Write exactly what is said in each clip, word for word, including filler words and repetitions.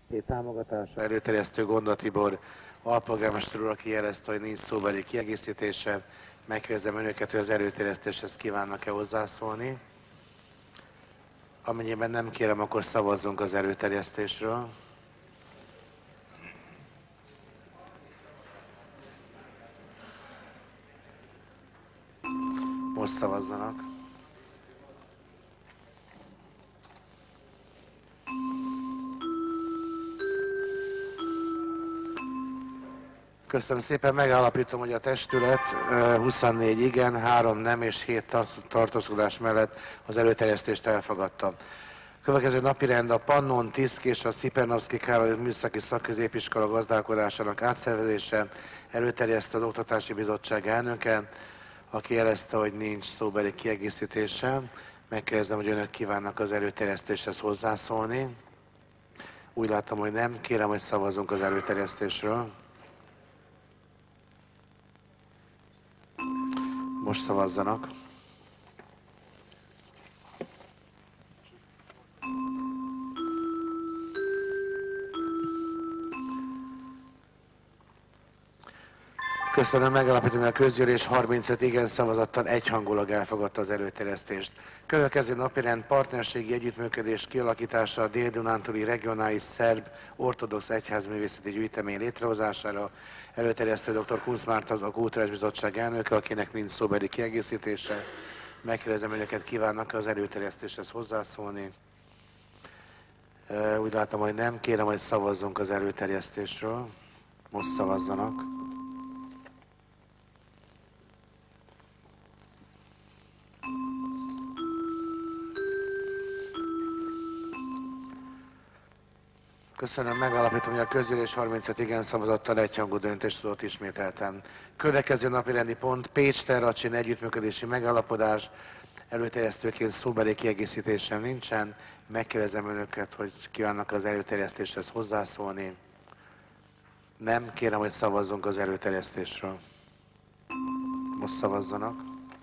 Támogatása előterjesztő Gonda Tibor alpolgármester úr, aki jelezte, hogy nincs szóbeli kiegészítése. Megkérdezem önöket, hogy az előterjesztéshez kívánnak-e hozzászólni. Amennyiben nem, kérem, akkor szavazzunk az előterjesztésről. Most szavazzanak. Köszönöm szépen, megállapítom, hogy a testület huszonnégy igen, három nem és hét tartózkodás mellett az előterjesztést elfogadta. Következő napirend a Pannon Tiszk és a Cipernovszky Károly Műszaki Szakközépiskola gazdálkodásának átszervezése. Előterjesztő az Oktatási Bizottság elnöke, aki jelezte, hogy nincs szóbeli kiegészítése. Megkérdezem, hogy önök kívánnak az előterjesztéshez hozzászólni. Úgy látom, hogy nem. Kérem, hogy szavazzunk az előterjesztésről. Most szavazzanak. Köszönöm, megállapítom, hogy a közgyűlés harmincöt igen szavazattal egyhangulag elfogadta az előterjesztést. Következő napirend partnerségi együttműködés kialakítása a Dél-Dunántúli Regionális Szerb Ortodox Egyházművészeti Gyűjtemény létrehozására. Előterjesztő dr. Kunz Márta, a Kulturális Bizottság elnöke, akinek nincs szóbeli kiegészítése. Megkérdezem önöket, kívánnak az előterjesztéshez hozzászólni. Úgy látom, hogy nem. Kérem, hogy szavazzunk az előterjesztésről. Most szavazzanak. Köszönöm, megállapítom, hogy a közgyűlés harmincöt igen szavazattal egyhangú döntést tudott ismételten. Következő napirendi pont Pécs-Terracsin együttműködési megállapodás. Előterjesztőként szóbeli kiegészítésem nincsen. Megkérdezem önöket, hogy kívánnak az előterjesztéshez hozzászólni. Nem, kérem, hogy szavazzunk az előterjesztésről. Most szavazzanak.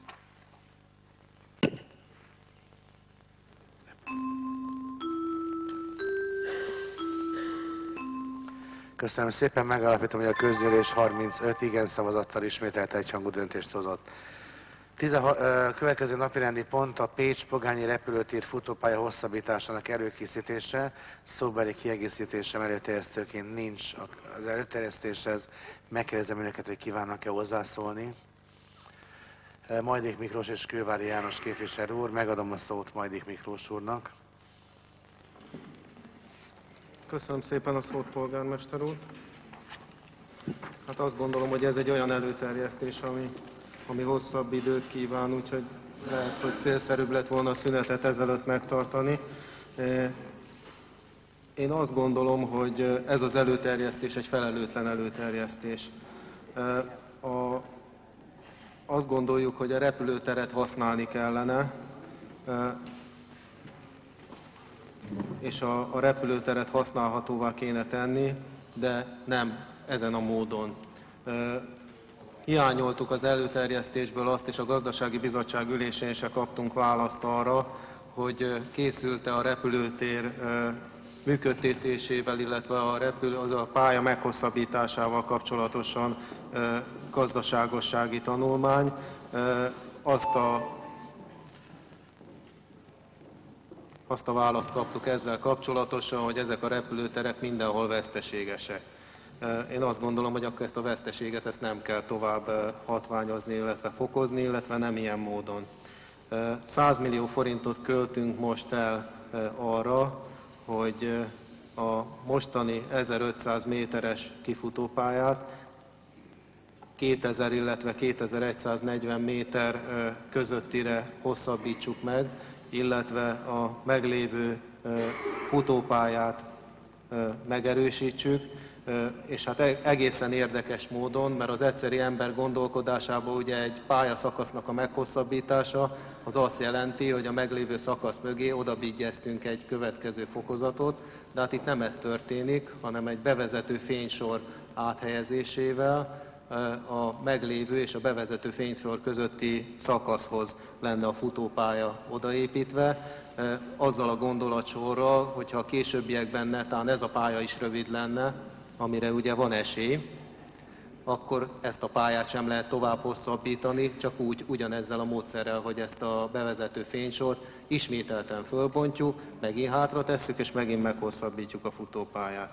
Köszönöm szépen, megállapítom, hogy a közgyűlés harmincöt igen szavazattal ismételt egyhangú döntést hozott. Tizenhat, következő napirendi pont a Pécs-Pogányi repülőtér futópálya hosszabbításának előkészítése. Szóbeli kiegészítésem előterjesztőként nincs az előterjesztéshez. Megkérdezem önöket, hogy kívánnak-e hozzászólni. Majdik Miklós és Kővári János képviselő úr, megadom a szót Majdik Miklós úrnak. Köszönöm szépen a szót, polgármester úr. Hát azt gondolom, hogy ez egy olyan előterjesztés, ami, ami hosszabb időt kíván, úgyhogy lehet, hogy célszerűbb lett volna a szünetet ezelőtt megtartani. Én azt gondolom, hogy ez az előterjesztés egy felelőtlen előterjesztés. A, azt gondoljuk, hogy a repülőteret használni kellene, és a, a repülőteret használhatóvá kéne tenni, de nem ezen a módon. E, hiányoltuk az előterjesztésből azt, és a Gazdasági Bizottság ülésén se kaptunk választ arra, hogy készült-e a repülőtér e, működtetésével, illetve a, repülő, az a pálya meghosszabbításával kapcsolatosan e, gazdaságossági tanulmány. E, azt a Azt a választ kaptuk ezzel kapcsolatosan, hogy ezek a repülőterek mindenhol veszteségesek. Én azt gondolom, hogy akkor ezt a veszteséget ezt nem kell tovább hatványozni, illetve fokozni, illetve nem ilyen módon. száz millió forintot költünk most el arra, hogy a mostani ezerötszáz méteres kifutópályát kétezer, illetve kétezer-száznegyven méter közöttire hosszabbítsuk meg, illetve a meglévő futópályát megerősítsük, és hát egészen érdekes módon, mert az egyszeri ember gondolkodásában ugye egy pályaszakasznak a meghosszabbítása az azt jelenti, hogy a meglévő szakasz mögé odabigyeztünk egy következő fokozatot, de hát itt nem ez történik, hanem egy bevezető fénysor áthelyezésével a meglévő és a bevezető fénysor közötti szakaszhoz lenne a futópálya odaépítve. azzal a gondolatsorral, hogyha a későbbiekben netán ez a pálya is rövid lenne, amire ugye van esély, akkor ezt a pályát sem lehet tovább hosszabbítani, csak úgy ugyanezzel a módszerrel, hogy ezt a bevezető fénysort ismételten fölbontjuk, megint hátra tesszük, és megint meghosszabbítjuk a futópályát.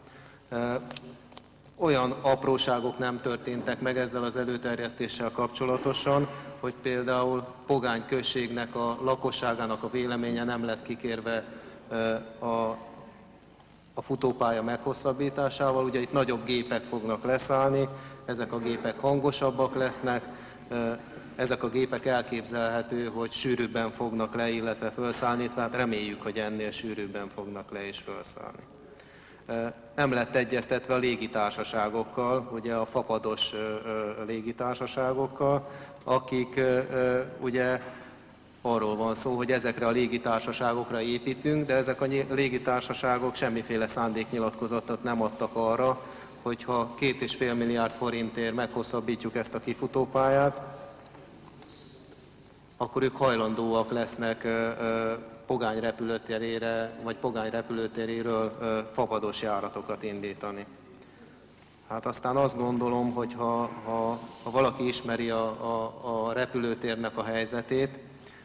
Olyan apróságok nem történtek meg ezzel az előterjesztéssel kapcsolatosan, hogy például Pogány községnek a lakosságának a véleménye nem lett kikérve a, a futópálya meghosszabbításával. Ugye itt nagyobb gépek fognak leszállni, ezek a gépek hangosabbak lesznek, ezek a gépek elképzelhető, hogy sűrűbben fognak le, illetve felszállni, tehát reméljük, hogy ennél sűrűbben fognak le és felszállni. Nem lett egyeztetve a légitársaságokkal, ugye a fapados légitársaságokkal, akik ugye arról van szó, hogy ezekre a légitársaságokra építünk, de ezek a légitársaságok semmiféle szándéknyilatkozatot nem adtak arra, hogyha két és fél milliárd forintért meghosszabbítjuk ezt a kifutópályát, akkor ők hajlandóak lesznek Pogány repülőterére, vagy Pogány repülőteréről fapados járatokat indítani. Hát aztán azt gondolom, hogy ha, ha, ha valaki ismeri a, a, a repülőtérnek a helyzetét,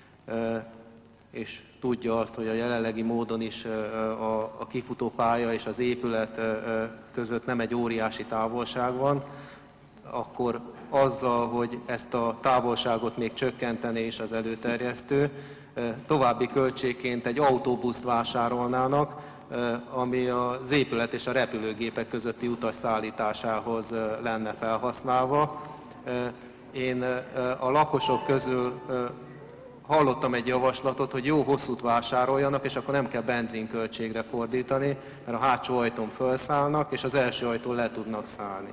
és tudja azt, hogy a jelenlegi módon is a, a kifutópálya és az épület között nem egy óriási távolság van, akkor azzal, hogy ezt a távolságot még csökkenteni is az előterjesztő, további költségként egy autóbuszt vásárolnának, ami az épület és a repülőgépek közötti utas szállításához lenne felhasználva. Én a lakosok közül hallottam egy javaslatot, hogy jó hosszút vásároljanak, és akkor nem kell benzinköltségre fordítani, mert a hátsó ajtón felszállnak, és az első ajtón le tudnak szállni.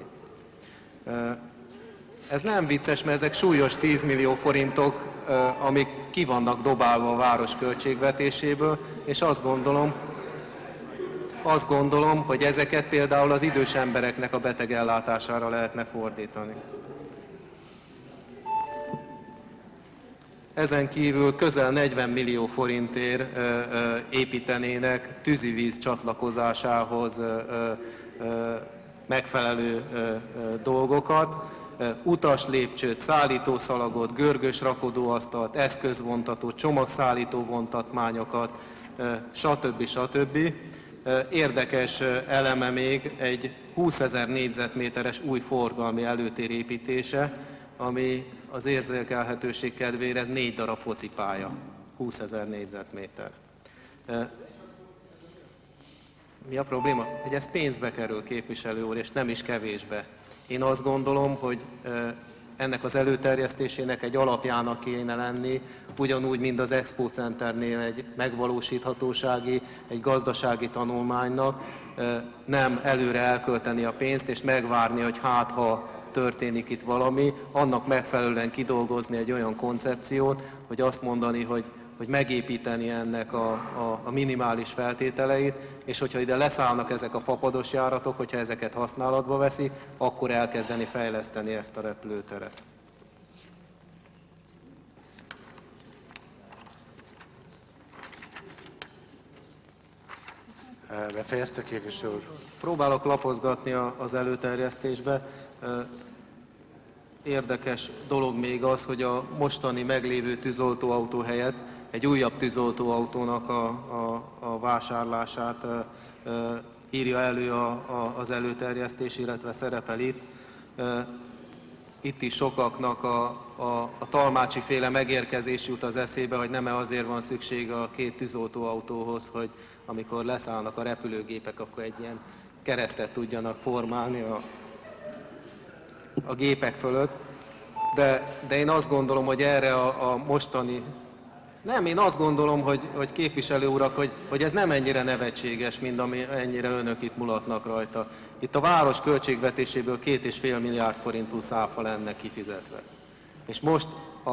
Ez nem vicces, mert ezek súlyos tízmillió forintok, amik ki vannak dobálva a város költségvetéséből, és azt gondolom, azt gondolom, hogy ezeket például az idős embereknek a betegellátására lehetne fordítani. Ezen kívül közel negyven millió forintért építenének tűzivíz csatlakozásához megfelelő dolgokat, utaslépcsőt, szállítószalagot, görgős rakodóasztalt, eszközvontatót, csomagszállító vontatmányokat, stb. stb. Érdekes eleme még egy húszezer négyzetméteres új forgalmi előtér építése, ami az érzékelhetőség kedvére ez négy darab focipálya, húszezer négyzetméter. Mi a probléma? Hogy ez pénzbe kerül, képviselő úr, és nem is kevésbe. Én azt gondolom, hogy ennek az előterjesztésének egy alapjának kéne lenni, ugyanúgy, mint az Expo Centernél egy megvalósíthatósági, egy gazdasági tanulmánynak, nem előre elkölteni a pénzt, és megvárni, hogy hát ha történik itt valami, annak megfelelően kidolgozni egy olyan koncepciót, hogy azt mondani, hogy, hogy megépíteni ennek a, a, a minimális feltételeit, és hogyha ide leszállnak ezek a fapados járatok, hogyha ezeket használatba veszik, akkor elkezdeni fejleszteni ezt a repülőteret. Befejezte, képviselő úr? Próbálok lapozgatni az előterjesztésbe. Érdekes dolog még az, hogy a mostani meglévő tűzoltóautó helyett egy újabb tűzoltóautónak a, a, a vásárlását e, e, írja elő a, a, az előterjesztés, illetve szerepel itt. E, itt is sokaknak a, a, a Talmácsi féle megérkezés jut az eszébe, hogy nem-e azért van szükség a két tűzoltóautóhoz, hogy amikor leszállnak a repülőgépek, akkor egy ilyen keresztet tudjanak formálni a, a gépek fölött. De, de én azt gondolom, hogy erre a, a mostani... Nem, én azt gondolom, hogy, hogy képviselő urak, hogy, hogy ez nem ennyire nevetséges, mint ami, ennyire önök itt mulatnak rajta. Itt a város költségvetéséből két és fél milliárd forint plusz áfa lenne kifizetve. És most a,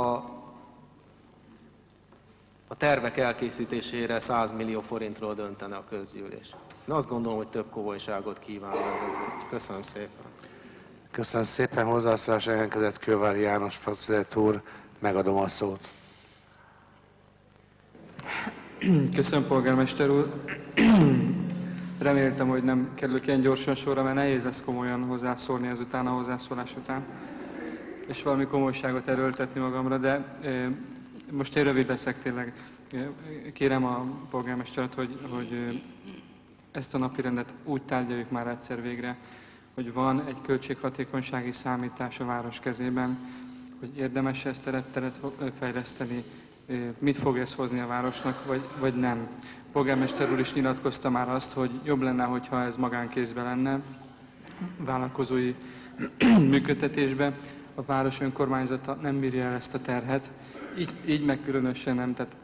a tervek elkészítésére száz millió forintról döntene a közgyűlés. Én azt gondolom, hogy több komolyságot kívánok. Köszönöm szépen. Köszönöm szépen. Hozzászólás ellenkezett Kővári János frakcióvezető úr. Megadom a szót. Köszönöm, polgármester úr. Reméltem, hogy nem kerülök ilyen gyorsan sorra, mert nehéz lesz komolyan hozzászólni ezután, a hozzászólás után, és valami komolyságot erőltetni magamra, de most én rövid leszek tényleg. Kérem a polgármestert, hogy, hogy ezt a napirendet úgy tárgyaljuk már egyszer végre, hogy van egy költséghatékonysági számítás a város kezében, hogy érdemes ezt a repteret fejleszteni, mit fog ez hozni a városnak, vagy, vagy nem. A polgármester úr is nyilatkozta már azt, hogy jobb lenne, hogyha ez magánkézben lenne, vállalkozói működtetésbe. A város önkormányzata nem bírja el ezt a terhet, így, így meg különösen nem. Tehát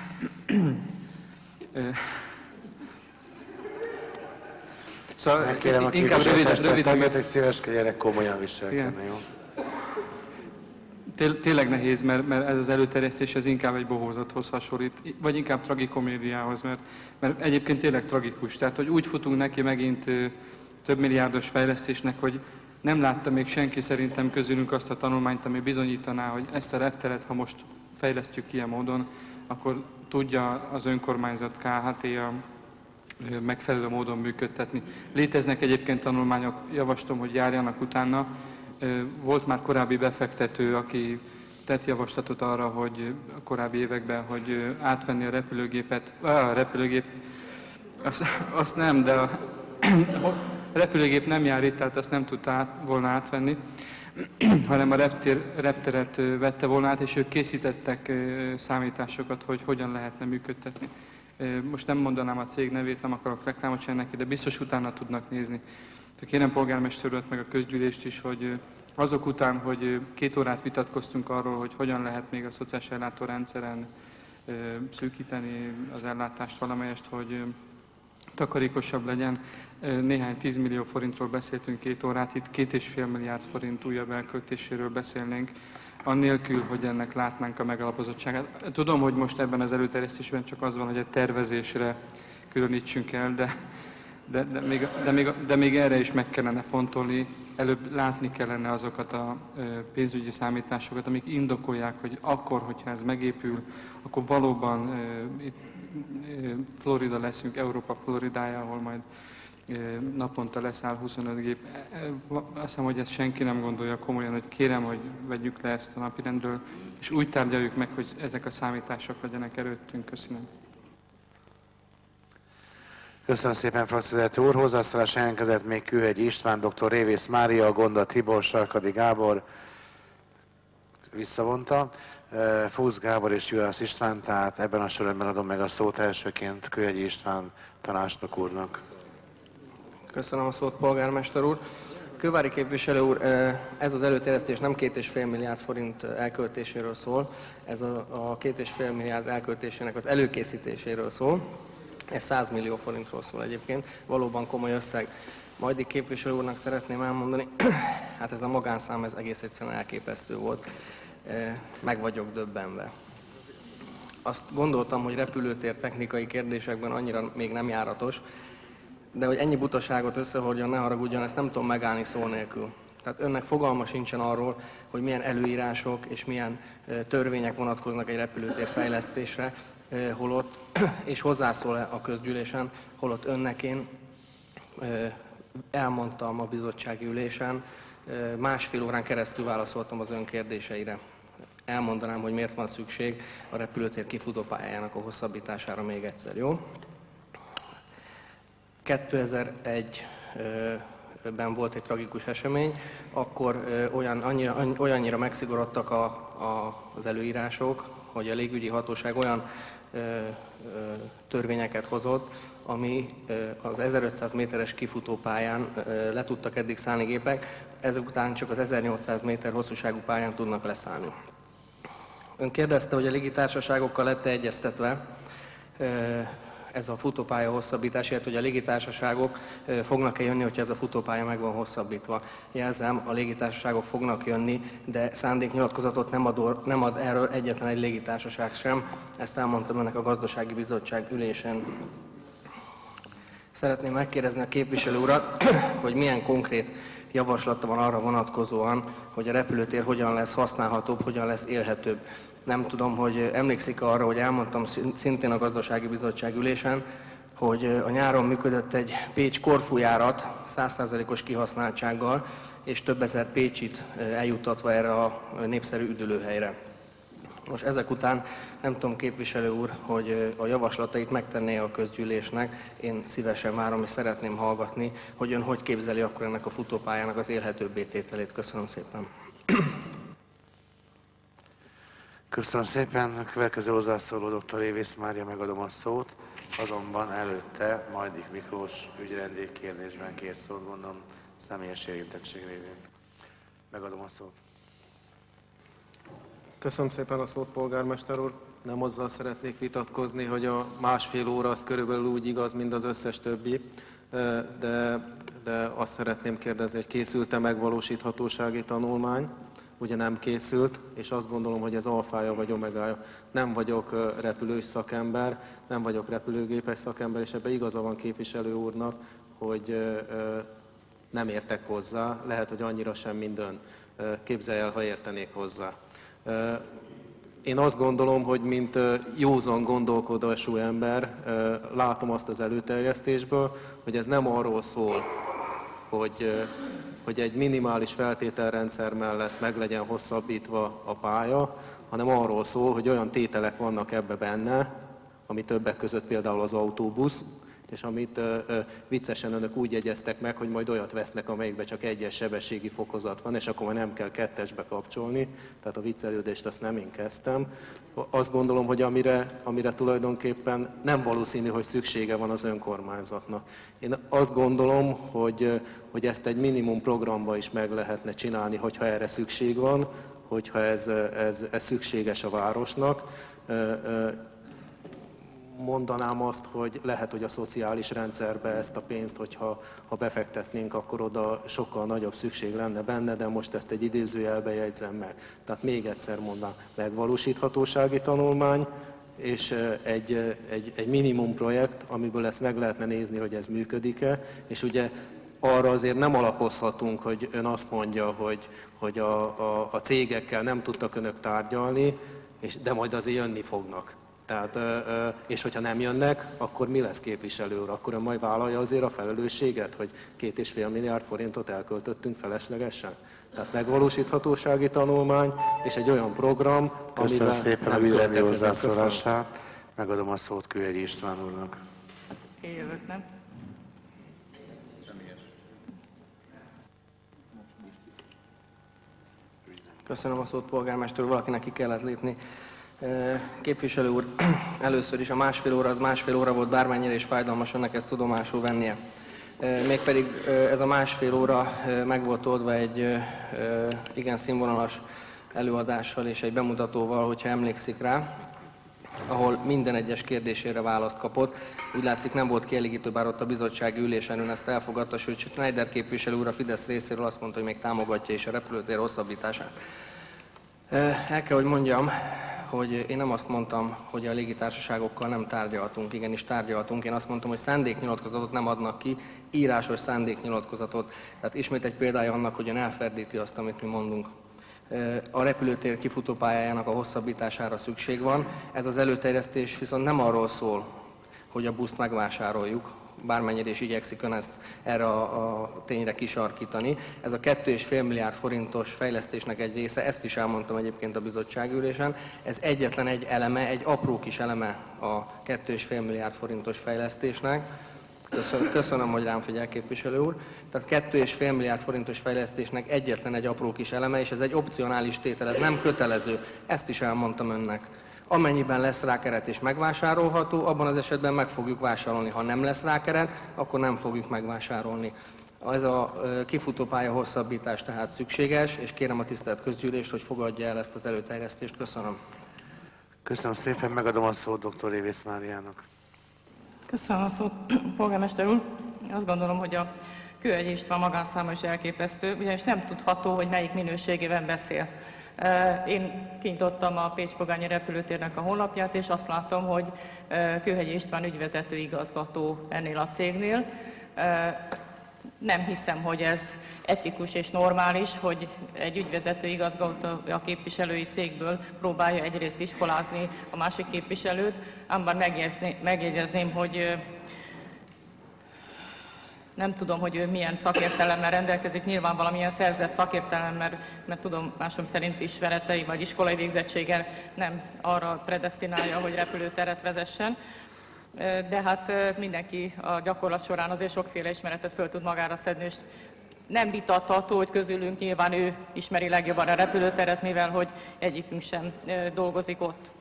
szóval megkérem a képviselőtársakat, hogy szíveskedjenek komolyan viselkedni, jó? Tényleg nehéz, mert, mert ez az előterjesztés ez inkább egy bohózathoz hasonlít, vagy inkább tragikomédiához, mert, mert egyébként tényleg tragikus. Tehát, hogy úgy futunk neki megint több milliárdos fejlesztésnek, hogy nem látta még senki szerintem közülünk azt a tanulmányt, ami bizonyítaná, hogy ezt a repteret, ha most fejlesztjük ilyen módon, akkor tudja az önkormányzat ká há té a megfelelő módon működtetni. Léteznek egyébként tanulmányok, javaslom, hogy járjanak utána. Volt már korábbi befektető, aki tett javaslatot arra, hogy a korábbi években, hogy átvenni a repülőgépet, a repülőgép, azt, azt nem, de a, a repülőgép nem jár itt, tehát azt nem tudta át, volna átvenni, hanem a reptér, repteret vette volna át, és ők készítettek számításokat, hogy hogyan lehetne működtetni. Most nem mondanám a cég nevét, nem akarok reklámot csinálni neki, de biztos utána tudnak nézni. Kérem polgármester urat meg a közgyűlést is, hogy azok után, hogy két órát vitatkoztunk arról, hogy hogyan lehet még a szociális ellátórendszeren szűkíteni az ellátást valamelyest, hogy takarékosabb legyen. Néhány tízmillió forintról beszéltünk két órát, itt két és fél milliárd forint újabb elköltéséről beszélnénk, annélkül, hogy ennek látnánk a megalapozottságát. Tudom, hogy most ebben az előterjesztésben csak az van, hogy a tervezésre különítsünk el, de De, de, még, de, még, de még erre is meg kellene fontolni, előbb látni kellene azokat a pénzügyi számításokat, amik indokolják, hogy akkor, hogyha ez megépül, akkor valóban itt Florida leszünk, Európa Floridája, ahol majd naponta leszáll huszonöt gép. Azt hiszem, hogy ezt senki nem gondolja komolyan, hogy kérem, hogy vegyük le ezt a napirendről, és úgy tárgyaljuk meg, hogy ezek a számítások legyenek előttünk. Köszönöm. Köszönöm szépen, frakcióvezető úr. Hozzászólás jelentkezett még Kőhegyi István, dr. Révész Mária, Gonda Tibor, Sarkadi Gábor visszavonta, Fuchs Gábor és Juhász István, tehát ebben a sorrendben adom meg a szót elsőként Kőhegyi István tanácsnok úrnak. Köszönöm a szót, polgármester úr. Kővári képviselő úr, ez az előterjesztés nem két és fél milliárd forint elköltéséről szól, ez a, a két és fél milliárd elköltésének az előkészítéséről szól. Ez száz millió forintról szól egyébként, valóban komoly összeg. Majdi képviselő úrnak szeretném elmondani, hát ez a magánszám, ez egész egyszerűen elképesztő volt. Meg vagyok döbbenve. Azt gondoltam, hogy repülőtér technikai kérdésekben annyira még nem járatos, de hogy ennyi butaságot összehordjon, ne haragudjon, ezt nem tudom megállni szó nélkül. Tehát önnek fogalma sincsen arról, hogy milyen előírások és milyen törvények vonatkoznak egy repülőtér fejlesztésre, holott, és hozzászól a közgyűlésen, holott önnek én elmondtam a bizottsági ülésen, másfél órán keresztül válaszoltam az ön kérdéseire. Elmondanám, hogy miért van szükség a repülőtér kifutópályájának a hosszabbítására még egyszer, jó? kétezer-egyben volt egy tragikus esemény, akkor olyan, annyira, olyannyira megszigorodtak a, a, az előírások, hogy a légügyi hatóság olyan ö, ö, törvényeket hozott, ami ö, az ezerötszáz méteres kifutópályán ö, le tudtak eddig szállni gépek, ezek után csak az ezernyolcszáz méter hosszúságú pályán tudnak leszállni. Ön kérdezte, hogy a légitársaságokkal lett egyeztetve ö, ez a futópálya hosszabbítás, illetve hogy a légitársaságok fognak-e jönni, hogyha ez a futópálya meg van hosszabbítva. Jelzem, a légitársaságok fognak jönni, de szándéknyilatkozatot nem ad, nem ad erről egyetlen egy légitársaság sem. Ezt elmondtam önnek a gazdasági bizottság ülésen. Szeretném megkérdezni a képviselő urat, hogy milyen konkrét javaslata van arra vonatkozóan, hogy a repülőtér hogyan lesz használhatóbb, hogyan lesz élhetőbb. Nem tudom, hogy emlékszik arra, hogy elmondtam szintén a Gazdasági Bizottság ülésen, hogy a nyáron működött egy Pécs-Korfu járat száz százalékos kihasználtsággal, és több ezer pécsit eljuttatva erre a népszerű üdülőhelyre. Most ezek után nem tudom, képviselő úr, hogy a javaslatait megtenné a közgyűlésnek. Én szívesen várom és szeretném hallgatni, hogy ön hogy képzeli akkor ennek a futópályának az élhetőbbé tételét. Köszönöm szépen. Köszönöm szépen. A következő hozzászóló doktor Révész Mária, megadom a szót. Azonban előtte Majdik Miklós ügyrendi kérdésben kért szót, mondom, személyes érintettség révén. Megadom a szót. Köszönöm szépen a szót, polgármester úr. Nem azzal szeretnék vitatkozni, hogy a másfél óra az körülbelül úgy igaz, mint az összes többi, de, de azt szeretném kérdezni, hogy készült-e megvalósíthatósági tanulmány? Ugye nem készült, és azt gondolom, hogy ez alfája vagy omegája. Nem vagyok repülős szakember, nem vagyok repülőgépes szakember, és ebben igaza van képviselő úrnak, hogy nem értek hozzá, lehet, hogy annyira sem, mint ön. Képzelj el, ha értenék hozzá. Én azt gondolom, hogy mint józan gondolkodású ember látom azt az előterjesztésből, hogy ez nem arról szól, hogy, hogy egy minimális feltételrendszer mellett meg legyen hosszabbítva a pálya, hanem arról szól, hogy olyan tételek vannak ebbe benne, ami többek között például az autóbusz, és amit ö, ö, viccesen önök úgy jegyeztek meg, hogy majd olyat vesznek, amelyikben csak egyes sebességi fokozat van, és akkor már nem kell kettesbe kapcsolni, tehát a viccelődést azt nem én kezdtem. Azt gondolom, hogy amire, amire tulajdonképpen nem valószínű, hogy szüksége van az önkormányzatnak. Én azt gondolom, hogy, hogy ezt egy minimum programba is meg lehetne csinálni, hogyha erre szükség van, hogyha ez, ez, ez szükséges a városnak. Mondanám azt, hogy lehet, hogy a szociális rendszerbe ezt a pénzt, hogyha ha befektetnénk, akkor oda sokkal nagyobb szükség lenne benne, de most ezt egy idézőjelbe jegyzem meg. Tehát még egyszer mondanám, megvalósíthatósági tanulmány, és egy, egy, egy minimum projekt, amiből ezt meg lehetne nézni, hogy ez működik-e, és ugye arra azért nem alapozhatunk, hogy ön azt mondja, hogy, hogy a, a, a cégekkel nem tudtak önök tárgyalni, és, de majd azért jönni fognak. Tehát, és hogyha nem jönnek, akkor mi lesz, képviselő úr? Akkor ön majd vállalja azért a felelősséget, hogy két és fél milliárd forintot elköltöttünk feleslegesen? Tehát megvalósíthatósági tanulmány és egy olyan program, amivel Köszönöm szépen a ügyrendi hozzászólását. Megadom a szót Kőegyi István úrnak. Én jövök, nem? Köszönöm a szót, polgármester úr, valakinek ki kellett lépni. Képviselő úr, először is a másfél óra az másfél óra volt, bármennyire is fájdalmas önnek ezt tudomásul vennie. Mégpedig ez a másfél óra meg volt oldva egy igen színvonalas előadással és egy bemutatóval, hogyha emlékszik rá, ahol minden egyes kérdésére választ kapott. Úgy látszik, nem volt kielégítő, bár ott a bizottsági ülésen ön ezt elfogadta, sőt, Schneider képviselő úr a Fidesz részéről azt mondta, hogy még támogatja is a repülőtér hosszabbítását. El kell, hogy mondjam, hogy én nem azt mondtam, hogy a légitársaságokkal nem tárgyaltunk, igenis tárgyaltunk. Én azt mondtam, hogy szándéknyilatkozatot nem adnak ki, írásos szándéknyilatkozatot. Tehát ismét egy példája annak, hogy ön elferdíti azt, amit mi mondunk. A repülőtér kifutópályájának a hosszabbítására szükség van. Ez az előterjesztés viszont nem arról szól, hogy a buszt megvásároljuk, bármennyire is igyekszik ön ezt erre a, a tényre kisarkítani. Ez a két és fél milliárd forintos fejlesztésnek egy része, ezt is elmondtam egyébként a bizottságülésen. Ez egyetlen egy eleme, egy apró kis eleme a két és fél milliárd forintos fejlesztésnek. Köszönöm, köszönöm, hogy rám figyel, képviselő úr. Tehát két és fél milliárd forintos fejlesztésnek egyetlen egy apró kis eleme, és ez egy opcionális tétel, ez nem kötelező. Ezt is elmondtam önnek. Amennyiben lesz rá keret és megvásárolható, abban az esetben meg fogjuk vásárolni. Ha nem lesz rá keret, akkor nem fogjuk megvásárolni. Ez a kifutópálya hosszabbítás tehát szükséges, és kérem a tisztelt közgyűlést, hogy fogadja el ezt az előterjesztést. Köszönöm. Köszönöm szépen, megadom a szót doktor Révész Máriának. Köszönöm a szót, polgármester úr. Én azt gondolom, hogy a Kőegyi István magánszáma is elképesztő, ugyanis nem tudható, hogy melyik minőségében beszél. Én kinyitottam a Pécs-Pogányi repülőtérnek a honlapját, és azt látom, hogy Kőegyi István ügyvezető igazgató ennél a cégnél. Nem hiszem, hogy ez etikus és normális, hogy egy ügyvezető igazgató a képviselői székből próbálja egyrészt iskolázni a másik képviselőt, ám bár megjegyezném, hogy nem tudom, hogy ő milyen szakértelemmel rendelkezik, nyilván valamilyen szerzett szakértelemmel, mert, mert tudomásom szerint ismeretei vagy iskolai végzettsége nem arra predesztinálja, hogy repülőteret vezessen. De hát mindenki a gyakorlat során azért sokféle ismeretet föl tud magára szedni, és nem vitatható, hogy közülünk nyilván ő ismeri legjobban a repülőteret, mivel hogy egyikünk sem dolgozik ott.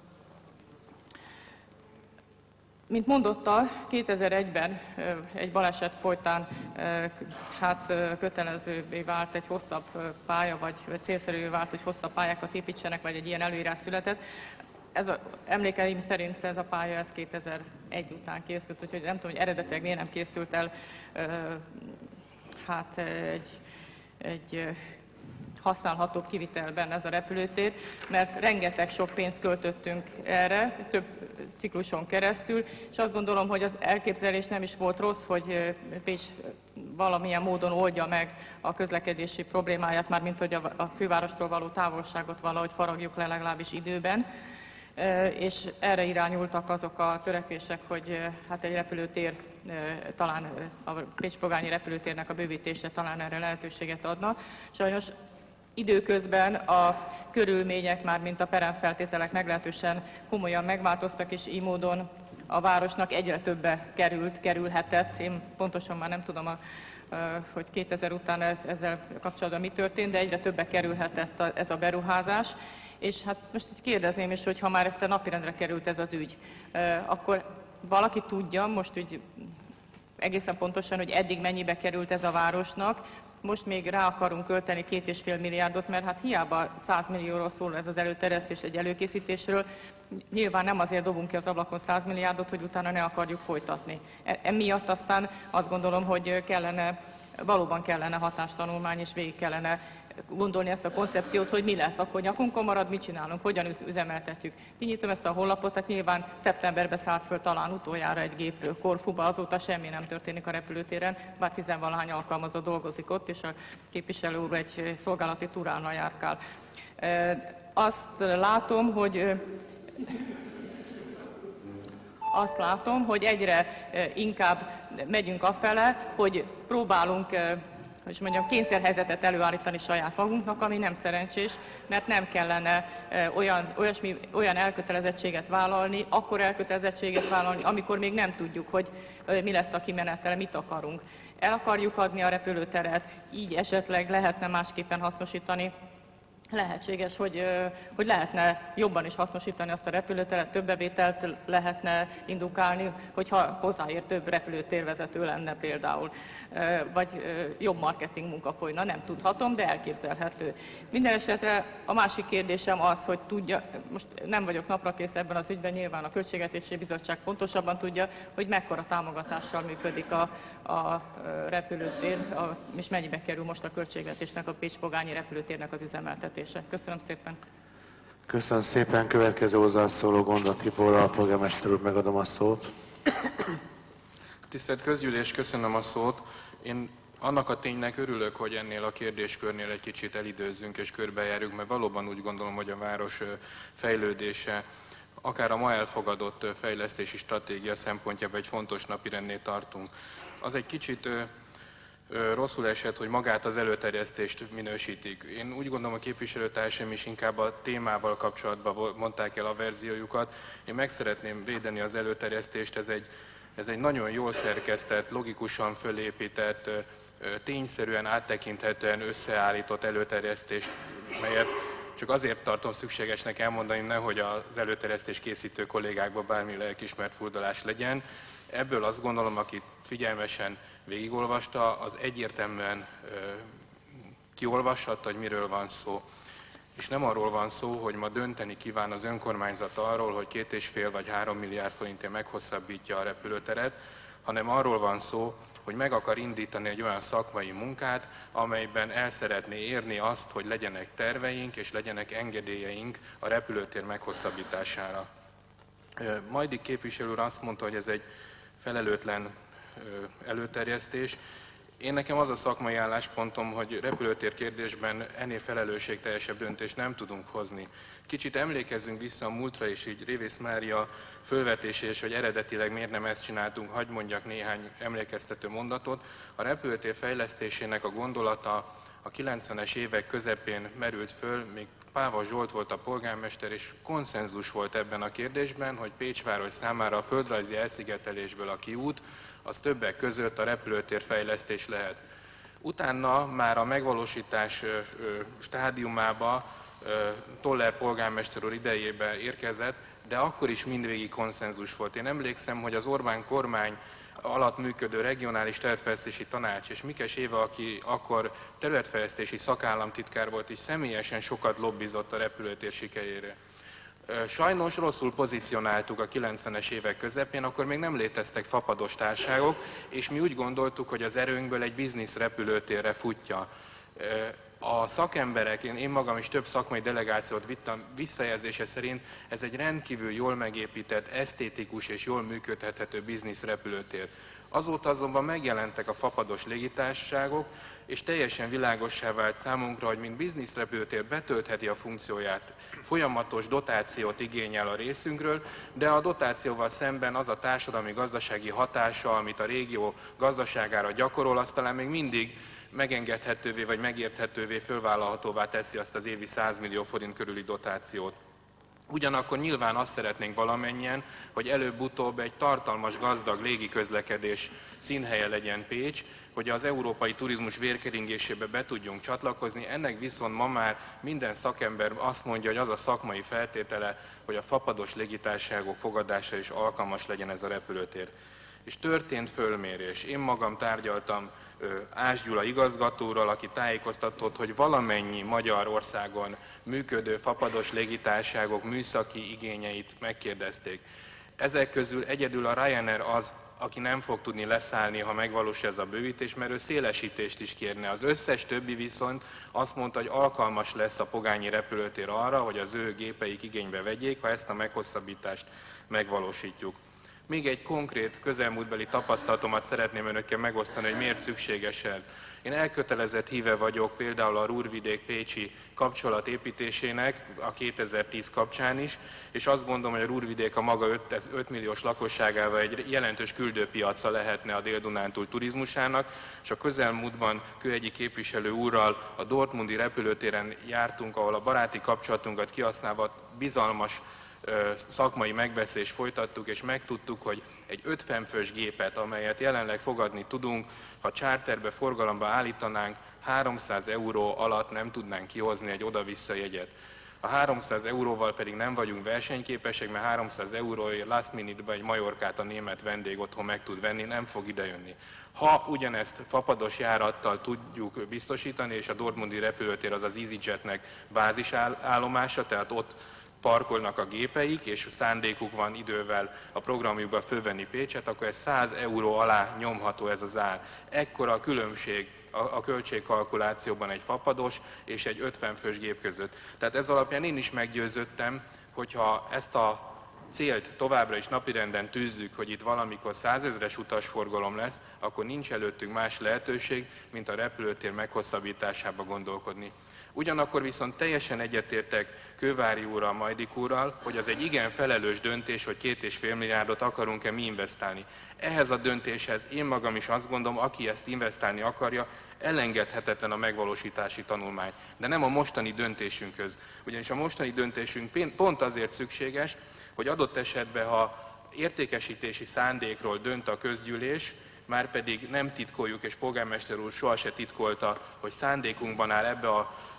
Mint mondotta, kétezer-egyben egy baleset folytán hát kötelezővé vált egy hosszabb pálya, vagy célszerűvé vált, hogy hosszabb pályákat építsenek, vagy egy ilyen előírás született. Ez a, emlékeim szerint ez a pálya ez kétezer-egy után készült, úgyhogy nem tudom, hogy eredetileg miért nem készült el hát egy, egy használhatóbb kivitelben ez a repülőtér, mert rengeteg sok pénzt költöttünk erre, több cikluson keresztül, és azt gondolom, hogy az elképzelés nem is volt rossz, hogy Pécs valamilyen módon oldja meg a közlekedési problémáját, mármint hogy a fővárostól való távolságot valahogy faragjuk le legalábbis időben, és erre irányultak azok a törekvések, hogy hát egy repülőtér, talán a Pécs-Pogányi repülőtérnek a bővítése talán erre lehetőséget adna. Sajnos időközben a körülmények, már mint a peremfeltételek meglehetősen komolyan megváltoztak, és így módon a városnak egyre többe került, kerülhetett. Én pontosan már nem tudom, a, hogy kétezer után ezzel kapcsolatban mi történt, de egyre többe kerülhetett ez a beruházás. És hát most így kérdezném is, hogy ha már egyszer napirendre került ez az ügy, akkor valaki tudja most úgy egészen pontosan, hogy eddig mennyibe került ez a városnak, most még rá akarunk költeni két és fél milliárdot, mert hát hiába száz millióról szól ez az előterjesztés egy előkészítésről, nyilván nem azért dobunk ki az ablakon száz milliárdot, hogy utána ne akarjuk folytatni. Emiatt aztán azt gondolom, hogy kellene, valóban kellene hatástanulmány, és végig kellene gondolni ezt a koncepciót, hogy mi lesz, akkor nyakunkon marad, mit csinálunk, hogyan üzemeltetjük. Kinyitom ezt a honlapot, tehát nyilván szeptemberben szállt föl talán utoljára egy gép Korfuba, azóta semmi nem történik a repülőtéren, bár tizenvalahány alkalmazott dolgozik ott, és a képviselő úr egy szolgálati túránál járkál. Azt látom, hogy azt látom, hogy egyre inkább megyünk afele, hogy próbálunk és mondjam, kényszerhelyzetet előállítani saját magunknak, ami nem szerencsés, mert nem kellene olyan, olyasmi, olyan elkötelezettséget vállalni, akkor elkötelezettséget vállalni, amikor még nem tudjuk, hogy mi lesz a kimenetele, mit akarunk. El akarjuk adni a repülőteret, így esetleg lehetne másképpen hasznosítani. Lehetséges, hogy, hogy lehetne jobban is hasznosítani azt a repülőteret, több bevételt lehetne indukálni, hogyha hozzáér több repülőtérvezető lenne például, vagy jobb marketing munka folyna, nem tudhatom, de elképzelhető. Minden esetre a másik kérdésem az, hogy tudja, most nem vagyok naprakész ebben az ügyben, nyilván a Költségvetési Bizottság pontosabban tudja, hogy mekkora támogatással működik a, a repülőtér, a, és mennyibe kerül most a költségvetésnek a Pécs-Pogányi repülőtérnek az üzemeltetése. Köszönöm szépen. Köszönöm szépen. Következő hozzászóló Gonda Tiborral, polgármester úr, megadom a szót. Tisztelt Közgyűlés, köszönöm a szót. Én annak a ténynek örülök, hogy ennél a kérdéskörnél egy kicsit elidőzzünk és körbejárjuk, mert valóban úgy gondolom, hogy a város fejlődése, akár a ma elfogadott fejlesztési stratégia szempontjából egy fontos napirendnél tartunk. Az egy kicsit rosszul esett, hogy magát az előterjesztést minősítik. Én úgy gondolom, a képviselőtársaim is inkább a témával kapcsolatban mondták el a verziójukat. Én meg szeretném védeni az előterjesztést, ez egy, ez egy nagyon jól szerkesztett, logikusan fölépített, tényszerűen áttekinthetően összeállított előterjesztést, melyet csak azért tartom szükségesnek elmondani, nehogy az előterjesztés készítő kollégákban bármi lelkiismert furdalás legyen. Ebből azt gondolom, aki figyelmesen végigolvasta, az egyértelműen ö, kiolvashatta, hogy miről van szó. És nem arról van szó, hogy ma dönteni kíván az önkormányzat arról, hogy két és fél vagy három milliárd forintért meghosszabbítja a repülőteret, hanem arról van szó, hogy meg akar indítani egy olyan szakmai munkát, amelyben el szeretné érni azt, hogy legyenek terveink és legyenek engedélyeink a repülőtér meghosszabbítására. Majdik képviselő úr azt mondta, hogy ez egy felelőtlen előterjesztés. Én nekem az a szakmai álláspontom, hogy repülőtér kérdésben ennél felelősségteljesebb döntést nem tudunk hozni. Kicsit emlékezzünk vissza a múltra, és így Révész Mária fölvetéséhez, hogy eredetileg miért nem ezt csináltunk, hadd mondjak néhány emlékeztető mondatot. A repülőtér fejlesztésének a gondolata a kilencvenes évek közepén merült föl, még Páva Zsolt volt a polgármester, és konszenzus volt ebben a kérdésben, hogy Pécs város számára a földrajzi elszigetelésből a kiút, az többek között a repülőtér fejlesztés lehet. Utána már a megvalósítás stádiumába Toller polgármester úr idejében érkezett, de akkor is mindvégig konszenzus volt. Én emlékszem, hogy az Orbán kormány alatt működő regionális területfejlesztési tanács, és Mikes Éva, aki akkor területfejlesztési szakállamtitkár volt, és személyesen sokat lobbizott a repülőtér sikerére. Sajnos rosszul pozícionáltuk a kilencvenes évek közepén, akkor még nem léteztek fapados társaságok, és mi úgy gondoltuk, hogy az erőnkből egy biznisz repülőtérre futja. A szakemberek, én, én magam is több szakmai delegációt vittem, visszajelzése szerint ez egy rendkívül jól megépített, esztétikus és jól működhető biznisz repülőtér. Azóta azonban megjelentek a fapados légitársaságok, és teljesen világossá vált számunkra, hogy mint bizniszrepülőtér betöltheti a funkcióját, folyamatos dotációt igényel a részünkről, de a dotációval szemben az a társadalmi-gazdasági hatása, amit a régió gazdaságára gyakorol, az talán még mindig megengedhetővé vagy megérthetővé, fölvállalhatóvá teszi azt az évi száz millió forint körüli dotációt. Ugyanakkor nyilván azt szeretnénk valamennyien, hogy előbb-utóbb egy tartalmas, gazdag légiközlekedés színhelye legyen Pécs, hogy az európai turizmus vérkeringésébe be tudjunk csatlakozni. Ennek viszont ma már minden szakember azt mondja, hogy az a szakmai feltétele, hogy a fapados légitársaságok fogadása is alkalmas legyen ez a repülőtér. És történt fölmérés. Én magam tárgyaltam Ács Gyula igazgatóról, aki tájékoztatott, hogy valamennyi Magyarországon működő fapados légitársaságok műszaki igényeit megkérdezték. Ezek közül egyedül a Ryanair az, aki nem fog tudni leszállni, ha megvalósul ez a bővítés, mert ő szélesítést is kérne. Az összes többi viszont azt mondta, hogy alkalmas lesz a pogányi repülőtér arra, hogy az ő gépeik igénybe vegyék, ha ezt a meghosszabbítást megvalósítjuk. Még egy konkrét közelmúltbeli tapasztalatomat szeretném önökkel megosztani, hogy miért szükséges ez. Én elkötelezett híve vagyok például a Ruhrvidék-Pécsi kapcsolat építésének a kétezer-tíz kapcsán is, és azt gondolom, hogy a Ruhrvidék a maga öt milliós lakosságával egy jelentős küldőpiaca lehetne a Dél-Dunántúl turizmusának, és a közelmúltban Kőhegyi képviselő úrral a dortmundi repülőtéren jártunk, ahol a baráti kapcsolatunkat kihasználva bizalmas szakmai megbeszélést folytattuk, és megtudtuk, hogy egy ötven fős gépet, amelyet jelenleg fogadni tudunk, ha charterbe, forgalomba állítanánk, háromszáz euró alatt nem tudnánk kihozni egy oda-vissza jegyet. A háromszáz euróval pedig nem vagyunk versenyképesek, mert háromszáz euróért last minute-ba egy Majorkát a német vendég otthon meg tud venni, nem fog idejönni. Ha ugyanezt fapados járattal tudjuk biztosítani, és a dortmundi repülőtér az az EasyJetnek bázisállomása, tehát ott parkolnak a gépeik, és szándékuk van idővel a programjukba fölvenni Pécset, akkor ez száz euró alá nyomható ez az ár. Ekkora a különbség a, a költségkalkulációban egy fapados és egy ötven fős gép között. Tehát ez alapján én is meggyőződtem, hogyha ezt a célt továbbra is napirenden tűzzük, hogy itt valamikor százezres utasforgalom lesz, akkor nincs előttünk más lehetőség, mint a repülőtér meghosszabbításába gondolkodni. Ugyanakkor viszont teljesen egyetértek Kővári úrral, Majdik úrral, hogy az egy igen felelős döntés, hogy két és fél milliárdot akarunk-e mi investálni. Ehhez a döntéshez én magam is azt gondolom, aki ezt investálni akarja, elengedhetetlen a megvalósítási tanulmány. De nem a mostani döntésünkhöz. Ugyanis a mostani döntésünk pont azért szükséges, hogy adott esetben, ha értékesítési szándékról dönt a közgyűlés, márpedig nem titkoljuk, és polgármester úr soha se titkolta, hogy szándékunkban áll ebbe a,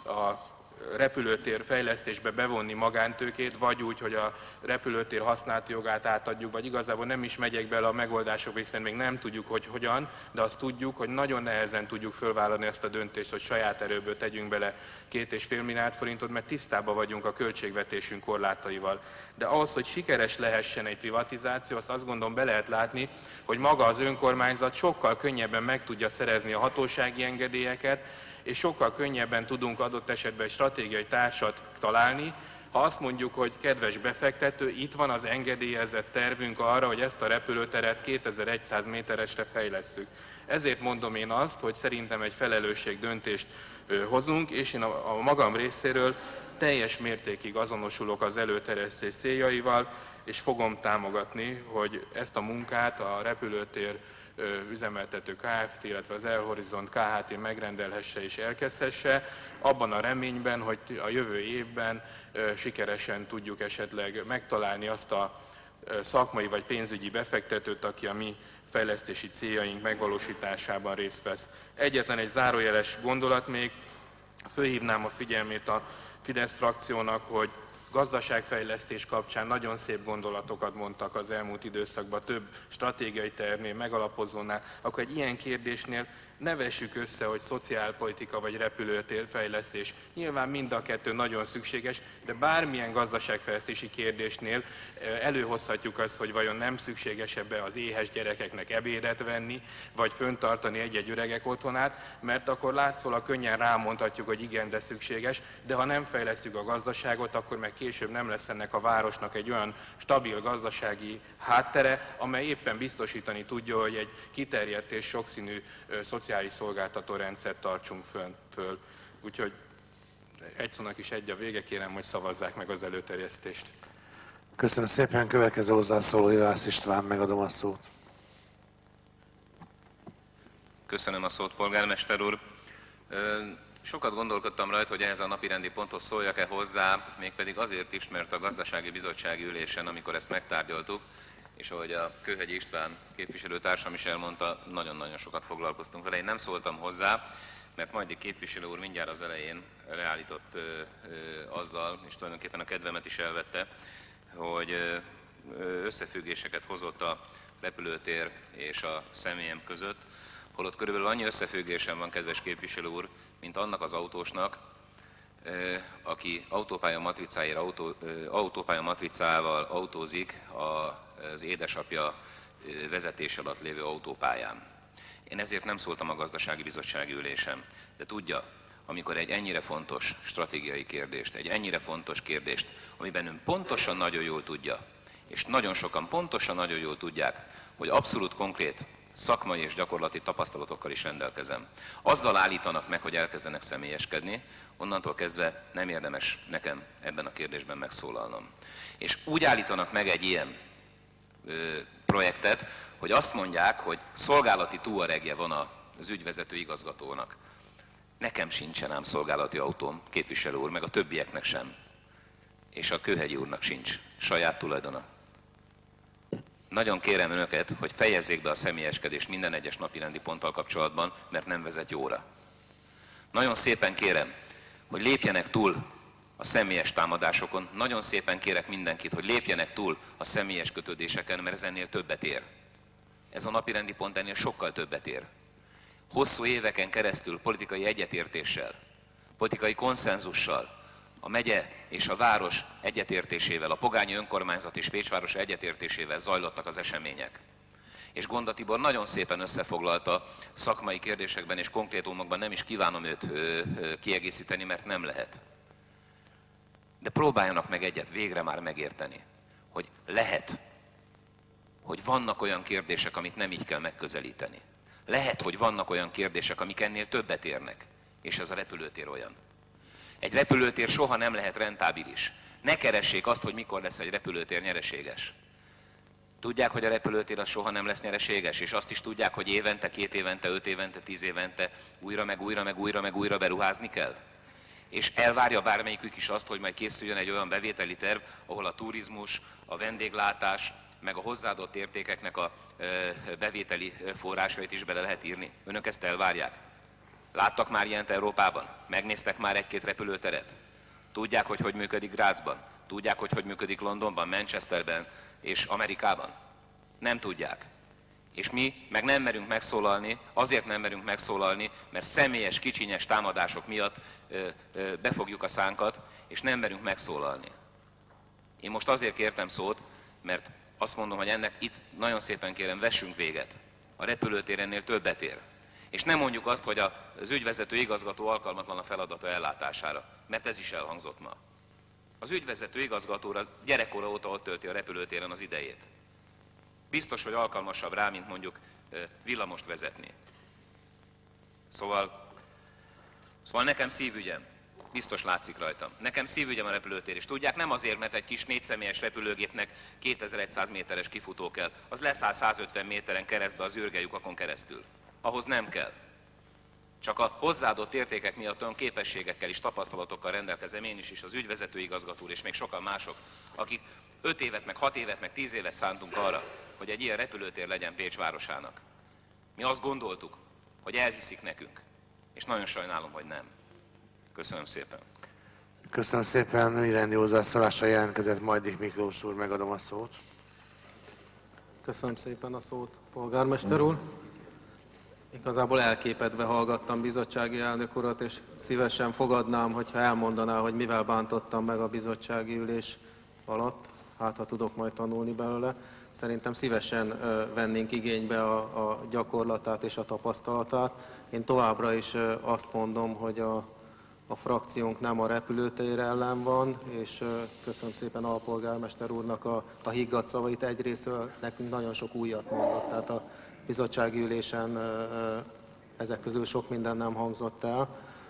a repülőtér fejlesztésbe bevonni magántőkét, vagy úgy, hogy a repülőtér használati jogát átadjuk, vagy igazából nem is megyek bele a megoldások, hiszen még nem tudjuk, hogy hogyan, de azt tudjuk, hogy nagyon nehezen tudjuk fölvállalni ezt a döntést, hogy saját erőből tegyünk bele két és fél milliárd forintot, mert tisztában vagyunk a költségvetésünk korlátaival. De ahhoz, hogy sikeres lehessen egy privatizáció, azt azt gondolom be lehet látni, hogy maga az önkormányzat sokkal könnyebben meg tudja szerezni a hatósági engedélyeket, és sokkal könnyebben tudunk adott esetben egy stratégiai társat találni, Ha azt mondjuk, hogy kedves befektető, itt van az engedélyezett tervünk arra, hogy ezt a repülőteret kétezer-száz méteresre fejlesszük. Ezért mondom én azt, hogy szerintem egy felelősségdöntést hozunk, és én a, a magam részéről teljes mértékig azonosulok az előterjesztés céljaival, és fogom támogatni, hogy ezt a munkát a repülőtér üzemeltető Kft., illetve az Air-Horizont Kft. Megrendelhesse és elkezdhesse, abban a reményben, hogy a jövő évben sikeresen tudjuk esetleg megtalálni azt a szakmai vagy pénzügyi befektetőt, aki a mi fejlesztési céljaink megvalósításában részt vesz. Egyetlen egy zárójeles gondolat még, fölhívnám a figyelmét a Fidesz frakciónak, hogy gazdaságfejlesztés kapcsán nagyon szép gondolatokat mondtak az elmúlt időszakban, több stratégiai tervnél, megalapozónál, akkor egy ilyen kérdésnél ne vessük össze, hogy szociálpolitika vagy repülőtérfejlesztés. Nyilván mind a kettő nagyon szükséges, de bármilyen gazdaságfejlesztési kérdésnél előhozhatjuk azt, hogy vajon nem szükségesebb-e az éhes gyerekeknek ebédet venni, vagy föntartani egy-egy öregek otthonát, mert akkor látszólag könnyen rámondhatjuk, hogy igen, de szükséges, de ha nem fejlesztjük a gazdaságot, akkor meg később nem lesz ennek a városnak egy olyan stabil gazdasági háttere, amely éppen biztosítani tudja, hogy egy kiterjedt és sokszínű szociális szolgáltató rendszert tartsunk föl. föl. Úgyhogy egy szónak is egy a vége, kérem, hogy szavazzák meg az előterjesztést. Köszönöm szépen, következő hozzászóló Juhász István, megadom a szót. Köszönöm a szót, polgármester úr. Sokat gondolkodtam rajta, hogy ehhez a napirendi ponthoz szóljak-e hozzá, mégpedig azért is, mert a gazdasági bizottsági ülésen, amikor ezt megtárgyaltuk, és ahogy a Kőhegyi István képviselőtársam is elmondta, nagyon-nagyon sokat foglalkoztunk vele. Én nem szóltam hozzá, mert Majdi képviselő úr mindjárt az elején leállított ö, ö, azzal, és tulajdonképpen a kedvemet is elvette, hogy ö, összefüggéseket hozott a repülőtér és a személyem között, holott körülbelül annyi összefüggésem van, kedves képviselő úr, mint annak az autósnak, ö, aki autópálya matricáért autó, ö, autópálya matricával autózik a az édesapja vezetés alatt lévő autópályán. Én ezért nem szóltam a gazdasági bizottsági ülésem, de tudja, amikor egy ennyire fontos stratégiai kérdést, egy ennyire fontos kérdést, amiben ön pontosan nagyon jól tudja, és nagyon sokan pontosan nagyon jól tudják, hogy abszolút konkrét szakmai és gyakorlati tapasztalatokkal is rendelkezem. Azzal állítanak meg, hogy elkezdenek személyeskedni, onnantól kezdve nem érdemes nekem ebben a kérdésben megszólalnom. És úgy állítanak meg egy ilyen projektet, hogy azt mondják, hogy szolgálati Touaregje van az ügyvezető igazgatónak. Nekem sincsen ám szolgálati autóm, képviselő úr, meg a többieknek sem. És a Kőhegyi úrnak sincs saját tulajdona. Nagyon kérem önöket, hogy fejezzék be a személyeskedést minden egyes napirendi ponttal kapcsolatban, mert nem vezet jóra. Nagyon szépen kérem, hogy lépjenek túl a személyes támadásokon. Nagyon szépen kérek mindenkit, hogy lépjenek túl a személyes kötődéseken, mert ez ennél többet ér. Ez a napirendi pont ennél sokkal többet ér. Hosszú éveken keresztül politikai egyetértéssel, politikai konszenzussal, a megye és a város egyetértésével, a pogányi önkormányzat és Pécsváros egyetértésével zajlottak az események. És Gonda Tibor nagyon szépen összefoglalta szakmai kérdésekben és konkrétumokban, nem is kívánom őt ö, ö, kiegészíteni, mert nem lehet. De próbáljanak meg egyet végre már megérteni, hogy lehet, hogy vannak olyan kérdések, amit nem így kell megközelíteni. Lehet, hogy vannak olyan kérdések, amik ennél többet érnek, és ez a repülőtér olyan. Egy repülőtér soha nem lehet rentábilis. Ne keressék azt, hogy mikor lesz egy repülőtér nyereséges. Tudják, hogy a repülőtér az soha nem lesz nyereséges, és azt is tudják, hogy évente, két évente, öt évente, tíz évente újra, meg újra, meg újra, meg újra beruházni kell. És elvárja bármelyikük is azt, hogy majd készüljön egy olyan bevételi terv, ahol a turizmus, a vendéglátás, meg a hozzáadott értékeknek a bevételi forrásait is bele lehet írni. Önök ezt elvárják? Láttak már ilyent Európában? Megnéztek már egy-két repülőteret? Tudják, hogy hogy működik Grazban? Tudják, hogy hogy működik Londonban, Manchesterben és Amerikában? Nem tudják. És mi meg nem merünk megszólalni, azért nem merünk megszólalni, mert személyes, kicsinyes támadások miatt ö, ö, befogjuk a szánkat, és nem merünk megszólalni. Én most azért kértem szót, mert azt mondom, hogy ennek itt nagyon szépen kérem, vessünk véget. A repülőtér ennél többet ér. És nem mondjuk azt, hogy az ügyvezető igazgató alkalmatlan a feladata ellátására, mert ez is elhangzott ma. Az ügyvezető igazgató az gyerekkora óta ott tölti a repülőtéren az idejét. Biztos, hogy alkalmasabb rá, mint mondjuk villamost vezetni. Szóval, szóval nekem szívügyem, biztos látszik rajtam. Nekem szívügyem a repülőtér, és tudják, nem azért, mert egy kis négyszemélyes repülőgépnek kétezer-száz méteres kifutó kell. Az leszáll százötven méteren keresztbe az űrgelyukakon keresztül. Ahhoz nem kell. Csak a hozzáadott értékek miatt olyan képességekkel és tapasztalatokkal rendelkezem én is, és az ügyvezető igazgató és még sokan mások, akik öt évet, meg hat évet, meg tíz évet szántunk arra, hogy egy ilyen repülőtér legyen Pécs városának. Mi azt gondoltuk, hogy elhiszik nekünk, és nagyon sajnálom, hogy nem. Köszönöm szépen. Köszönöm szépen, ügyrendi hozzászólásra jelentkezett Majdik Miklós úr, megadom a szót. Köszönöm szépen a szót, polgármester úr. Igazából elképedve hallgattam bizottsági elnök urat, és szívesen fogadnám, hogyha elmondaná, hogy mivel bántottam meg a bizottsági ülés alatt. Hát, ha tudok majd tanulni belőle. Szerintem szívesen vennénk igénybe a, a gyakorlatát és a tapasztalatát. Én továbbra is azt mondom, hogy a, a frakciónk nem a repülőtér ellen van, és köszönöm szépen a polgármester úrnak a, a higgadt szavait. Egyrésztről nekünk nagyon sok újat mondott, tehát a bizottsági ülésen ezek közül sok minden nem hangzott el,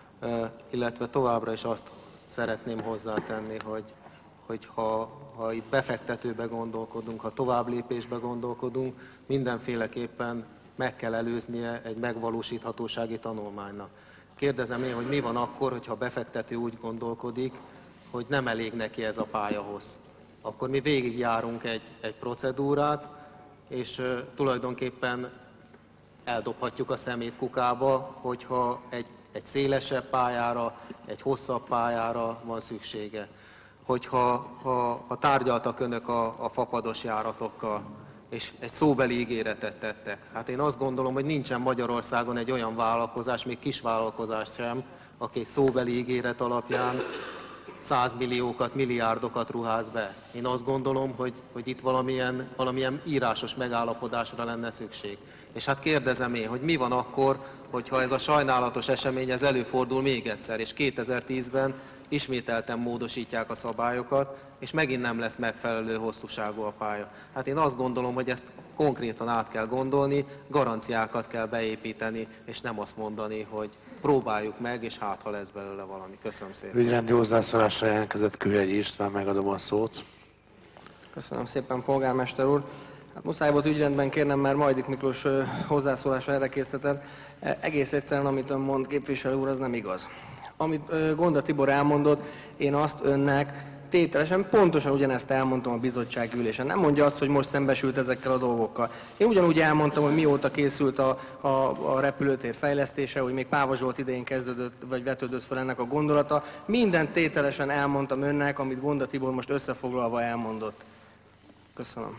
illetve továbbra is azt szeretném hozzátenni, hogy, hogy ha, ha itt befektetőbe gondolkodunk, ha továbblépésbe gondolkodunk, mindenféleképpen meg kell előznie egy megvalósíthatósági tanulmánynak. Kérdezem én, hogy mi van akkor, hogyha a befektető úgy gondolkodik, hogy nem elég neki ez a pályahoz. Akkor mi végigjárunk egy, egy procedúrát, és uh, tulajdonképpen eldobhatjuk a szemét kukába, hogyha egy, egy szélesebb pályára, egy hosszabb pályára van szüksége. Hogyha ha, ha tárgyaltak önök a, a fapados járatokkal, és egy szóbeli ígéretet tettek. Hát én azt gondolom, hogy nincsen Magyarországon egy olyan vállalkozás, még kis vállalkozás sem, aki egy szóbeli ígéret alapján százmilliókat, milliárdokat ruház be. Én azt gondolom, hogy, hogy itt valamilyen, valamilyen írásos megállapodásra lenne szükség. És hát kérdezem én, hogy mi van akkor, hogyha ez a sajnálatos esemény ez előfordul még egyszer, és kétezer-tízben ismételten módosítják a szabályokat, és megint nem lesz megfelelő hosszúságú a pálya. Hát én azt gondolom, hogy ezt konkrétan át kell gondolni, garanciákat kell beépíteni, és nem azt mondani, hogy próbáljuk meg, és hát, ha lesz belőle valami. Köszönöm szépen. Ügyrendi hozzászólásra jelentkezett Kőhegyi István, megadom a szót. Köszönöm szépen, polgármester úr. Hát muszáj volt ügyrendben kérnem, mert Majdik Miklós hozzászólása erre késztetett. Egész egyszerűen, amit ön mond, képviselő úr, az nem igaz. Amit Gonda Tibor elmondott, én azt önnek tételesen pontosan ugyanezt elmondtam a bizottsági ülésen. Nem mondja azt, hogy most szembesült ezekkel a dolgokkal. Én ugyanúgy elmondtam, hogy mióta készült a, a, a repülőtér fejlesztése, hogy még Páva Zsolt idején kezdődött, vagy vetődött fel ennek a gondolata. Mindent tételesen elmondtam önnek, amit Gonda Tibor most összefoglalva elmondott. Köszönöm.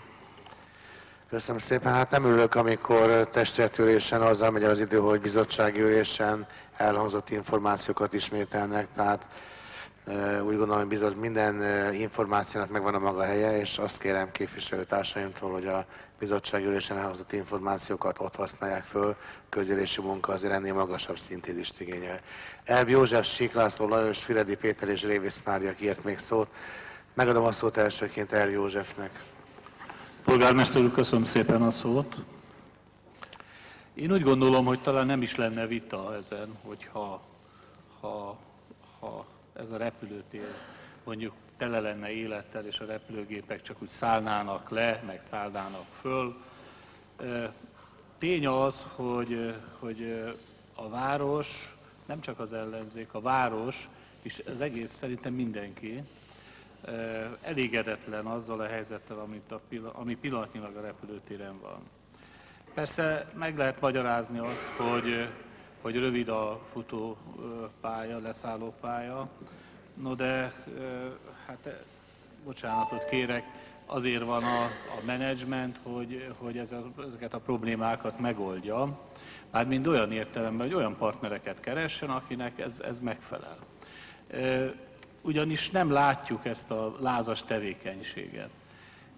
Köszönöm szépen. Hát nem örülök, amikor testületülésen azzal megy el az idő, hogy bizottsági ülésen elhangzott információkat ismételnek, tehát úgy gondolom, hogy minden információnak megvan a maga helye, és azt kérem képviselőtársaimtól, hogy a bizottsági ülésen elhangzott információkat ott használják föl, közgyűlési munka azért ennél magasabb szintézist igényel. Elb József, Sík László, Lajos, Füredi Péter és Révész Mária kért még szót. Megadom a szót elsőként Elb Józsefnek. Polgármester úr, köszönöm szépen a szót. Én úgy gondolom, hogy talán nem is lenne vita ezen, hogyha ha, ha ez a repülőtér mondjuk tele lenne élettel, és a repülőgépek csak úgy szállnának le, meg szállnának föl. Tény az, hogy, hogy a város, nem csak az ellenzék, a város, és az egész szerintem mindenki, elégedetlen azzal a helyzettel, amit a, ami pillanatnyilag a repülőtéren van. Persze meg lehet magyarázni azt, hogy, hogy rövid a futópálya, leszállópálya, no de, hát bocsánatot kérek, azért van a, a menedzsment, hogy, hogy ez a, ezeket a problémákat megoldja, mármint olyan értelemben, hogy olyan partnereket keressen, akinek ez, ez megfelel. Ugyanis nem látjuk ezt a lázas tevékenységet.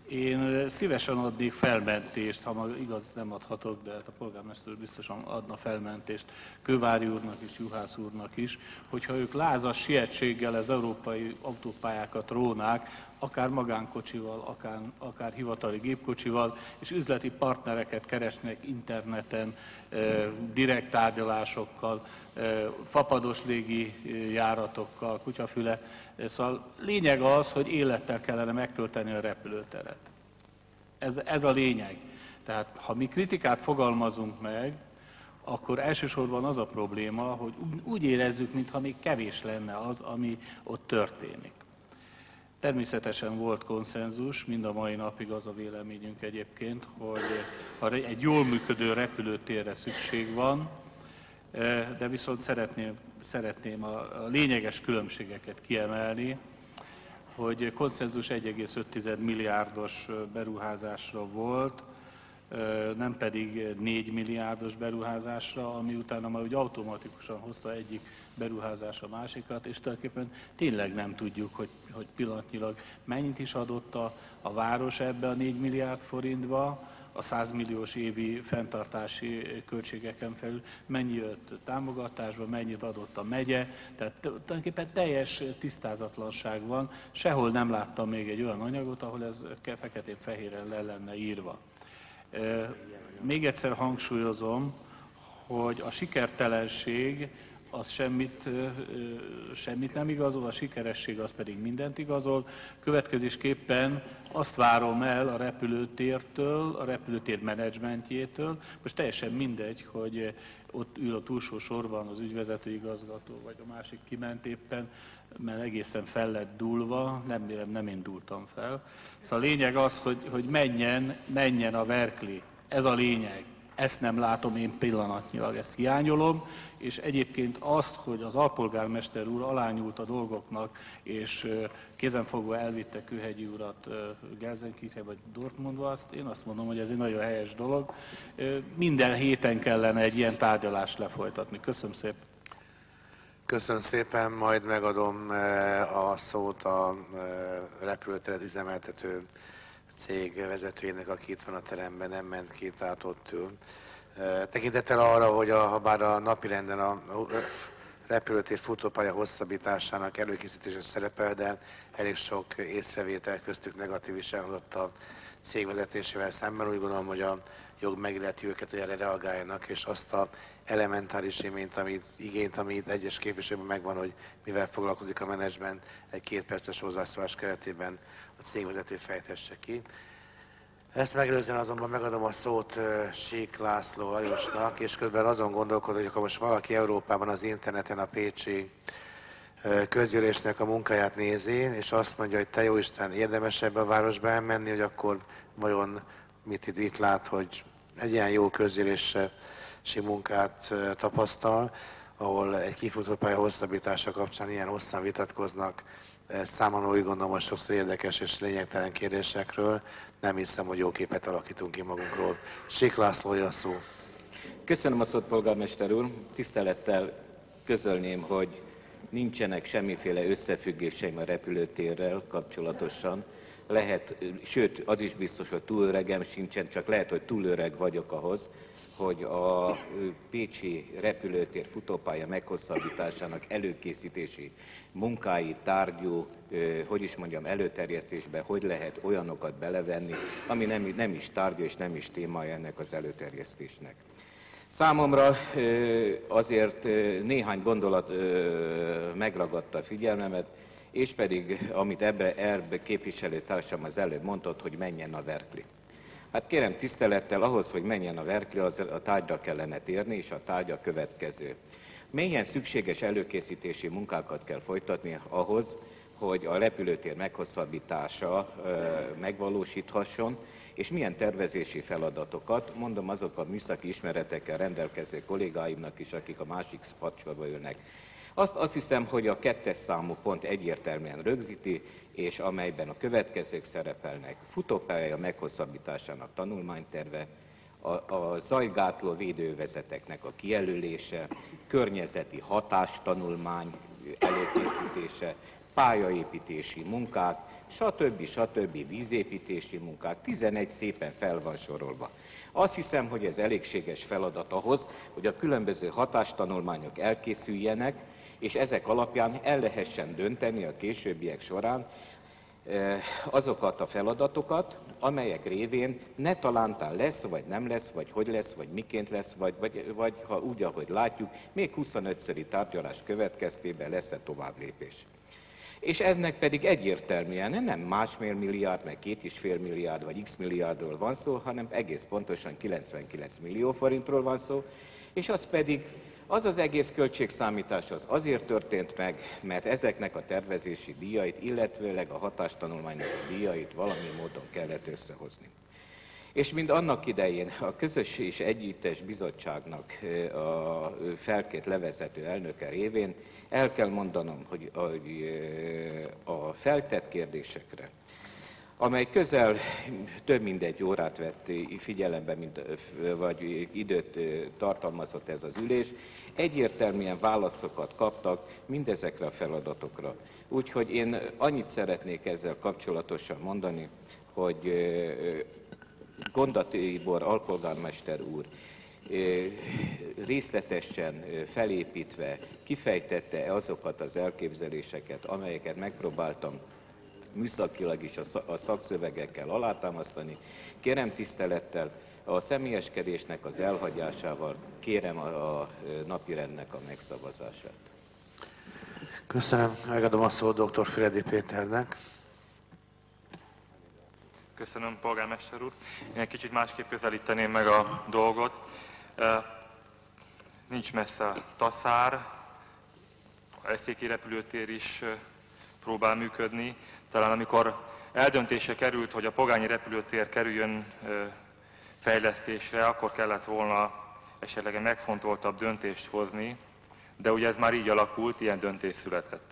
Én szívesen adnék felmentést, ha ma igaz nem adhatok, de a polgármester úr biztosan adna felmentést Kővári úrnak és Juhász úrnak is, hogyha ők lázas sietséggel az európai autópályákat rónák, akár magánkocsival, akár, akár hivatali gépkocsival, és üzleti partnereket keresnek interneten, direkt tárgyalásokkal, fapados légi járatokkal, Kutyafüle. Szóval lényeg az, hogy élettel kellene megtölteni a repülőteret. Ez, ez a lényeg. Tehát ha mi kritikát fogalmazunk meg, akkor elsősorban az a probléma, hogy úgy érezzük, mintha még kevés lenne az, ami ott történik. Természetesen volt konszenzus, mind a mai napig az a véleményünk egyébként, hogy ha egy jól működő repülőtérre szükség van, de viszont szeretném, szeretném a, a lényeges különbségeket kiemelni, hogy konszenzus egy egész öt milliárdos beruházásra volt, nem pedig négy milliárdos beruházásra, ami utána már úgy automatikusan hozta egyik beruházás a másikat, és tulajdonképpen tényleg nem tudjuk, hogy, hogy pillanatnyilag mennyit is adott a, a város ebbe a négy milliárd forintba, a száz milliós évi fenntartási költségeken felül, mennyi jött támogatásba, mennyit adott a megye, tehát tulajdonképpen teljes tisztázatlanság van, sehol nem láttam még egy olyan anyagot, ahol ez feketén-fehéren le lenne írva. Még egyszer hangsúlyozom, hogy a sikertelenség az semmit, semmit nem igazol, a sikeresség az pedig mindent igazol. Következésképpen azt várom el a repülőtértől, a repülőtér menedzsmentjétől, most teljesen mindegy, hogy ott ül a túlsó sorban az ügyvezetőigazgató, vagy a másik kiment éppen, mert egészen fel lett dúlva, nem, nem indultam fel. Szóval a lényeg az, hogy, hogy menjen, menjen a Verkli. Ez a lényeg. Ezt nem látom én pillanatnyilag, ezt hiányolom, és egyébként azt, hogy az alpolgármester úr alányult a dolgoknak, és kézenfogva elvitte Kőhegyi urat Gelsenkirche vagy Dortmundba, azt én azt mondom, hogy ez egy nagyon helyes dolog. Minden héten kellene egy ilyen tárgyalást lefolytatni. Köszönöm szépen. Köszönöm szépen, majd megadom a szót a repülőteret üzemeltető cég vezetőjének, aki itt van a teremben, nem ment ki, tehát ott ül. Tekintettel arra, hogy a, ha bár a napirenden a repülőtér futópálya hosszabbításának előkészítése szerepel, de elég sok észrevétel köztük negatív is elhozott a cég vezetésével szemben. Úgy gondolom, hogy a jog megilleti őket, hogy erre reagáljanak, és azt a elementáris iményt, amit, igényt, amit egyes képviselőben megvan, hogy mivel foglalkozik a menedzsment, egy két perces hozzászólás keretében a cégvezető fejtesse ki. Ezt megelőzően azonban megadom a szót Sík László Lajosnak, és közben azon gondolkodok, hogy akkor most valaki Európában az interneten a pécsi közgyűlésnek a munkáját nézi, és azt mondja, hogy te jóisten, érdemes ebbe a városba elmenni, hogy akkor vajon mit itt, itt lát, hogy egy ilyen jó közgyűlési munkát tapasztal, ahol egy kifutópálya hosszabbítása kapcsán ilyen hosszan vitatkoznak, számomra úgy gondolom, hogy sokszor érdekes és lényegtelen kérdésekről. Nem hiszem, hogy jó képet alakítunk ki magunkról. Sík Lászlója a szó. Köszönöm a szót, polgármester úr. Tisztelettel közölném, hogy nincsenek semmiféle összefüggéseim a repülőtérrel kapcsolatosan. Lehet, sőt, az is biztos, hogy túl öregem sincsen, csak lehet, hogy túl öreg vagyok ahhoz, hogy a pécsi repülőtér futópálya meghosszabbításának előkészítési munkái, tárgyú, hogy is mondjam, előterjesztésbe hogy lehet olyanokat belevenni, ami nem, nem is tárgya és nem is témája ennek az előterjesztésnek. Számomra azért néhány gondolat megragadta a figyelmemet, és pedig, amit ebbe Erb képviselőtársam az előbb mondott, hogy menjen a Verkli. Hát kérem tisztelettel, ahhoz, hogy menjen a Verkli, az a tárgyra kellene térni, és a tárgya következő. Milyen szükséges előkészítési munkákat kell folytatni ahhoz, hogy a repülőtér meghosszabbítása megvalósíthasson, és milyen tervezési feladatokat, mondom azok a műszaki ismeretekkel rendelkező kollégáimnak is, akik a másik padsorba ülnek. Azt, azt hiszem, hogy a kettes számú pont egyértelműen rögzíti, és amelyben a következők szerepelnek. Futópálya meghosszabbításának tanulmányterve, a, a zajgátló védővezeteknek a kijelölése, környezeti hatástanulmány előkészítése, pályaépítési munkák, stb. stb. Vízépítési munkák, tizenegy szépen fel van sorolva. Azt hiszem, hogy ez elégséges feladat ahhoz, hogy a különböző hatástanulmányok elkészüljenek, és ezek alapján el lehessen dönteni a későbbiek során azokat a feladatokat, amelyek révén ne talántán lesz, vagy nem lesz, vagy hogy lesz, vagy miként lesz, vagy, vagy, vagy ha úgy, ahogy látjuk, még huszonötszöri tárgyalás következtében lesz-e továbblépés. És ennek pedig egyértelműen nem másfél milliárd, meg két és fél milliárd, vagy x milliárdról van szó, hanem egész pontosan kilencvenkilenc millió forintról van szó, és az pedig az az egész költségszámítás az azért történt meg, mert ezeknek a tervezési díjait, illetőleg a hatástanulmánynak a díjait valami módon kellett összehozni. És mind annak idején a Közös és Együttes Bizottságnak a felkét levezető elnöke révén el kell mondanom, hogy a feltett kérdésekre, amely közel több mint egy órát vett figyelembe, mint, vagy időt tartalmazott ez az ülés, egyértelműen válaszokat kaptak mindezekre a feladatokra. Úgyhogy én annyit szeretnék ezzel kapcsolatosan mondani, hogy Gonda Tibor alpolgármester úr részletesen felépítve kifejtette azokat az elképzeléseket, amelyeket megpróbáltam műszakilag is a szakszövegekkel alátámasztani. Kérem tisztelettel, a személyeskedésnek az elhagyásával kérem a napirendnek a megszavazását. Köszönöm, megadom a szót dr. Füredi Péternek. Köszönöm, polgármester úr. Én egy kicsit másképp közelíteném meg a dolgot. Nincs messze Taszár, a Eszéki repülőtér is próbál működni. Talán amikor eldöntése került, hogy a Pogányi repülőtér kerüljön fejlesztésre, akkor kellett volna esetleg egy megfontoltabb döntést hozni, de ugye ez már így alakult, ilyen döntés született.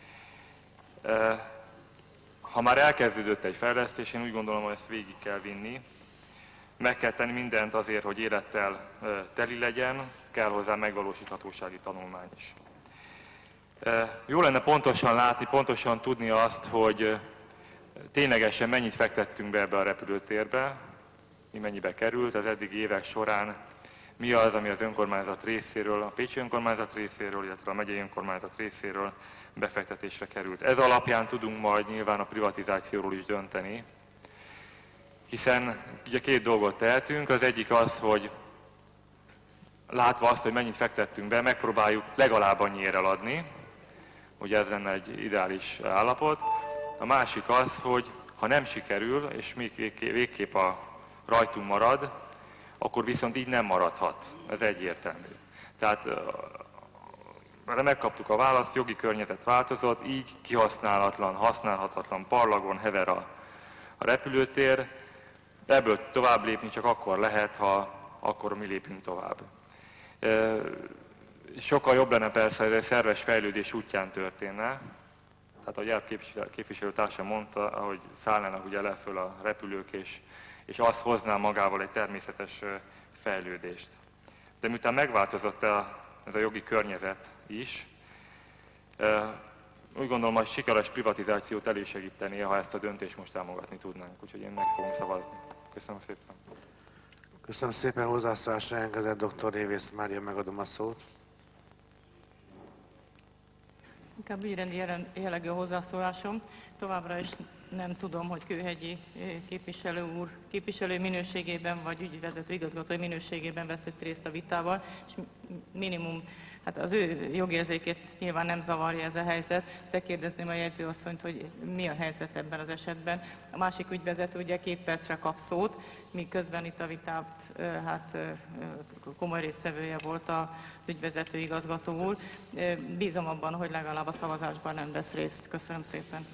Ha már elkezdődött egy fejlesztés, én úgy gondolom, hogy ezt végig kell vinni. Meg kell tenni mindent azért, hogy élettel teli legyen, kell hozzá megvalósíthatósági tanulmány is. Jó lenne pontosan látni, pontosan tudni azt, hogy ténylegesen mennyit fektettünk be ebbe a repülőtérbe, mi mennyibe került az eddigi évek során, mi az, ami az önkormányzat részéről, a Pécsi önkormányzat részéről, illetve a megyei önkormányzat részéről befektetésre került. Ez alapján tudunk majd nyilván a privatizációról is dönteni, hiszen ugye két dolgot tehetünk, az egyik az, hogy látva azt, hogy mennyit fektettünk be, megpróbáljuk legalább annyiért eladni, ugye ez lenne egy ideális állapot. A másik az, hogy ha nem sikerül, és még végképp a rajtunk marad, akkor viszont így nem maradhat. Ez egyértelmű. Tehát megkaptuk a választ, jogi környezet változott, így kihasználatlan, használhatatlan parlagon hever a, a repülőtér. Ebből tovább lépni csak akkor lehet, ha akkor mi lépünk tovább. Sokkal jobb lenne persze, hogy egy szerves fejlődés útján történne. Tehát ahogy Erb képviselőtársam mondta, ahogy szállnának ugye le föl a repülők, és, és azt hozná magával egy természetes fejlődést. De miután megváltozott a, ez a jogi környezet is, úgy gondolom, hogy sikeres privatizációt elősegíteni, ha ezt a döntést most támogatni tudnánk. Úgyhogy én meg fogom szavazni. Köszönöm szépen. Köszönöm szépen, hozzászólásra engedett dr. Révész Mária, megadom a szót. Inkább ügyrendi jellegű a hozzászólásom. Továbbra is nem tudom, hogy Kőhegyi képviselő úr képviselő minőségében vagy ügyvezető igazgatói minőségében veszett részt a vitával, és minimum, hát az ő jogérzékét nyilván nem zavarja ez a helyzet, de kérdezném a jegyzőasszonyt, hogy mi a helyzet ebben az esetben. A másik ügyvezető ugye két percre kap szót, miközben itt a vitát hát, komoly résztvevője volt az ügyvezető igazgató úr. Bízom abban, hogy legalább a szavazásban nem vesz részt. Köszönöm szépen.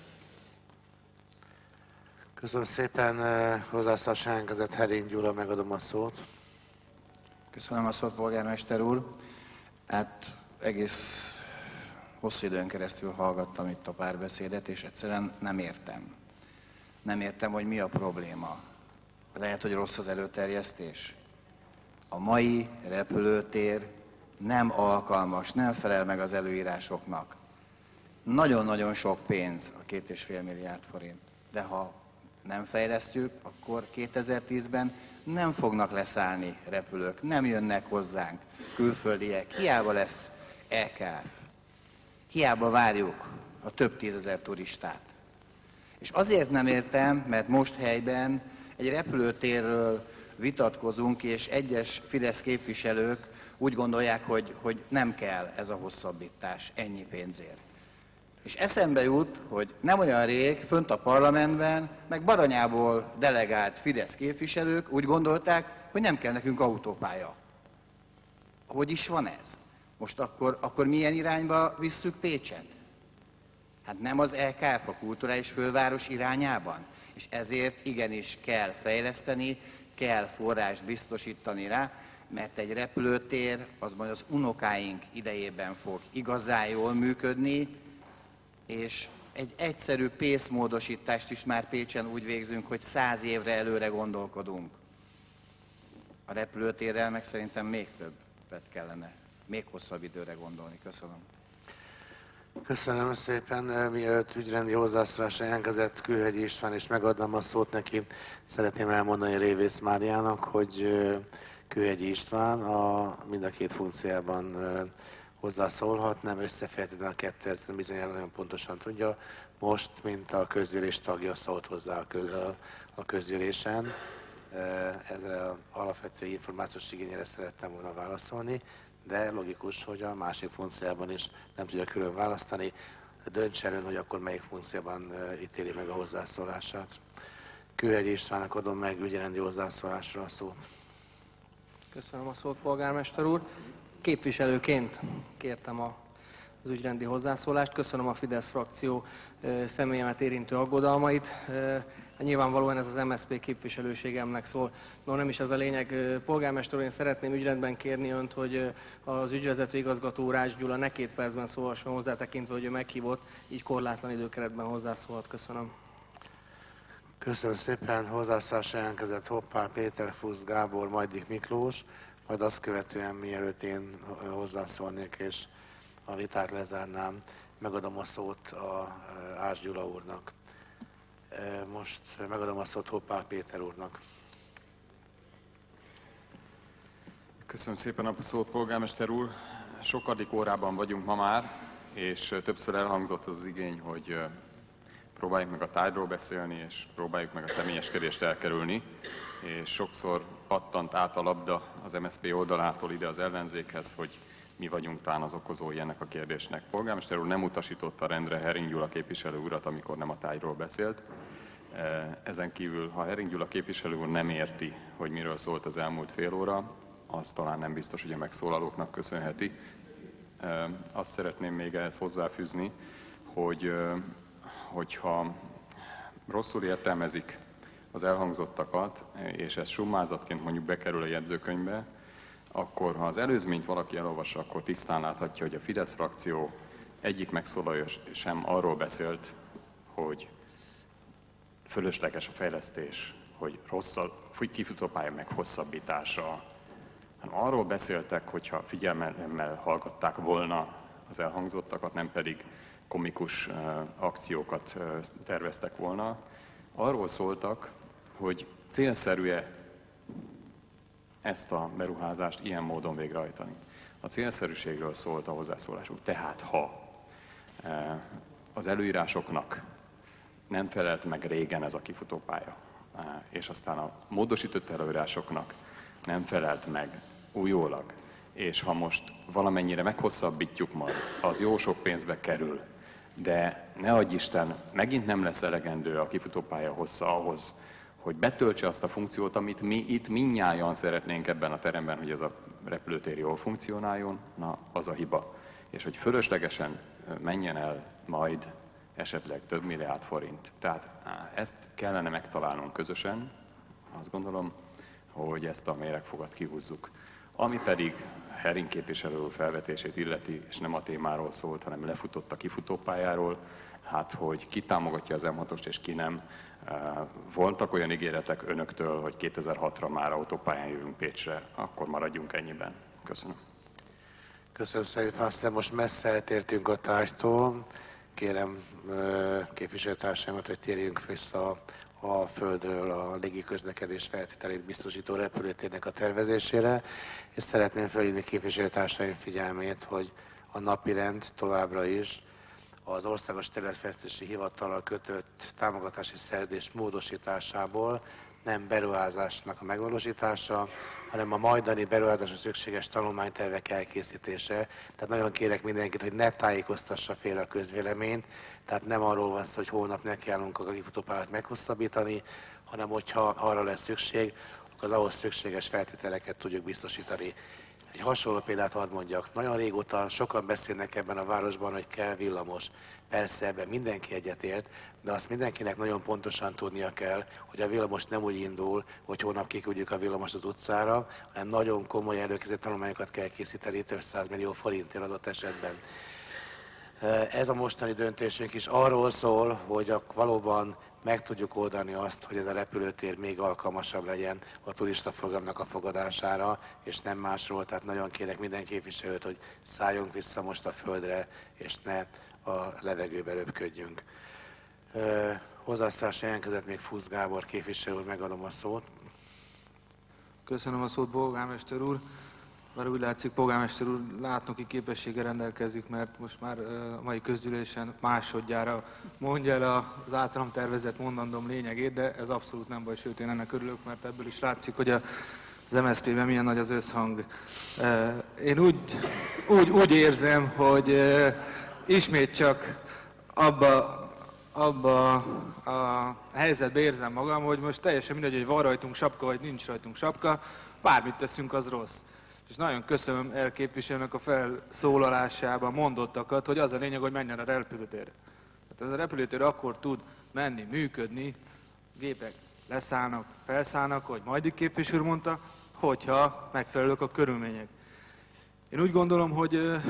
Köszönöm szépen, hozzászólásra engedett Herény Gyula, megadom a szót. Köszönöm a szót, polgármester úr. Hát egész hosszú időn keresztül hallgattam itt a párbeszédet, és egyszerűen nem értem. Nem értem, hogy mi a probléma. Lehet, hogy rossz az előterjesztés. A mai repülőtér nem alkalmas, nem felel meg az előírásoknak. Nagyon-nagyon sok pénz, a két és fél milliárd forint. De ha nem fejlesztjük, akkor kétezer-tízben nem fognak leszállni repülők, nem jönnek hozzánk külföldiek, hiába lesz é ká ef, hiába várjuk a több tízezer turistát. És azért nem értem, mert most helyben egy repülőtérről vitatkozunk, és egyes Fidesz képviselők úgy gondolják, hogy, hogy nem kell ez a hosszabbítás ennyi pénzért. És eszembe jut, hogy nem olyan rég, fönt a parlamentben, meg Baranyából delegált Fidesz képviselők úgy gondolták, hogy nem kell nekünk autópálya. Hogy is van ez? Most akkor, akkor milyen irányba visszük Pécset? Hát nem az é ká ef a kulturális főváros irányában? És ezért igenis kell fejleszteni, kell forrást biztosítani rá, mert egy repülőtér az majd az unokáink idejében fog igazán jól működni, és egy egyszerű pénzmódosítást is már Pécsen úgy végzünk, hogy száz évre előre gondolkodunk. A repülőtérrel meg szerintem még többet kellene, még hosszabb időre gondolni. Köszönöm. Köszönöm szépen. Mielőtt ügyrendi hozzászólásra jelentkezett Kőhegyi István, és megadnám a szót neki, szeretném elmondani Révész Máriának, hogy Kőhegyi István a mind a két funkciójában hozzászólhat, nem összefejtetlen a kettő, ezt bizonyára nagyon pontosan tudja. Most, mint a közgyűlés tagja, szólt hozzá a közgyűlésen. Ezzel az alapvető információs igényére szerettem volna válaszolni, de logikus, hogy a másik funkcióban is nem tudja külön választani. Döntsen ön, hogy akkor melyik funkcióban ítéli meg a hozzászólását. Kőhegyi Istvánnak adom meg ügyrendi hozzászólásra a szót. Köszönöm a szót, polgármester úr. Képviselőként kértem a, az ügyrendi hozzászólást. Köszönöm a Fidesz frakció e, személyemet érintő aggodalmait. E, nyilvánvalóan ez az em es zé pé képviselőségemnek szól. No, nem is ez a lényeg. E, polgármester úr, én szeretném ügyrendben kérni önt, hogy e, az ügyvezető igazgató Rács Gyula ne két percben szólhasson hozzá, tekintve, hogy ő meghívott, így korlátlan időkeretben hozzászólhat. Köszönöm. Köszönöm szépen. Hozzászólásra jelentkezett Hoppál Péter, Fusz Gábor, Majdik Miklós, majd azt követően, mielőtt én hozzászólnék és a vitát lezárnám, megadom a szót a Ács Gyula úrnak. Most megadom a szót Hoppál Péter úrnak. Köszönöm szépen a szót, polgármester úr. Sokadik órában vagyunk ma már, és többször elhangzott az igény, hogy próbáljuk meg a tárgyról beszélni, és próbáljuk meg a személyeskedést elkerülni, és sokszor pattant át a labda az em es zé pé oldalától ide az ellenzékhez, hogy mi vagyunk talán az okozói ennek a kérdésnek. Polgármester úr nem utasította rendre Herring Gyula képviselő urat, amikor nem a tárgyról beszélt. Ezen kívül, ha Herring Gyula képviselő úr nem érti, hogy miről szólt az elmúlt fél óra, az talán nem biztos, hogy a megszólalóknak köszönheti. Azt szeretném még ehhez hozzáfűzni, hogy hogyha rosszul értelmezik az elhangzottakat, és ez summázatként mondjuk bekerül a jegyzőkönyvbe, akkor ha az előzményt valaki elolvassa, akkor tisztán láthatja, hogy a Fidesz frakció egyik megszólalója sem arról beszélt, hogy fölösleges a fejlesztés, hogy rossz a kifutópálya meghosszabbítása, hanem arról beszéltek, hogyha figyelmemmel hallgatták volna az elhangzottakat, nem pedig komikus uh, akciókat uh, terveztek volna. Arról szóltak, hogy célszerű-e ezt a beruházást ilyen módon végrehajtani. A célszerűségről szólt a hozzászólásuk. Tehát ha uh, az előírásoknak nem felelt meg régen ez a kifutópálya, uh, és aztán a módosított előírásoknak nem felelt meg újólag, és ha most valamennyire meghosszabbítjuk majd, az jó sok pénzbe kerül, de ne adj Isten, megint nem lesz elegendő a kifutópálya hossza ahhoz, hogy betöltse azt a funkciót, amit mi itt mindnyájan szeretnénk ebben a teremben, hogy ez a repülőtér jól funkcionáljon, na, az a hiba. És hogy fölöslegesen menjen el majd esetleg több milliárd forint. Tehát ezt kellene megtalálnunk közösen, azt gondolom, hogy ezt a méregfogat kihúzzuk. Ami pedig Herring képviselő úr felvetését illeti, és nem a témáról szólt, hanem lefutott a kifutópályáról, hát hogy ki támogatja az em hatost és ki nem. Voltak olyan ígéretek önöktől, hogy kétezer-hatra már autópályán jövünk Pécsre, akkor maradjunk ennyiben. Köszönöm. Köszönöm szépen, aztán most messze eltértünk a tárgytól. kérem képviselőtársaimat, hogy térjünk vissza a földről a légiközlekedés feltételét biztosító repülőtérnek a tervezésére, és szeretném felhívni képviselőtársaim figyelmét, hogy a napirend továbbra is az Országos Területfejlesztési Hivatallal kötött támogatási szerződés módosításából nem beruházásnak a megvalósítása, hanem a majdani beruházásra szükséges tanulmánytervek elkészítése. Tehát nagyon kérek mindenkit, hogy ne tájékoztassa félre a közvéleményt, tehát nem arról van szó, hogy holnap nekiállunk a kifutópályát meghosszabbítani, hanem hogyha arra lesz szükség, akkor az ahhoz szükséges feltételeket tudjuk biztosítani. Egy hasonló példát hadd mondjak. Nagyon régóta sokan beszélnek ebben a városban, hogy kell villamos. Persze ebben mindenki egyetért, de azt mindenkinek nagyon pontosan tudnia kell, hogy a villamos nem úgy indul, hogy holnap kiküldjük a villamost az utcára, hanem nagyon komoly előkészített tanulmányokat kell készíteni több százmillió forintért adott esetben. Ez a mostani döntésünk is arról szól, hogy valóban meg tudjuk oldani azt, hogy ez a repülőtér még alkalmasabb legyen a turistaforgalomnak a fogadására, és nem másról. Tehát nagyon kérek minden képviselőt, hogy szálljunk vissza most a földre, és ne a levegőbe röpködjünk. Hozzászólásra jelentkezett még Fusz Gábor képviselő úr, megadom a szót. Köszönöm a szót, polgármester úr. Bár úgy látszik, polgármester úr látnoki képességgel rendelkezik, mert most már a mai közgyűlésen másodjára mondja el az általam tervezett mondandóm lényegét, de ez abszolút nem baj, sőt én ennek örülök, mert ebből is látszik, hogy az em es zé pé-ben milyen nagy az összhang. Én úgy, úgy, úgy érzem, hogy ismét csak abba, abba a helyzetbe érzem magam, hogy most teljesen mindegy, hogy van rajtunk sapka, vagy nincs rajtunk sapka, bármit teszünk, az rossz. És nagyon köszönöm el képviselőnek a felszólalásában mondottakat, hogy az a lényeg, hogy menjen a repülőtérre. Tehát ez a repülőtér akkor tud menni, működni, gépek leszállnak, felszállnak, ahogy Majdik képviselő mondta, hogyha megfelelők a körülmények. Én úgy gondolom, hogy euh,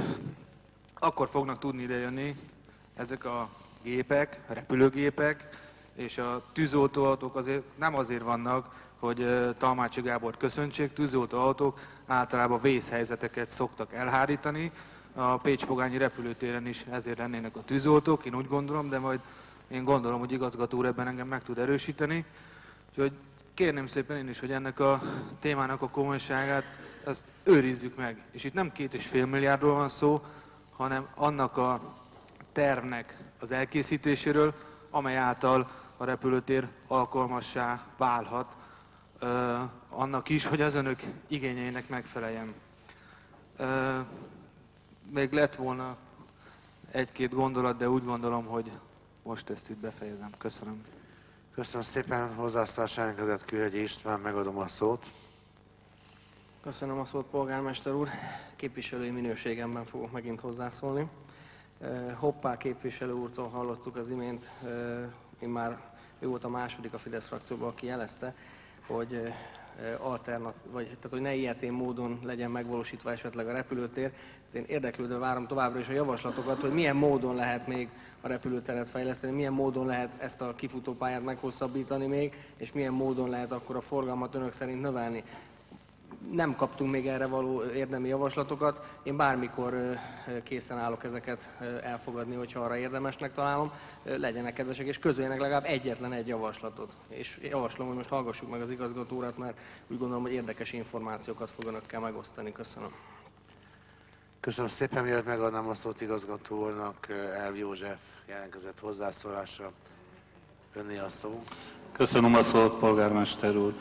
akkor fognak tudni idejönni ezek a gépek, a repülőgépek, és a tűzoltóautók azért nem azért vannak, hogy uh, Talmácsi Gábort köszöntsék, tűzoltóautók általában vészhelyzeteket szoktak elhárítani. A Pécs-Pogányi repülőtéren is ezért lennének a tűzoltók, én úgy gondolom, de majd én gondolom, hogy igazgató úr ebben engem meg tud erősíteni. Úgyhogy kérném szépen én is, hogy ennek a témának a komolyságát, ezt őrizzük meg. És itt nem két és fél milliárdról van szó, hanem annak a tervnek az elkészítéséről, amely által a repülőtér alkalmassá válhat, uh, annak is, hogy az önök igényeinek megfeleljen. Uh, még lett volna egy-két gondolat, de úgy gondolom, hogy most ezt itt befejezem. Köszönöm. Köszönöm szépen, hozzászólásra jelentkezett Kőhegyi István, megadom a szót. Köszönöm a szót, polgármester úr. Képviselői minőségemben fogok megint hozzászólni. Hoppá képviselő úrtól hallottuk az imént, én már ő volt a második a Fidesz frakcióban, aki jelezte, hogy alternat, vagy, tehát, hogy ne ilyetén módon legyen megvalósítva esetleg a repülőtér. Én érdeklődve várom továbbra is a javaslatokat, hogy milyen módon lehet még a repülőteret fejleszteni, milyen módon lehet ezt a kifutópályát meghosszabbítani még, és milyen módon lehet akkor a forgalmat önök szerint növelni. Nem kaptunk még erre való érdemi javaslatokat. Én bármikor készen állok ezeket elfogadni, hogyha arra érdemesnek találom. Legyenek kedvesek, és közöljenek legalább egyetlen egy javaslatot. És javaslom, hogy most hallgassuk meg az igazgató urat, mert úgy gondolom, hogy érdekes információkat fog önökkel megosztani. Köszönöm. Köszönöm szépen, mielőtt megadnám a szót igazgató úrnak, Elv József jelentkezett hozzászólásra. Önné a szó. Köszönöm a szót, polgármester úr.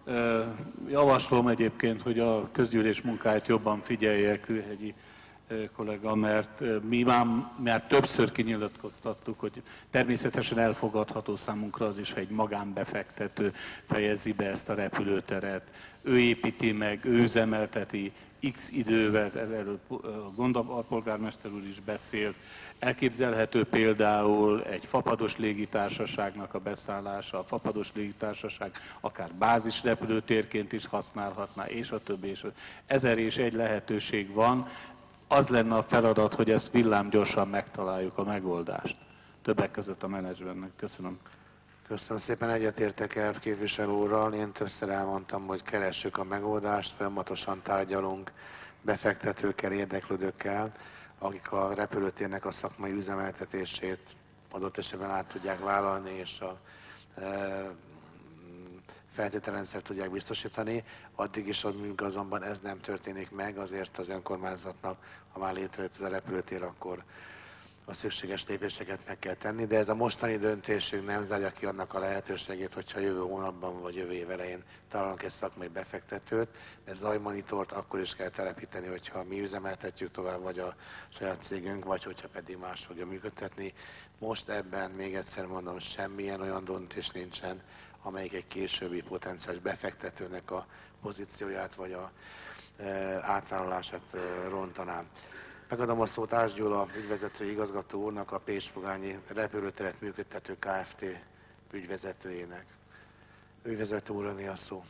Javaslom egyébként, hogy a közgyűlés munkáját jobban figyelje Kőhegyi kollega, mert mi már, már többször kinyilatkoztattuk, hogy természetesen elfogadható számunkra az is, ha egy magánbefektető fejezi be ezt a repülőteret. Ő építi meg, ő üzemelteti X idővel, erről a polgármester úr is beszélt. Elképzelhető például egy fapados légitársaságnak a beszállása, a fapados légitársaság akár bázis repülőtérként is használhatná, és a többi. És ezer és egy lehetőség van. Az lenne a feladat, hogy ezt villámgyorsan megtaláljuk a megoldást. Többek között a menedzsmentnek. Köszönöm. Köszönöm szépen, egyetértek el képviselő úrral. Én többször elmondtam, hogy keressük a megoldást, folyamatosan tárgyalunk befektetőkkel, érdeklődőkkel. akik a repülőtérnek a szakmai üzemeltetését adott esetben át tudják vállalni, és a e, feltételrendszer tudják biztosítani. Addig is, amíg azonban ez nem történik meg, azért az önkormányzatnak, ha már létrejött ez a repülőtér, akkor a szükséges lépéseket meg kell tenni, de ez a mostani döntésünk nem zárja ki annak a lehetőségét, hogyha jövő hónapban vagy jövő év elején találunk egy szakmai befektetőt, mert zajmonitort akkor is kell telepíteni, hogyha mi üzemeltetjük tovább, vagy a saját cégünk, vagy hogyha pedig más fogja működtetni. Most ebben, még egyszer mondom, semmilyen olyan döntés nincsen, amelyik egy későbbi potenciális befektetőnek a pozícióját vagy a e, átvállalását e, rontaná. Megadom a szót Ács Gyula ügyvezető igazgató úrnak, a Pécs-Pogányi repülőteret működtető Kft. Ügyvezetőjének. Ügyvezető úr, öné a szó.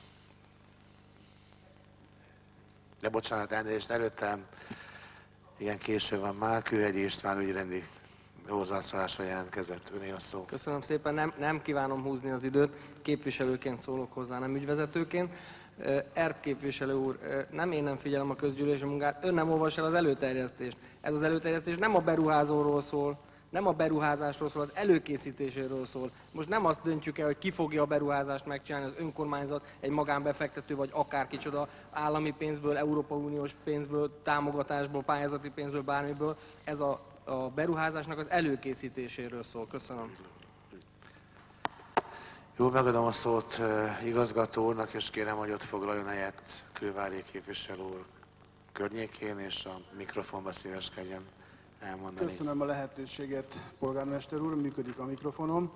De bocsánat, elnézést előttem, igen, késő van már, Kőhegyi István ügyrendi hozzászólásra jelentkezett, öné a szó. Köszönöm szépen, nem, nem kívánom húzni az időt, képviselőként szólok hozzá, nem ügyvezetőként. Erb képviselő úr, nem én nem figyelem a közgyűlési munkát, ön nem olvas el az előterjesztést. Ez az előterjesztés nem a beruházóról szól, nem a beruházásról szól, az előkészítéséről szól. Most nem azt döntjük el, hogy ki fogja a beruházást megcsinálni, az önkormányzat, egy magánbefektető, vagy akár kicsoda, állami pénzből, Európai Uniós pénzből, támogatásból, pályázati pénzből, bármiből. Ez a, a beruházásnak az előkészítéséről szól. Köszönöm. Jó, megadom a szót uh, igazgató úrnak, és kérem, hogy ott foglaljon helyet Kővári képviselő úr környékén, és a mikrofonba szíveskedjen elmondani. Köszönöm a lehetőséget, polgármester úr, működik a mikrofonom.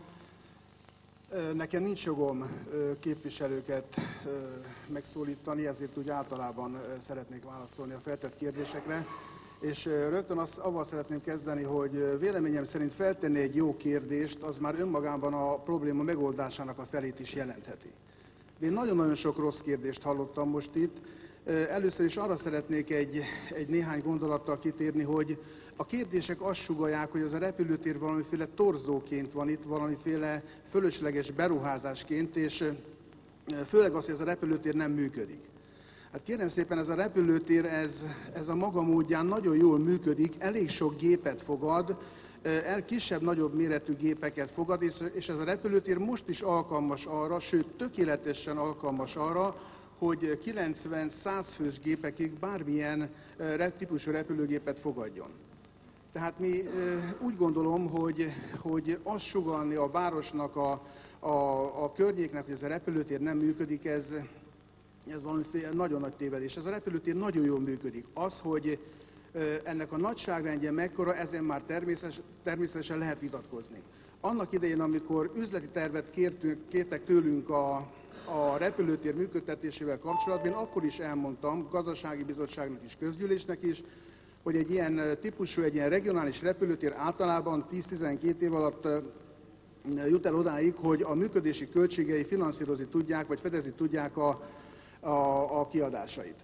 Nekem nincs jogom képviselőket megszólítani, ezért úgy általában szeretnék válaszolni a feltett kérdésekre. És rögtön azt, avval szeretném kezdeni, hogy véleményem szerint feltenni egy jó kérdést, az már önmagában a probléma megoldásának a felét is jelentheti. Én nagyon-nagyon sok rossz kérdést hallottam most itt. Először is arra szeretnék egy, egy néhány gondolattal kitérni, hogy a kérdések azt sugallják, hogy az a repülőtér valamiféle torzóként van itt, valamiféle fölösleges beruházásként, és főleg az, hogy ez a repülőtér nem működik. Hát kérem szépen, ez a repülőtér, ez, ez a maga módján nagyon jól működik, elég sok gépet fogad, el kisebb-nagyobb méretű gépeket fogad, és, és ez a repülőtér most is alkalmas arra, sőt tökéletesen alkalmas arra, hogy kilencven-száz fős gépekig bármilyen típusú repülőgépet fogadjon. Tehát mi úgy gondolom, hogy, hogy azt sugallni a városnak, a, a, a környéknek, hogy ez a repülőtér nem működik, ez, ez valami nagyon nagy tévedés. Ez a repülőtér nagyon jól működik. Az, hogy ennek a nagyságrendje mekkora, ezen már természetes, természetesen lehet vitatkozni. Annak idején, amikor üzleti tervet kértünk, kértek tőlünk a, a repülőtér működtetésével kapcsolatban, én akkor is elmondtam, gazdasági bizottságnak is, közgyűlésnek is, hogy egy ilyen típusú, egy ilyen regionális repülőtér általában tíz-tizenkét év alatt jut el odáig, hogy a működési költségei finanszírozni tudják, vagy fedezni tudják a, a, a kiadásait.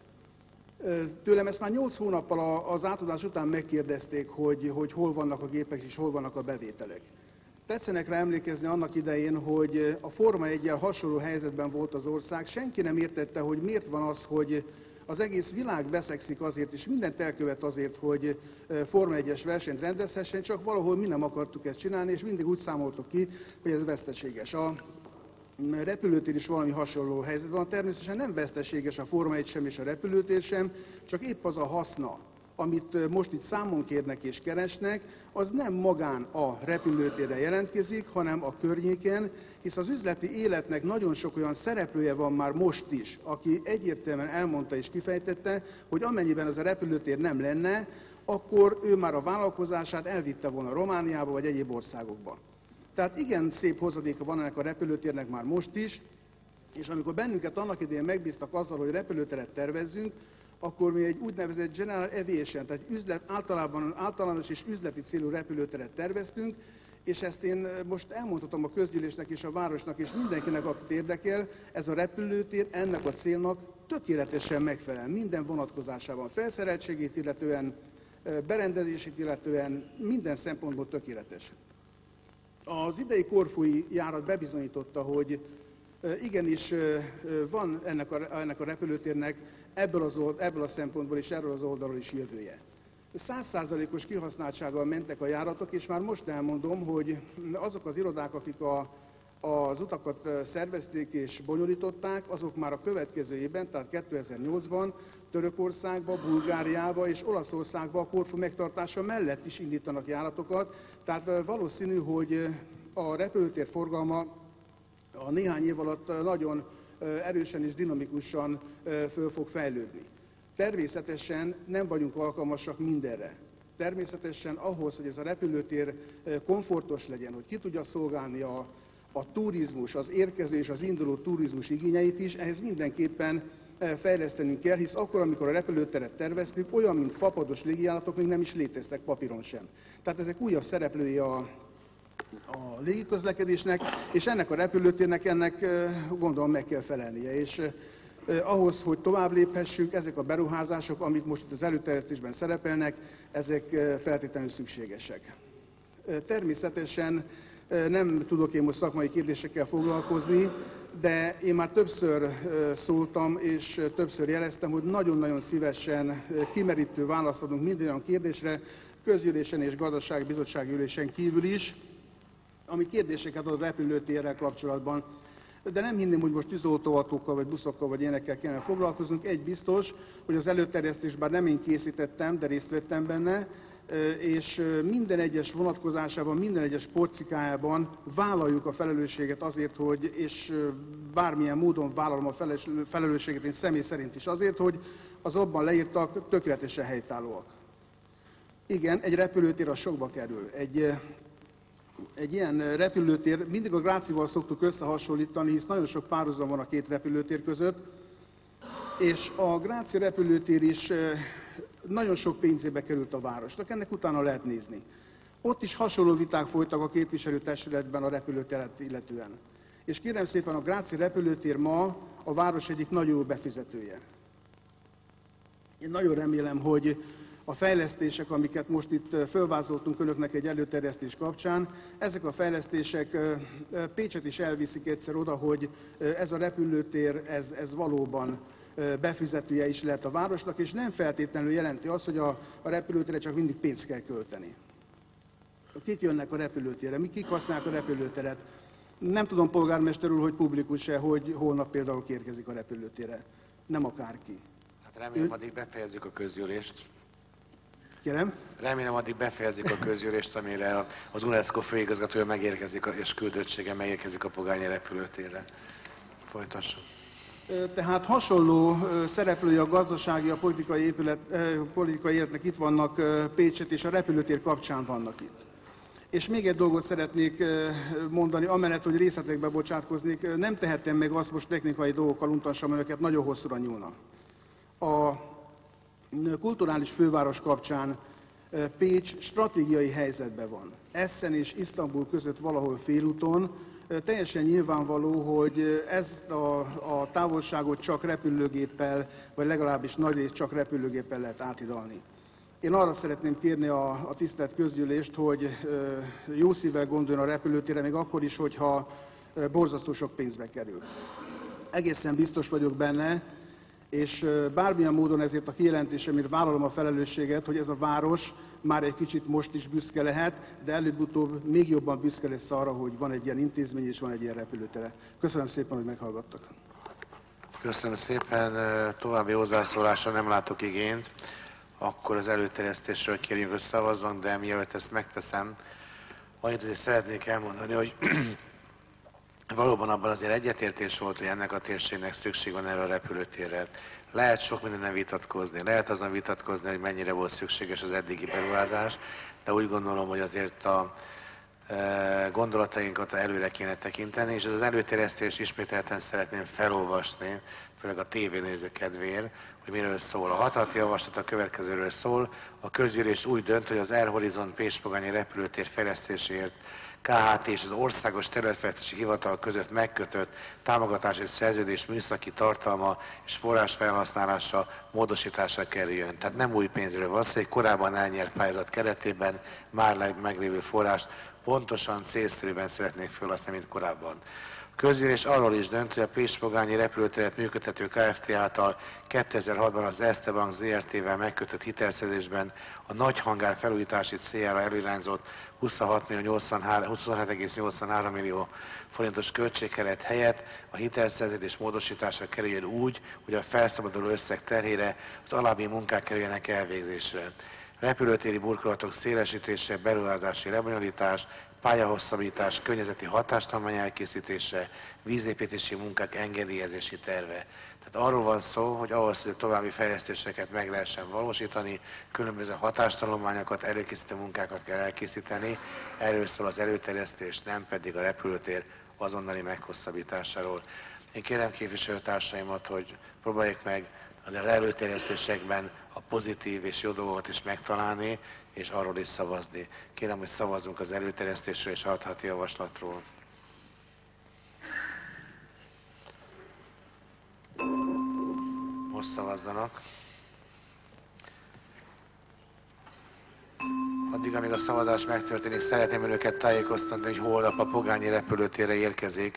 Tőlem ezt már nyolc hónappal az átadás után megkérdezték, hogy, hogy hol vannak a gépek és hol vannak a bevételek. Tetszenek rá emlékezni annak idején, hogy a Forma eggyel hasonló helyzetben volt az ország, senki nem értette, hogy miért van az, hogy az egész világ veszekszik azért, és mindent elkövet azért, hogy Forma egyes versenyt rendezhessen, csak valahol mi nem akartuk ezt csinálni, és mindig úgy számoltuk ki, hogy ez veszteséges. A repülőtér is valami hasonló helyzetben van, természetesen nem veszteséges a Forma egy sem és a repülőtér sem, csak épp az a haszna, amit most itt számon kérnek és keresnek, az nem magán a repülőtérre jelentkezik, hanem a környéken, hisz az üzleti életnek nagyon sok olyan szereplője van már most is, aki egyértelműen elmondta és kifejtette, hogy amennyiben ez a repülőtér nem lenne, akkor ő már a vállalkozását elvitte volna Romániába vagy egyéb országokba. Tehát igen szép hozadéka van ennek a repülőtérnek már most is, és amikor bennünket annak idején megbíztak azzal, hogy repülőteret tervezzünk, akkor mi egy úgynevezett General Aviation, tehát üzlet, általában általános és üzleti célú repülőteret terveztünk, és ezt én most elmondhatom a közgyűlésnek és a városnak és mindenkinek, akit érdekel, ez a repülőtér ennek a célnak tökéletesen megfelel. Minden vonatkozásában, felszereltségét illetően, berendezését illetően, minden szempontból tökéletes. Az idei korfúi járat bebizonyította, hogy igenis van ennek a, ennek a repülőtérnek ebből, az old, ebből a szempontból és erről az oldalról is jövője. száz százalékos kihasználtsággal mentek a járatok, és már most elmondom, hogy azok az irodák, akik a, az utakat szervezték és bonyolították, azok már a következő évben, tehát kétezer-nyolcban Törökországba, Bulgáriába és Olaszországba a Korfu megtartása mellett is indítanak járatokat, tehát valószínű, hogy a repülőtér forgalma a néhány év alatt nagyon erősen és dinamikusan föl fog fejlődni. Természetesen nem vagyunk alkalmasak mindenre. Természetesen ahhoz, hogy ez a repülőtér komfortos legyen, hogy ki tudja szolgálni a, a turizmus, az érkező és az induló turizmus igényeit is, ehhez mindenképpen fejlesztenünk kell, hisz akkor, amikor a repülőteret terveztük, olyan, mint fapados légijáratok még nem is léteztek papíron sem. Tehát ezek újabb szereplői a, a légiközlekedésnek, és ennek a repülőtérnek ennek gondolom meg kell felelnie. És ahhoz, hogy tovább léphessünk, ezek a beruházások, amik most itt az előterjesztésben szerepelnek, ezek feltétlenül szükségesek. Természetesen nem tudok én most szakmai kérdésekkel foglalkozni, de én már többször szóltam és többször jeleztem, hogy nagyon-nagyon szívesen kimerítő választ adunk minden olyan kérdésre, közgyűlésen és gazdasági bizottsági ülésen kívül is, ami kérdéseket ad a repülőtérrel kapcsolatban. De nem hinném, hogy most tűzoltóautókkal, vagy buszokkal, vagy ilyenekkel kellene foglalkoznunk. Egy biztos, hogy az előterjesztést bár nem én készítettem, de részt vettem benne, és minden egyes vonatkozásában, minden egyes porcikájában vállaljuk a felelősséget azért, hogy, és bármilyen módon vállalom a felelősséget én személy szerint is azért, hogy az abban leírtak tökéletesen helytállóak. Igen, egy repülőtér az sokba kerül. Egy, egy ilyen repülőtér, mindig a Grácival szoktuk összehasonlítani, hisz nagyon sok párhuzam van a két repülőtér között, és a Gráci repülőtér is nagyon sok pénzébe került a városnak, ennek utána lehet nézni. Ott is hasonló viták folytak a képviselőtestületben a repülőteret illetően. És kérem szépen, a Gráci repülőtér ma a város egyik nagyon jó befizetője. Én nagyon remélem, hogy a fejlesztések, amiket most itt fölvázoltunk önöknek egy előterjesztés kapcsán, ezek a fejlesztések Pécset is elviszik egyszer oda, hogy ez a repülőtér, ez, ez valóban befizetője is lehet a városnak, és nem feltétlenül jelenti azt, hogy a, a repülőtérre csak mindig pénzt kell költeni. Kik jönnek a repülőtérre? Mi kik használják a repülőteret? Nem tudom, polgármester úr, hogy publikus-e, hogy holnap például érkezik a repülőtérre. Nem akárki. Hát remélem, Ön... addig befejezzük a közgyűlést. Kérem? Remélem, addig befejezzük a közgyűlést, amire az UNESCO főigazgatója megérkezik, és küldöttsége megérkezik a Pogányi repülőtérre. Folytassuk. Tehát hasonló szereplői a gazdasági, a politikai, épület, politikai életnek itt vannak Pécset, és a repülőtér kapcsán vannak itt. És még egy dolgot szeretnék mondani, amellett, hogy részletekbe bocsátkoznék, nem tehettem meg azt most technikai dolgokkal untassam önöket, nagyon hosszúra nyúlna. A kulturális főváros kapcsán Pécs stratégiai helyzetben van. Essen és Isztambul között valahol félúton, teljesen nyilvánvaló, hogy ezt a, a távolságot csak repülőgéppel, vagy legalábbis nagyrészt csak repülőgéppel lehet áthidalni. Én arra szeretném kérni a, a tisztelt közgyűlést, hogy jó szívvel gondoljon a repülőtérre, még akkor is, hogyha borzasztó sok pénzbe kerül. Egészen biztos vagyok benne, és bármilyen módon ezért a kijelentésemért vállalom a felelősséget, hogy ez a város már egy kicsit most is büszke lehet, de előbb-utóbb még jobban büszke lesz arra, hogy van egy ilyen intézmény és van egy ilyen repülőtere. Köszönöm szépen, hogy meghallgattak. Köszönöm szépen. További hozzászólásra nem látok igényt. Akkor az előterjesztésről kérjünk, hogy szavazzon, de mielőtt ezt megteszem, annyit azért szeretnék elmondani, hogy valóban abban azért egyetértés volt, hogy ennek a térségnek szükség van erre a repülőtérre. Lehet sok mindenen vitatkozni, lehet azon vitatkozni, hogy mennyire volt szükséges az eddigi beruházás, de úgy gondolom, hogy azért a e, gondolatainkat előre kéne tekinteni, és az előterjesztés ismételten szeretném felolvasni, főleg a tévénéző kedvéért, hogy miről szól. A határozati javaslat a következőről szól. A közgyűlés úgy dönt, hogy az Air Horizon Pécs-Pogányi repülőtér fejlesztéséért ká há té és az Országos Területfejlesztési Hivatal között megkötött támogatási szerződés műszaki tartalma és forrásfelhasználása módosításra kerüljön. Tehát nem új pénzről van szó, egy korábban elnyert pályázat keretében már meglévő forrást pontosan célszerűen szeretnék felhasználni, mint korábban. A közgyűlés arról is dönt, hogy a Pécs-Pogányi repülőteret működtető Kft. Által kétezer-hatban az Erste Bank zé er té-vel megkötött hitelszerzésben a nagyhangár felújítási céljára előirányzott huszonhat millió huszonhét egész nyolcvanhárom millió forintos költségkeret helyett a hitelszerződés módosításra kerüljön úgy, hogy a felszabaduló összeg terhére az alábbi munkák kerüljenek elvégzésre. Repülőtéri burkolatok szélesítése, beruházási lebonyolítás, pályahosszabbítás, környezeti hatástanulmány elkészítése, vízépítési munkák engedélyezési terve. Tehát arról van szó, hogy ahhoz, hogy a további fejlesztéseket meg lehessen valósítani, különböző hatástanulmányokat, előkészítő munkákat kell elkészíteni. Erről szól az előterjesztés, nem pedig a repülőtér azonnali meghosszabbításáról. Én kérem képviselőtársaimat, hogy próbáljuk meg az előterjesztésekben a pozitív és jó dolgokat is megtalálni, és arról is szavazni. Kérem, hogy szavazzunk az előterjesztésről és adhati javaslatról. Most szavazzanak. Addig, amíg a szavazás megtörténik, szeretném önöket tájékoztatni, hogy holnap a Pogányi repülőtérre érkezik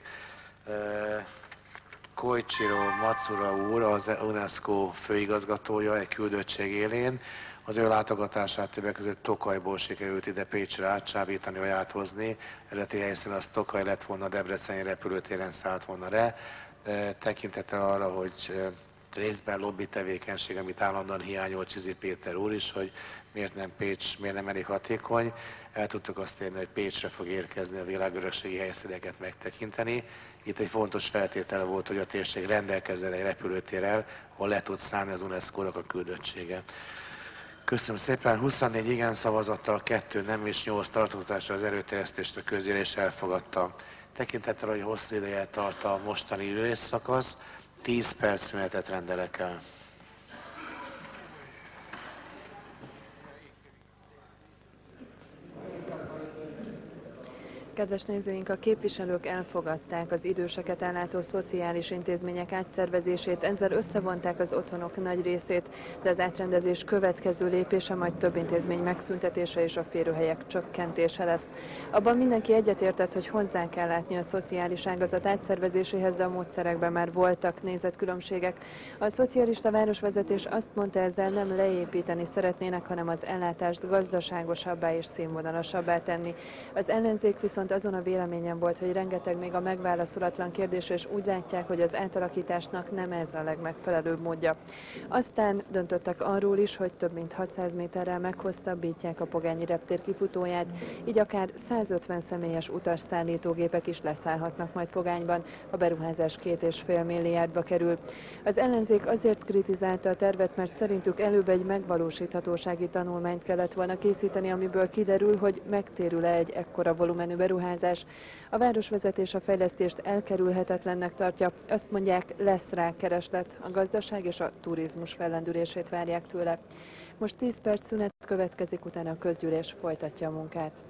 Koichiro Matsura úr, az UNESCO főigazgatója egy küldöttség élén. Az ő látogatását többek között Tokajból sikerült ide Pécsre átcsábítani vagy áthozni. Eredeti helyszínen az Tokaj lett volna, Debreceni repülőtéren szállt volna le. Tekintettel arra, hogy részben lobby tevékenység, amit állandóan hiányol Csizi Péter úr is, hogy miért nem Pécs, miért nem elég hatékony. El tudtuk azt érni, hogy Pécsre fog érkezni a világörökségi helyszíneket megtekinteni. Itt egy fontos feltétele volt, hogy a térség rendelkezzen egy repülőtérrel, ahol le tud szállni az UNESCO-nak a küldöttsége. Köszönöm szépen. huszonnégy igen szavazattal, kettő nem és nyolc tartózkodásra az előterjesztést a közgyűlés elfogadta. Tekintettel, hogy hosszú ideje tart a mostani ülésszakasz, tíz perc szünetet rendelek el. Kedves nézőink, a képviselők elfogadták az időseket ellátó szociális intézmények átszervezését, ezzel összevonták az otthonok nagy részét, de az átrendezés következő lépése majd több intézmény megszüntetése és a férőhelyek csökkentése lesz. Abban mindenki egyetértett, hogy hozzá kell látni a szociális ágazat átszervezéséhez, de a módszerekben már voltak nézetkülönbségek. A szocialista városvezetés azt mondta, ezzel nem leépíteni szeretnének, hanem az ellátást gazdaságosabbá és színvonalasabbá tenni. Az ellenzék viszont azon a véleményen volt, hogy rengeteg még a megválaszolatlan kérdés, és úgy látják, hogy az átalakításnak nem ez a legmegfelelőbb módja. Aztán döntöttek arról is, hogy több mint hatszáz méterrel meghosszabbítják a Pogányi reptér kifutóját, így akár százötven személyes utasszállítógépek is leszállhatnak majd Pogányban, a beruházás két és fél milliárdba kerül. Az ellenzék azért kritizálta a tervet, mert szerintük előbb egy megvalósíthatósági tanulmányt kellett volna készíteni, amiből kiderül, hogy megtérül-e egy ekkora volumenű beruházás. A városvezetés a fejlesztést elkerülhetetlennek tartja. Azt mondják, lesz rá kereslet, a gazdaság és a turizmus fellendülését várják tőle. Most tíz perc szünet következik, utána a közgyűlés folytatja a munkát.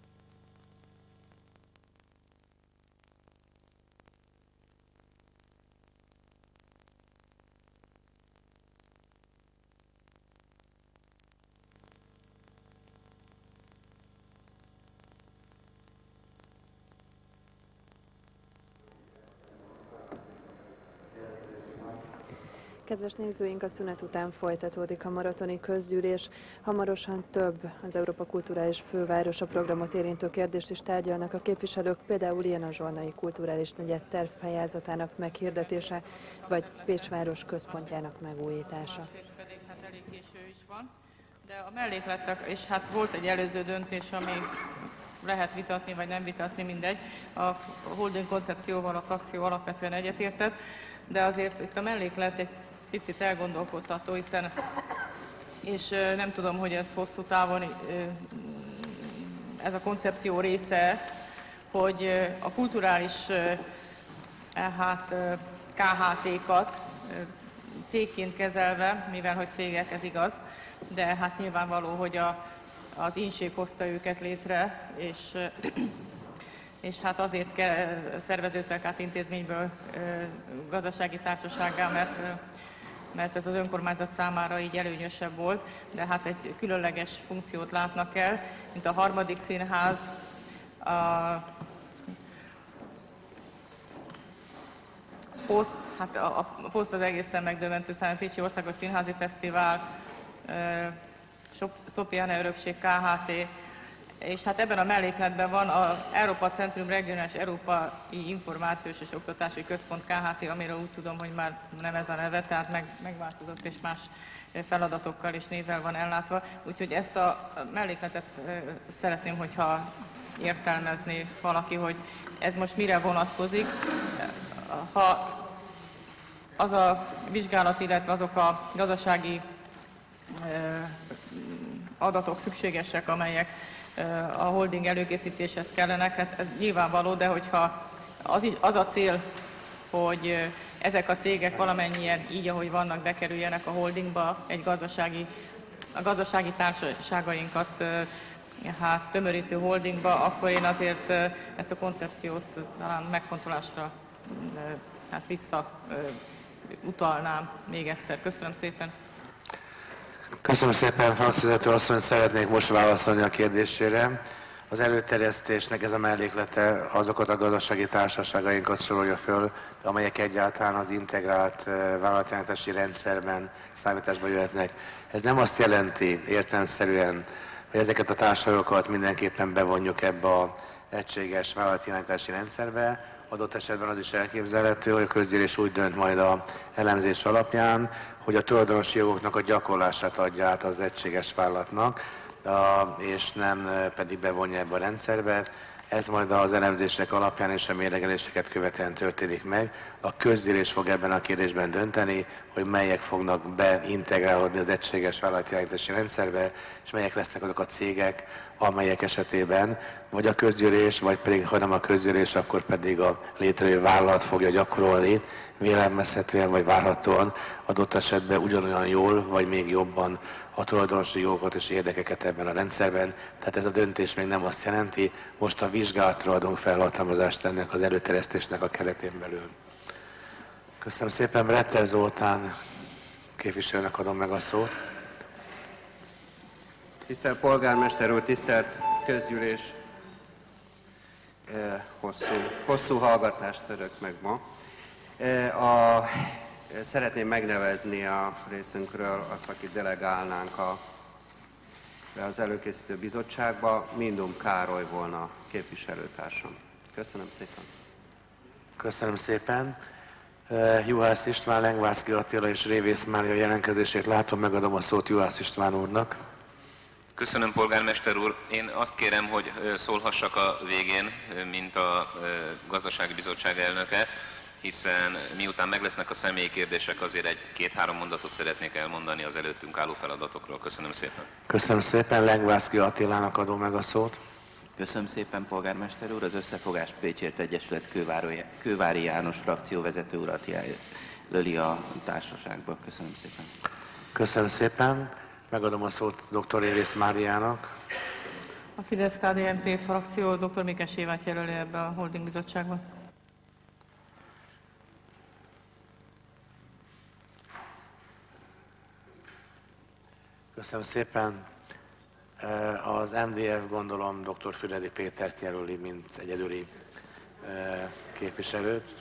Kedves nézőink, a szünet után folytatódik a maratoni közgyűlés. Hamarosan több az Európa Kulturális Fővárosa programot érintő kérdést is tárgyalnak a képviselők, például ilyen a Zsolnai Kulturális Negyed tervpályázatának meghirdetése, vagy Pécs város központjának megújítása. Hát elég késő is van, de a mellékletek, és hát volt egy előző döntés, ami lehet vitatni, vagy nem vitatni, mindegy. A holding koncepcióval a frakció alapvetően egyetértett, de azért itt a melléklet egy picit elgondolkodtató, hiszen, és nem tudom, hogy ez hosszú távon ez a koncepció része, hogy a kulturális hát, ká há té-kat cégként kezelve, mivel hogy cégek, ez igaz, de hát nyilvánvaló, hogy a, az ínség hozta őket létre, és és hát azért kell, szerveződtek át intézményből gazdasági társasággá, mert, mert ez az önkormányzat számára így előnyösebb volt, de hát egy különleges funkciót látnak el, mint a harmadik színház, a, poszt, hát a, a poszt az egészen megdöbbentő szám, Pécsi Országos Színházi Fesztivál, Szofiane Örökség, ká há té, és hát ebben a mellékletben van az Európa Centrum Regionális Európai Információs és Oktatási Központ ká há té, amiről úgy tudom, hogy már nem ez a neve, tehát meg, megváltozott és más feladatokkal és névvel van ellátva. Úgyhogy ezt a mellékletet szeretném, hogyha értelmezni valaki, hogy ez most mire vonatkozik. Ha az a vizsgálat, illetve azok a gazdasági adatok szükségesek, amelyek a holding előkészítéshez kellenek, hát ez nyilvánvaló, de hogyha az, az a cél, hogy ezek a cégek valamennyien így, ahogy vannak, bekerüljenek a holdingba, egy gazdasági, a gazdasági társaságainkat hát, tömörítő holdingba, akkor én azért ezt a koncepciót talán megfontolásra hát vissza utalnám még egyszer. Köszönöm szépen. Köszönöm szépen, frakcióvezető asszony, szeretnék most válaszolni a kérdésére. Az előterjesztésnek ez a melléklete azokat a gazdasági társaságainkat sorolja föl, amelyek egyáltalán az integrált vállalatjelentési rendszerben számításba jöhetnek. Ez nem azt jelenti értelemszerűen, hogy ezeket a társaságokat mindenképpen bevonjuk ebbe az egységes vállalatjelentési rendszerbe. Adott esetben az is elképzelhető, hogy a közgyűlés úgy dönt majd az elemzés alapján, hogy a tulajdonosi jogoknak a gyakorlását adja át az egységes vállalatnak, és nem pedig bevonja ebbe a rendszerbe. Ez majd az elemzések alapján és a mérlegeléseket követően történik meg. A közgyűlés fog ebben a kérdésben dönteni, hogy melyek fognak beintegrálódni az egységes vállalatjelentési rendszerbe, és melyek lesznek azok a cégek, amelyek esetében vagy a közgyűlés, vagy pedig, ha nem a közgyűlés, akkor pedig a létrejövő vállalat fogja gyakorolni, vélelmezhetően vagy várhatóan adott esetben ugyanolyan jól, vagy még jobban a tulajdonosi jogokat és érdekeket ebben a rendszerben. Tehát ez a döntés még nem azt jelenti, most a vizsgálatra adunk felhatalmazást ennek az előterjesztésnek a keretén belül. Köszönöm szépen, Bretter Zoltán képviselőnek adom meg a szót. Tisztelt polgármester úr, tisztelt közgyűlés, hosszú, hosszú hallgatást török meg ma. A, szeretném megnevezni a részünkről azt, akit delegálnánk a, az előkészítő bizottságba, Mindum Károly volna képviselőtársam. Köszönöm szépen. Köszönöm szépen. Juhász István, Lengvárszky Attila és Révész Mária jelentkezését látom, megadom a szót Juhász István úrnak. Köszönöm, polgármester úr. Én azt kérem, hogy szólhassak a végén, mint a gazdasági bizottság elnöke, hiszen miután meg lesznek a személyi kérdések, azért egy két-három mondatot szeretnék elmondani az előttünk álló feladatokról. Köszönöm szépen. Köszönöm szépen, Lengvárszky Attilának adom meg a szót. Köszönöm szépen, polgármester úr. Az Összefogás Pécsért Egyesület Kővári, Kővári János frakcióvezető urat jelöli a társaságba. Köszönöm szépen. Köszönöm szépen. Megadom a szót dr. Révész Máriának. A Fidesz-ká dé en pé frakció dr. Mikes Évát jelöli ebbe a holding bizottságba. Köszönöm szépen. Az em dé ef gondolom dr. Füredi Pétert jelöli, mint egyedüli képviselőt.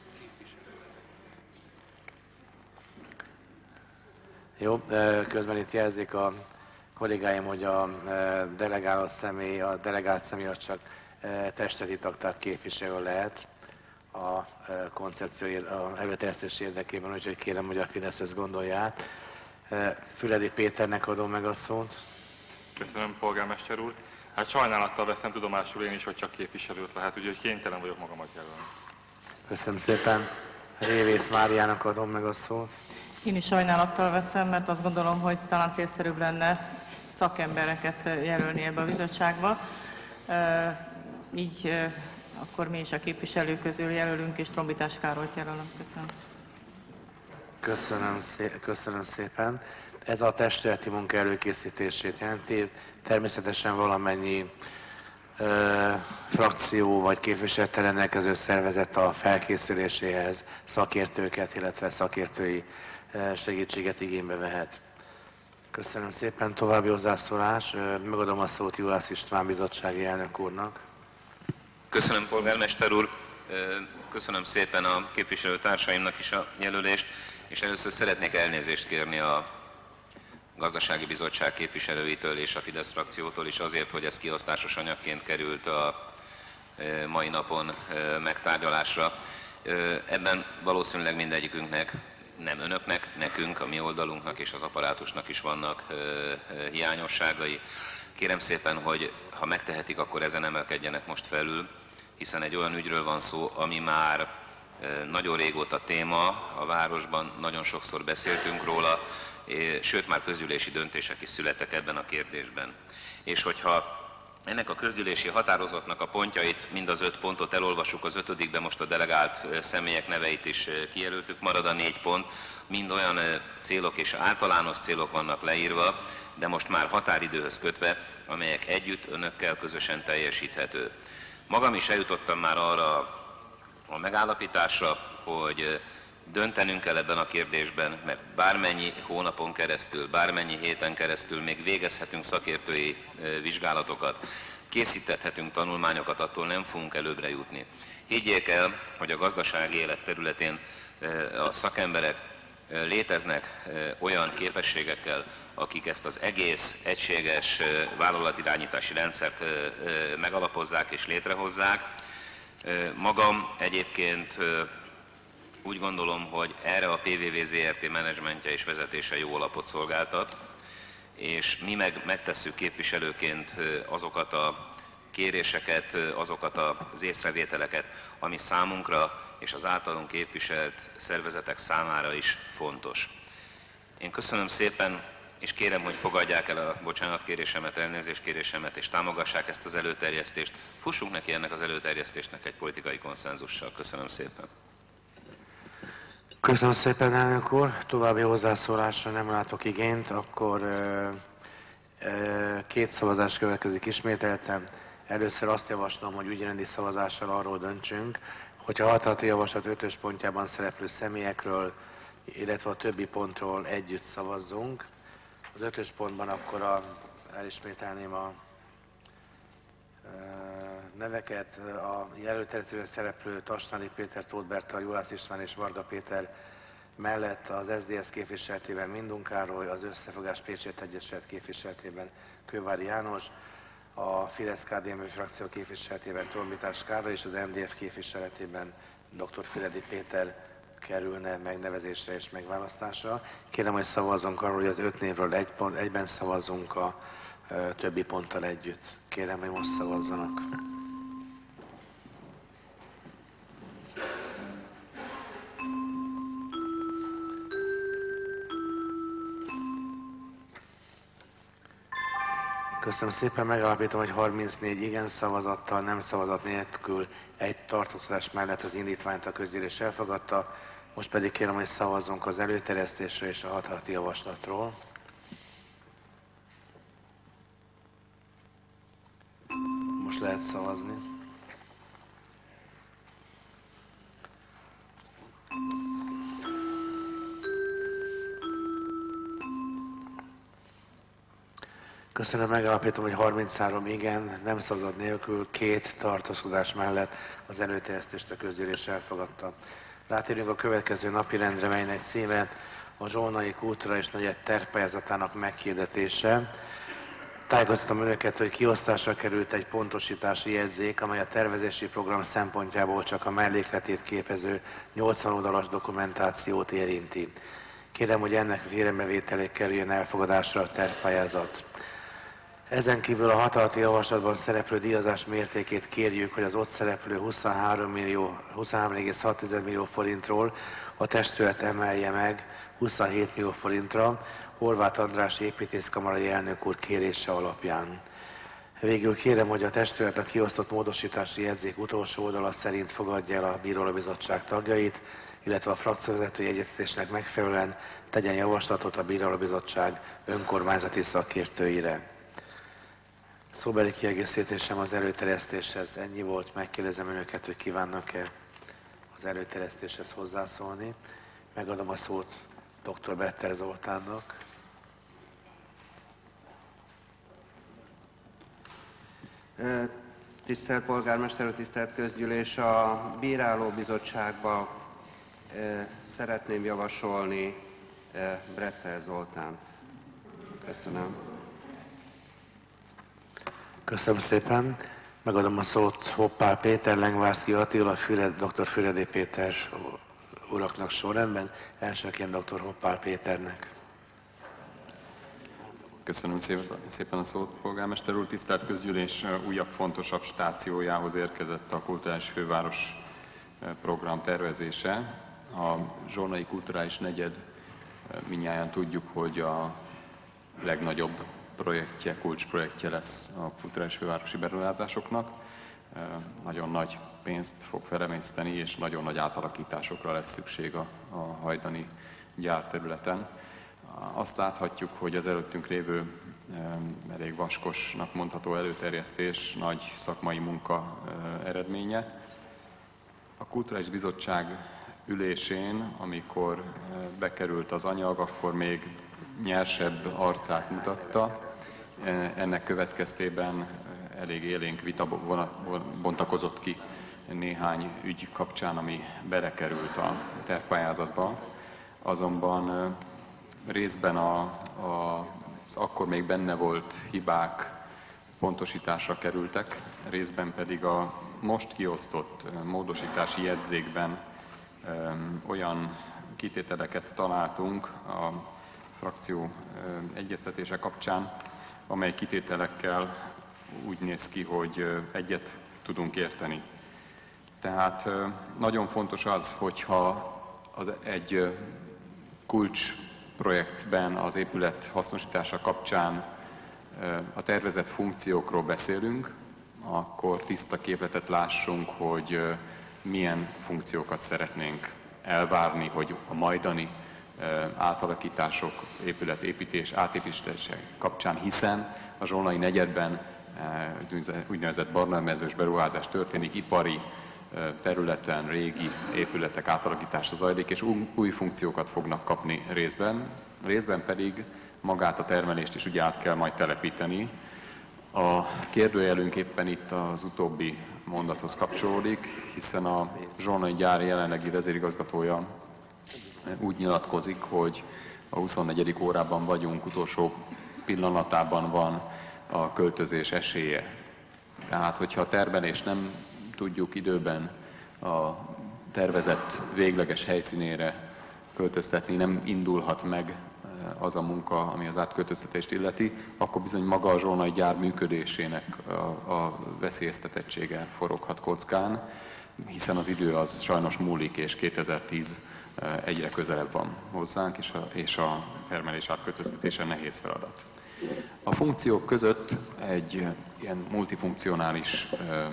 Jó, közben itt jelzik a kollégáim, hogy a delegáló személy, a delegált személy az csak testeti tag, tehát képviselő lehet a koncepció, a előterjesztés érdekében, úgyhogy kérem, hogy a Fidesz ezt gondolja át. Füredi Péternek adom meg a szót. Köszönöm, polgármester úr. Hát sajnálattal veszem tudomásul én is, hogy csak képviselőt lehet, úgyhogy kénytelen vagyok magamat jelölni. Köszönöm szépen. Révész Máriának adom meg a szót. Én is sajnálattal veszem, mert azt gondolom, hogy talán célszerűbb lenne szakembereket jelölni ebbe a bizottságba. Így akkor mi is a képviselők közül jelölünk, és Trombitás Károlyt jelölünk. Köszönöm. Köszönöm, szé- köszönöm szépen. Ez a testületi munka előkészítését jelenti. Természetesen valamennyi ö, frakció vagy képviselettel rendelkező szervezet a felkészüléséhez szakértőket, illetve szakértői segítséget igénybe vehet. Köszönöm szépen. További hozzászólás. Megadom a szót Juhász István bizottsági elnök úrnak. Köszönöm, polgármester úr. Köszönöm szépen a képviselőtársaimnak is a jelölést, és először szeretnék elnézést kérni a Gazdasági Bizottság képviselőitől és a Fidesz frakciótól is azért, hogy ez kiosztásos anyagként került a mai napon megtárgyalásra. Ebben valószínűleg mindegyikünknek, nem önöknek, nekünk, a mi oldalunknak és az apparátusnak is vannak hiányosságai. Kérem szépen, hogy ha megtehetik, akkor ezen emelkedjenek most felül, hiszen egy olyan ügyről van szó, ami már nagyon régóta téma a városban, nagyon sokszor beszéltünk róla, sőt már közgyűlési döntések is születtek ebben a kérdésben. És hogyha ennek a közgyűlési határozatnak a pontjait, mind az öt pontot elolvassuk, az ötödikben most a delegált személyek neveit is kijelöltük, marad a négy pont, mind olyan célok és általános célok vannak leírva, de most már határidőhöz kötve, amelyek együtt önökkel közösen teljesíthető. Magam is eljutottam már arra a megállapításra, hogy döntenünk kell ebben a kérdésben, mert bármennyi hónapon keresztül, bármennyi héten keresztül még végezhetünk szakértői vizsgálatokat, készíthetünk tanulmányokat, attól nem fogunk előbbre jutni. Higgyék el, hogy a gazdasági élet területén a szakemberek léteznek olyan képességekkel, akik ezt az egész egységes vállalatirányítási rendszert megalapozzák és létrehozzák. Magam egyébként úgy gondolom, hogy erre a pé vé vé zé er té menedzsmentje és vezetése jó alapot szolgáltat, és mi meg megtesszük képviselőként azokat a kéréseket, azokat az észrevételeket, ami számunkra és az általunk képviselt szervezetek számára is fontos. Én köszönöm szépen, és kérem, hogy fogadják el a bocsánatkérésemet, elnézéskérésemet, és támogassák ezt az előterjesztést. Fussunk neki ennek az előterjesztésnek egy politikai konszenzussal. Köszönöm szépen. Köszönöm szépen, elnök úr. További hozzászólásra nem látok igényt, akkor ö, ö, két szavazás következik ismételten. Először azt javaslom, hogy ügyrendi szavazással arról döntsünk, hogyha a határozati javaslat ötös pontjában szereplő személyekről, illetve a többi pontról együtt szavazzunk. Az ötös pontban akkor a, elismételném a e, neveket, a jelöltetően szereplő Tasnadi Péter, Tóth Bertalan, Juhász István és Varga Péter mellett az es zé dé es képviseletében Mindun Károly, az Összefogás Pécsett Egyesület képviseletében Kővári János, a Fidesz-ká dé en pé frakció képviseletében Trombitás Károly és az em dé ef képviseletében dr. Füredi Péter kerülne megnevezésre és megválasztásra. Kérem, hogy szavazzunk arról, hogy az öt névről egy pont, egyben szavazzunk a ö, többi ponttal együtt. Kérem, hogy most szavazzanak. Köszönöm szépen, megállapítom, hogy harmincnégy igen szavazattal, nem szavazat nélkül egy tartózkodás mellett az indítványt a közgyűlés elfogadta. Most pedig kérem, hogy szavazzunk az előterjesztésről és a határozati javaslatról. Most lehet szavazni. Köszönöm, megállapítom, hogy harminchárom igen, nem szavazat nélkül, két tartózkodás mellett az előterjesztést a közgyűlés elfogadta. Rátérünk a következő napirendre, melynek címe a Zsolnai Kultúra és Negyed tervpályázatának meghirdetése. Tájékoztatom önöket, hogy kiosztásra került egy pontosítási jegyzék, amely a tervezési program szempontjából csak a mellékletét képező nyolcvan oldalas dokumentációt érinti. Kérem, hogy ennek figyelembevételéig kerüljön elfogadásra a tervpályázat. Ezen kívül a határozati javaslatban szereplő díjazás mértékét kérjük, hogy az ott szereplő huszonhárom egész hat millió forintról a testület emelje meg huszonhét millió forintra Horváth András építészkamarai elnök úr kérése alapján. Végül kérem, hogy a testület a kiosztott módosítási jegyzék utolsó oldala szerint fogadja el a bírálóbizottság tagjait, illetve a frakcióvezetői egyeztetésnek megfelelően tegyen javaslatot a bírálóbizottság önkormányzati szakértőire. Szóbeli kiegészítésem az előterjesztéshez ennyi volt, megkérdezem önöket, hogy kívánnak-e az előterjesztéshez hozzászólni. Megadom a szót dr. Better Zoltánnak. Tisztelt polgármester úr, tisztelt közgyűlés, a bírálóbizottságba e, szeretném javasolni e, Brettel Zoltán. Köszönöm. Köszönöm szépen. Megadom a szót Hoppál Péter, Lengvárszky Attila, Füred, dr. Füredi Péter uraknak sorrendben. Elsőként dr. Hoppál Péternek. Köszönöm szépen a szót, polgármester úr. Tisztelt közgyűlés, újabb fontosabb stációjához érkezett a Kulturális Főváros program tervezése. A Zsolnai Kulturális Negyed, mindnyájan tudjuk, hogy a legnagyobb projektje, kulcsprojektje lesz a kulturális fővárosi beruházásoknak. Nagyon nagy pénzt fog felemészteni, és nagyon nagy átalakításokra lesz szükség a, a hajdani gyárterületen. Azt láthatjuk, hogy az előttünk lévő elég vaskosnak mondható előterjesztés nagy szakmai munka eredménye. A Kulturális Bizottság ülésén, amikor bekerült az anyag, akkor még nyersebb arcát mutatta. Ennek következtében elég élénk vita bontakozott ki néhány ügy kapcsán, ami belekerült a tervpályázatba. Azonban részben a, a, az akkor még benne volt hibák pontosításra kerültek, részben pedig a most kiosztott módosítási jegyzékben öm, olyan kitételeket találtunk a frakció öm, egyeztetése kapcsán, amely kitételekkel úgy néz ki, hogy egyet tudunk érteni. Tehát nagyon fontos az, hogyha az egy kulcs projektben az épület hasznosítása kapcsán a tervezett funkciókról beszélünk, akkor tiszta képletet lássunk, hogy milyen funkciókat szeretnénk elvárni, hogy a majdani átalakítások, épületépítés, átépítése kapcsán, hiszen a Zsolnai negyedben úgynevezett barnamezős beruházás történik, ipari területen régi épületek átalakítása zajlik, és új funkciókat fognak kapni részben, részben pedig magát a termelést is ugye át kell majd telepíteni. A kérdőjelünk éppen itt az utóbbi mondathoz kapcsolódik, hiszen a Zsolnai gyár jelenlegi vezérigazgatója úgy nyilatkozik, hogy a huszonnegyedik órában vagyunk, utolsó pillanatában van a költözés esélye. Tehát, hogyha a termelés nem tudjuk időben a tervezett végleges helyszínére költöztetni, nem indulhat meg az a munka, ami az átköltöztetést illeti, akkor bizony maga a Zsolnai gyár működésének a, a veszélyeztetettsége foroghat kockán, hiszen az idő az sajnos múlik, és kétezer-tíz egyre közelebb van hozzánk, és a, és a termelés átköltöztetése nehéz feladat. A funkciók között egy ilyen multifunkcionális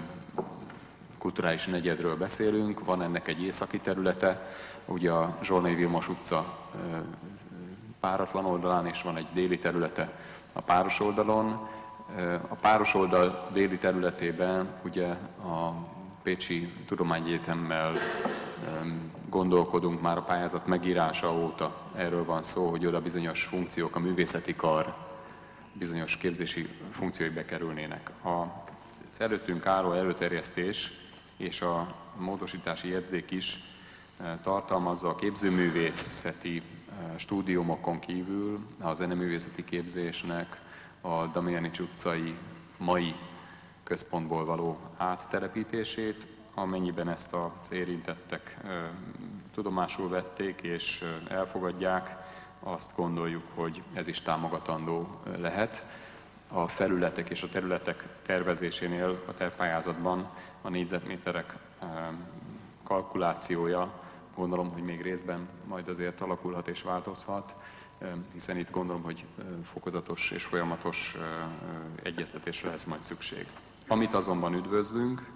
kulturális negyedről beszélünk, van ennek egy északi területe, ugye a Zsolnai Vilmos utca páratlan oldalán, és van egy déli területe a páros oldalon. A páros oldal déli területében ugye a Pécsi Tudományegyetemmel gondolkodunk már a pályázat megírása óta. Erről van szó, hogy oda bizonyos funkciók, a művészeti kar bizonyos képzési funkciói bekerülnének. Az előttünk álló előterjesztés és a módosítási jegyzék is tartalmazza a képzőművészeti stúdiumokon kívül a zeneművészeti képzésnek a Damjanics utcai mai központból való áttelepítését, amennyiben ezt az érintettek tudomásul vették és elfogadják, azt gondoljuk, hogy ez is támogatandó lehet. A felületek és a területek tervezésénél a tervpályázatban a négyzetméterek kalkulációja gondolom, hogy még részben majd azért alakulhat és változhat, hiszen itt gondolom, hogy fokozatos és folyamatos egyeztetésre lesz majd szükség. Amit azonban üdvözlünk,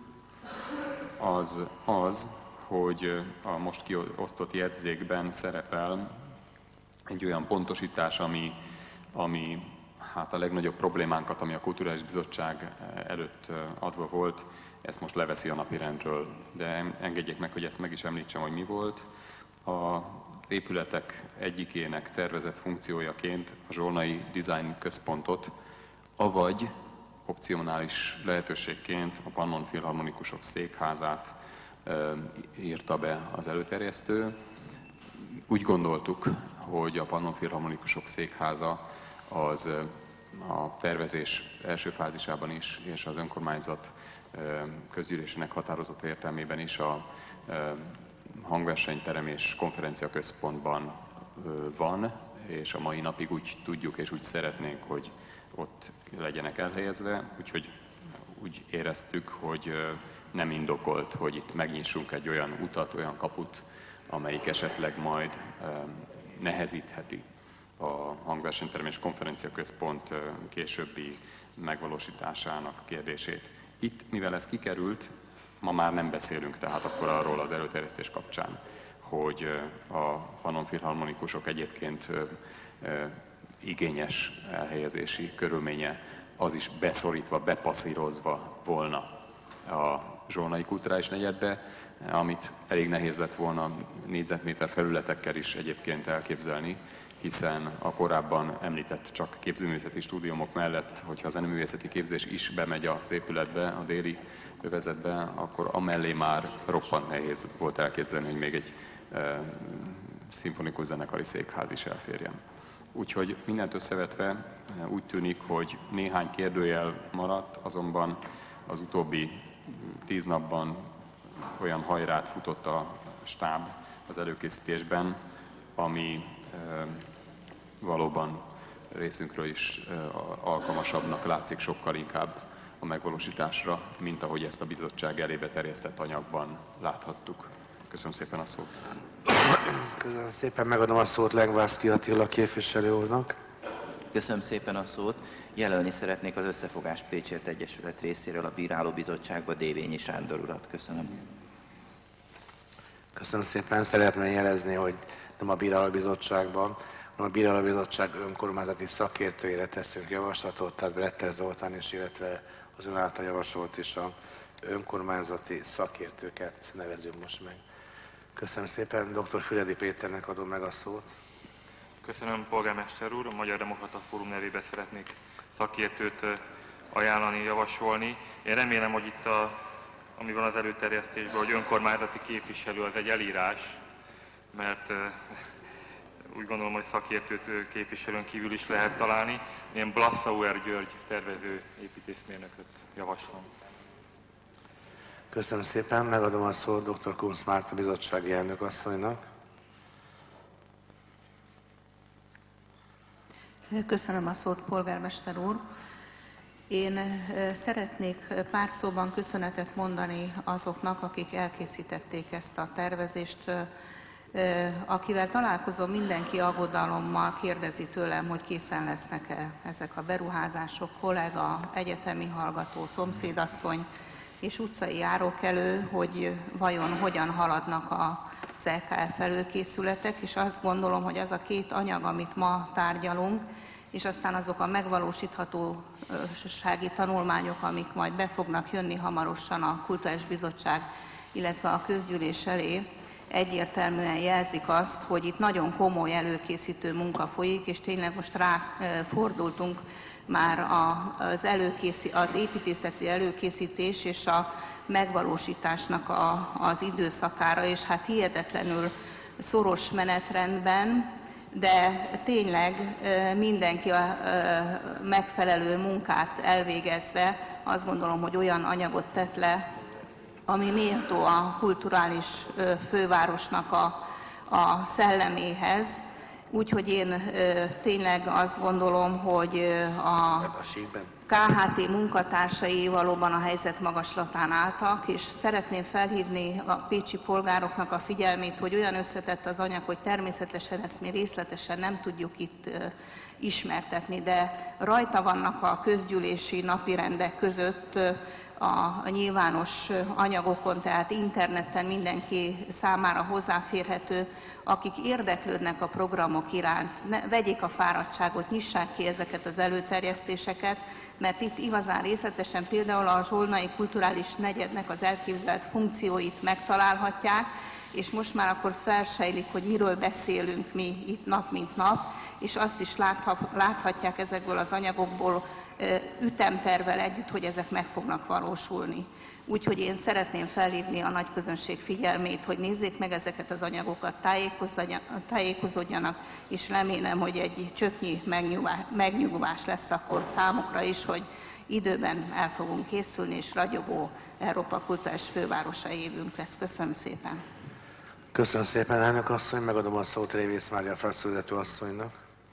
az az, hogy a most kiosztott jegyzékben szerepel egy olyan pontosítás, ami, ami hát a legnagyobb problémánkat, ami a Kulturális Bizottság előtt adva volt, ezt most leveszi a napirendről. De engedjék meg, hogy ezt meg is említsem, hogy mi volt. Az épületek egyikének tervezett funkciójaként a Zsolnai Design Központot, avagy opcionális lehetőségként a Pannon Filharmonikusok Székházát írta be az előterjesztő. Úgy gondoltuk, hogy a Pannon Filharmonikusok Székháza az a tervezés első fázisában is, és az önkormányzat közgyűlésének határozata értelmében is a hangversenyterem és konferenciaközpontban van, és a mai napig úgy tudjuk és úgy szeretnénk, hogy ott legyenek elhelyezve, úgyhogy úgy éreztük, hogy nem indokolt, hogy itt megnyissunk egy olyan utat, olyan kaput, amelyik esetleg majd nehezítheti a hangversenyterem és konferenciaközpont későbbi megvalósításának kérdését. Itt, mivel ez kikerült, ma már nem beszélünk tehát akkor arról az előterjesztés kapcsán, hogy a Pannon Filharmonikusok egyébként igényes elhelyezési körülménye az is beszorítva, bepasszírozva volna a Zsolnai Kulturális Negyedbe, amit elég nehéz lett volna négyzetméter felületekkel is egyébként elképzelni, hiszen a korábban említett csak képzőművészeti stúdiumok mellett, hogyha a zeneművészeti képzés is bemegy az épületbe, a déli övezetbe, akkor amellé már roppant nehéz volt elképzelni, hogy még egy e, szimfonikus zenekari székház is elférjen. Úgyhogy mindent összevetve úgy tűnik, hogy néhány kérdőjel maradt, azonban az utóbbi tíz napban olyan hajrát futott a stáb az előkészítésben, ami e, valóban részünkről is e, alkalmasabbnak látszik sokkal inkább a megvalósításra, mint ahogy ezt a bizottság elébe terjesztett anyagban láthattuk. Köszönöm szépen a szót. Köszönöm szépen, megadom a szót Lengvárszky Attila képviselő úrnak. Köszönöm szépen a szót. Jelölni szeretnék az Összefogás Pécsért Egyesület részéről a bírálóbizottságba Dévényi Sándor urat. Köszönöm. Köszönöm szépen. Szeretném jelezni, hogy nem a bírálóbizottságban, hanem a bírálóbizottság önkormányzati szakértőjére teszünk javaslatot, tehát Bretter Zoltán is, illetve az ön által javasolt is a önkormányzati szakértőket nevezünk most meg. Köszönöm szépen. doktor Füredi Péternek adom meg a szót. Köszönöm, polgármester úr. A Magyar Demokrata Fórum nevében szeretnék szakértőt ajánlani, javasolni. Én remélem, hogy itt, a, ami van az előterjesztésben, hogy önkormányzati képviselő az egy elírás, mert úgy gondolom, hogy szakértőt képviselőn kívül is lehet találni. Én Blassauer György tervező építészmérnököt javaslom. Köszönöm szépen, megadom a szót doktor Kunz Márta bizottsági elnök asszonynak. Köszönöm a szót, polgármester úr. Én szeretnék pár szóban köszönetet mondani azoknak, akik elkészítették ezt a tervezést. Akivel találkozom, mindenki aggodalommal kérdezi tőlem, hogy készen lesznek-e ezek a beruházások, kollega, egyetemi hallgató, szomszédasszony és utcai járókelő, hogy vajon hogyan haladnak az é ká ef előkészületek, és azt gondolom, hogy az a két anyag, amit ma tárgyalunk, és aztán azok a megvalósíthatósági tanulmányok, amik majd be fognak jönni hamarosan a Kulturális Bizottság, illetve a közgyűlés elé, egyértelműen jelzik azt, hogy itt nagyon komoly előkészítő munka folyik, és tényleg most ráfordultunk már az, előkészí, az építészeti előkészítés és a megvalósításnak a, az időszakára, és hát hihetetlenül szoros menetrendben, de tényleg mindenki a megfelelő munkát elvégezve azt gondolom, hogy olyan anyagot tett le, ami méltó a kulturális fővárosnak a, a szelleméhez. Úgyhogy én tényleg azt gondolom, hogy a ká há té munkatársai valóban a helyzet magaslatán álltak, és szeretném felhívni a pécsi polgároknak a figyelmét, hogy olyan összetett az anyag, hogy természetesen ezt mi részletesen nem tudjuk itt ismertetni, de rajta vannak a közgyűlési napirendek között a nyilvános anyagokon, tehát interneten mindenki számára hozzáférhető, akik érdeklődnek a programok iránt, ne, vegyék a fáradtságot, nyissák ki ezeket az előterjesztéseket, mert itt igazán részletesen például a Zsolnai Kulturális Negyednek az elképzelt funkcióit megtalálhatják, és most már akkor felsejlik, hogy miről beszélünk mi itt nap mint nap, és azt is láthatják ezekből az anyagokból, ütemtervvel együtt, hogy ezek meg fognak valósulni. Úgyhogy én szeretném felhívni a nagy közönség figyelmét, hogy nézzék meg ezeket az anyagokat, tájékozódjanak, és remélem, hogy egy csöpnyi megnyugvás lesz akkor számukra is, hogy időben el fogunk készülni, és ragyogó Európa kulturális fővárosa évünk lesz. Köszönöm szépen! Köszönöm szépen, elnök asszony, megadom a szót Révész Mária frakcióvezető asszonynak.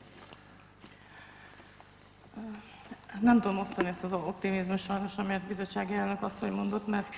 Nem tudom osztani ezt az optimizmus sajnos, amit a bizottsági elnök asszony mondott, mert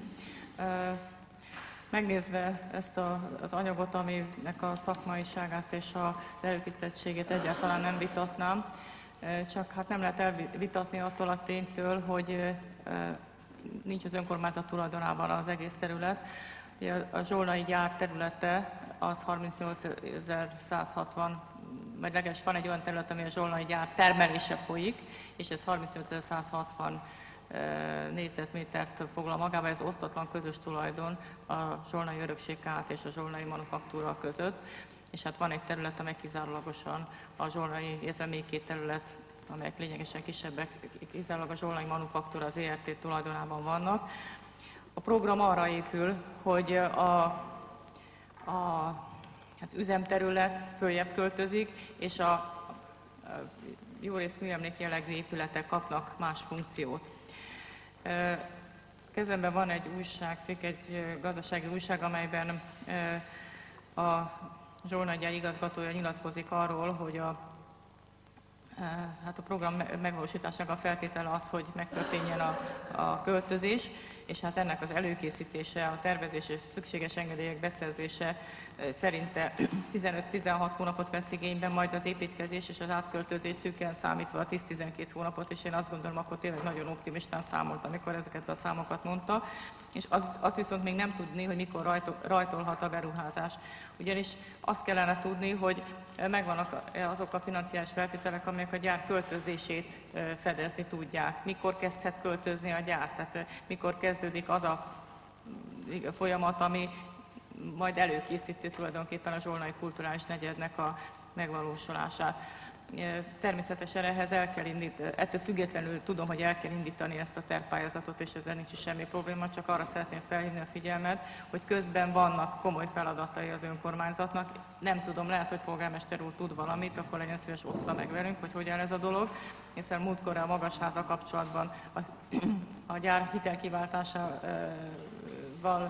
megnézve ezt a, az anyagot, aminek a szakmaiságát és a előkészítettségét egyáltalán nem vitatnám, csak hát nem lehet elvitatni attól a ténytől, hogy nincs az önkormányzat tulajdonában az egész terület. A zsolnai gyár területe az harmincnyolcezer-száz-hatvan, vagy legalábbis van egy olyan terület, ami a zsolnai gyár termelése folyik, és ez harmincnyolcezer-száz-hatvan négyzetmétert foglal magába, ez osztatlan közös tulajdon a Zsolnai Örökség Kft. És a Zsolnai Manufaktúra között. És hát van egy terület, amely kizárólagosan a Zsolnai, illetve még két terület, amelyek lényegesen kisebbek, kizárólag a Zsolnai Manufaktúra az é er té tulajdonában vannak. A program arra épül, hogy a, a, az üzemterület följebb költözik, és a, a jó rész műemlék jellegű épületek kapnak más funkciót. Kezemben van egy újságcikk, egy gazdasági újság, amelyben a Zsolnai gyár igazgatója nyilatkozik arról, hogy a, hát a program megvalósításának a feltétele az, hogy megtörténjen a, a költözés, és hát ennek az előkészítése, a tervezés és szükséges engedélyek beszerzése szerinte tizenöt-tizenhat hónapot vesz igénybe, majd az építkezés és az átköltözés szűken számítva a tíz-tizenkét hónapot, és én azt gondolom, akkor tényleg nagyon optimistán számolt, amikor ezeket a számokat mondta, és az, az viszont még nem tudni, hogy mikor rajtol, rajtolhat a beruházás. Ugyanis azt kellene tudni, hogy megvannak azok a financiális feltételek, amelyek a gyár költözését fedezni tudják. Mikor kezdhet költözni a gyár, tehát mikor kezdődik az a folyamat, ami majd előkészíti tulajdonképpen a Zsolnai Kulturális Negyednek a megvalósulását. Természetesen ehhez el kell indítani, ettől függetlenül tudom, hogy el kell indítani ezt a tervpályázatot, és ezzel nincs is semmi probléma, csak arra szeretném felhívni a figyelmet, hogy közben vannak komoly feladatai az önkormányzatnak. Nem tudom, lehet, hogy polgármester úr tud valamit, akkor legyen szíves, ossza meg velünk, hogy hogyan ez a dolog, hiszen múltkor a Magasháza kapcsolatban a, a gyár hitelkiváltásával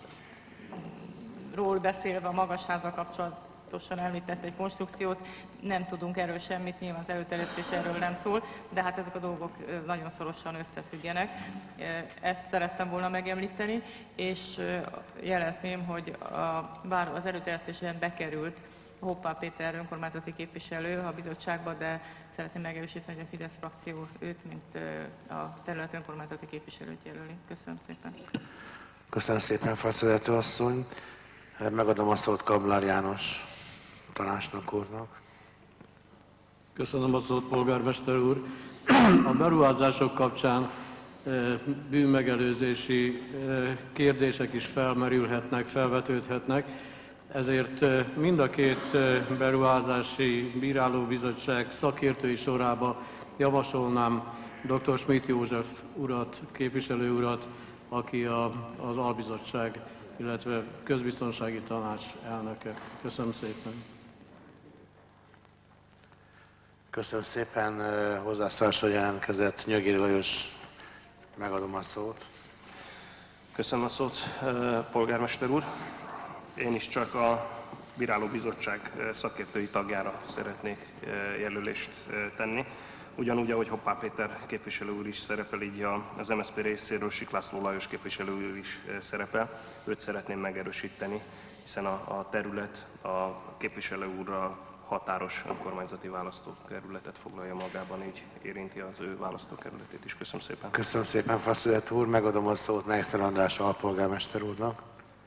ról beszélve a Magasháza kapcsolatosan említett egy konstrukciót, nem tudunk erről semmit, nyilván az előterjesztés erről nem szól, de hát ezek a dolgok nagyon szorosan összefüggenek. Ezt szerettem volna megemlíteni, és jelezném, hogy a, bár az előterjesztésen bekerült Hoppá Péter önkormányzati képviselő a bizottságba, de szeretném megerősíteni, hogy a Fidesz frakció őt, mint a terület önkormányzati képviselőt jelöli. Köszönöm szépen. Köszönöm szépen, frakcióvezető asszony. Megadom a szót Kablár János tanácsnok úrnak. Köszönöm a szót, polgármester úr. A beruházások kapcsán bűnmegelőzési kérdések is felmerülhetnek, felvetődhetnek, ezért mind a két beruházási bírálóbizottság szakértői sorába javasolnám dr. Schmidt József urat, képviselő urat, aki a, az albizottság, illetve közbiztonsági tanács elnöke. Köszönöm szépen. Köszönöm szépen. Hozzászólásra jelentkezett Nyögéri Lajos. Megadom a szót. Köszönöm a szót, polgármester úr. Én is csak a bírálóbizottság szakértői tagjára szeretnék jelölést tenni. Ugyanúgy, ahogy Hoppá Péter képviselő úr is szerepel, így az em es zé pé részéről Sik László Lajos képviselő úr is szerepel. Őt szeretném megerősíteni, hiszen a, a terület a képviselő úrral határos önkormányzati választókerületet foglalja magában, így érinti az ő választókerületét is. Köszönöm szépen. Köszönöm szépen, frakcióvezető úr. Megadom a szót Meixner András alpolgármester úrnak.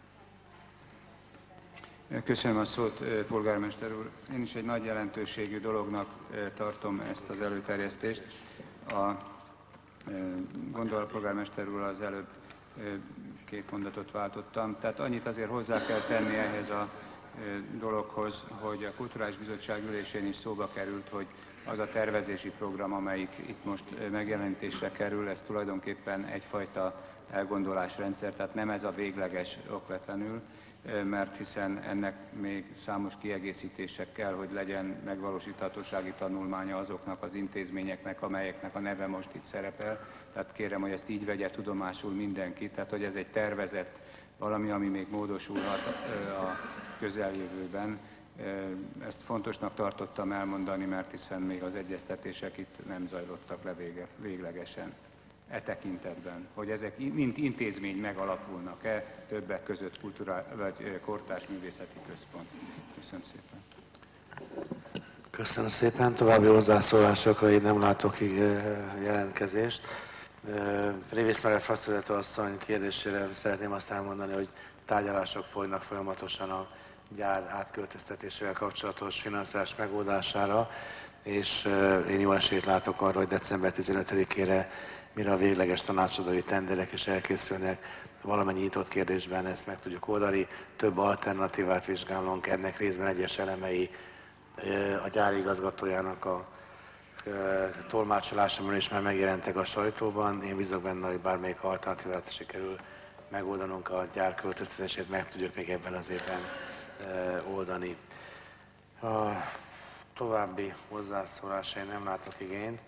Köszönöm a szót, polgármester úr. Én is egy nagy jelentőségű dolognak tartom ezt az előterjesztést. A gondol polgármester úr az előbb két mondatot váltottam. Tehát annyit azért hozzá kell tenni ehhez a dologhoz, hogy a Kulturális Bizottság ülésén is szóba került, hogy az a tervezési program, amelyik itt most megjelenítésre kerül, ez tulajdonképpen egyfajta elgondolásrendszer, tehát nem ez a végleges okvetlenül, mert hiszen ennek még számos kiegészítések kell, hogy legyen megvalósíthatósági tanulmánya azoknak az intézményeknek, amelyeknek a neve most itt szerepel. Tehát kérem, hogy ezt így vegye tudomásul mindenki, tehát hogy ez egy tervezett valami, ami még módosulhat a közeljövőben. Ezt fontosnak tartottam elmondani, mert hiszen még az egyeztetések itt nem zajlottak le vége, véglegesen. E tekintetben, hogy ezek mint intézmény megalapulnak-e, többek között kultúra, vagy kortárs művészeti központ. Köszönöm szépen. Köszönöm szépen. További hozzászólásokra én nem látok jelentkezést. Révész Mária frakcióvezető asszony kérdésére szeretném azt elmondani, hogy tárgyalások folynak folyamatosan a gyár átköltöztetésével kapcsolatos finanszírozás megoldására, és én jó esélyt látok arra, hogy december tizenötödikére, mire a végleges tanácsadói tenderek is elkészülnek, valamennyi nyitott kérdésben ezt meg tudjuk oldani. Több alternatívát vizsgálunk, ennek részben egyes elemei a gyári igazgatójának a tolmácsolásában is már megjelentek a sajtóban. Én bízok benne, hogy bármelyik alternatívát sikerül megoldanunk, a gyár költöztetését meg tudjuk még ebben az évben oldani. A további hozzászólásai nem látok igényt.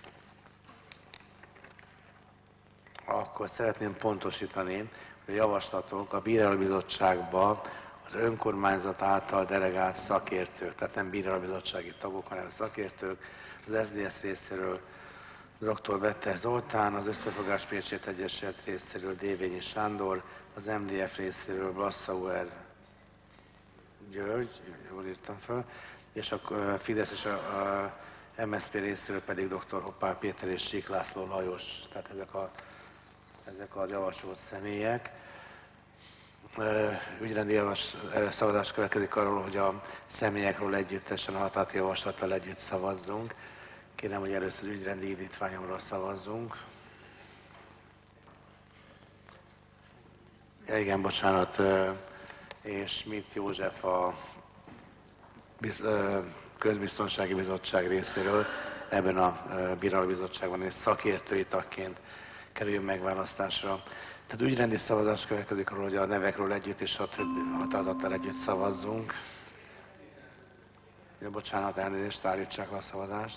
Akkor szeretném pontosítani, hogy a javaslatok a bírálóbizottságba az önkormányzat által delegált szakértők, tehát nem bírálóbizottsági tagok, hanem szakértők, az es zé dé es részéről dr. Better Zoltán, az Összefogás Pécsét Egyesület részéről Dévényi Sándor, az em dé ef részéről Blasszauer György, jól írtam fel, és a Fidesz és a em es zé pé részéről pedig dr. Hoppál Péter és Sík László Lajos, tehát ezek a ezek az javasolt személyek. Ügyrendi javas, szavazás következik arról, hogy a személyekről együttesen a határozati javaslattal együtt szavazzunk. Kérem, hogy először az ügyrendi indítványomról szavazzunk. Ja, igen, bocsánat, és Schmidt József a Közbiztonsági Bizottság részéről ebben a bírálóbizottságban és szakértői tagként kerüljön megválasztásra. Tehát ügyrendi szavazás következik arról, hogy a nevekről együtt és a többi határozattal együtt szavazzunk. Ja, bocsánat, elnézést, állítsák le a szavazást.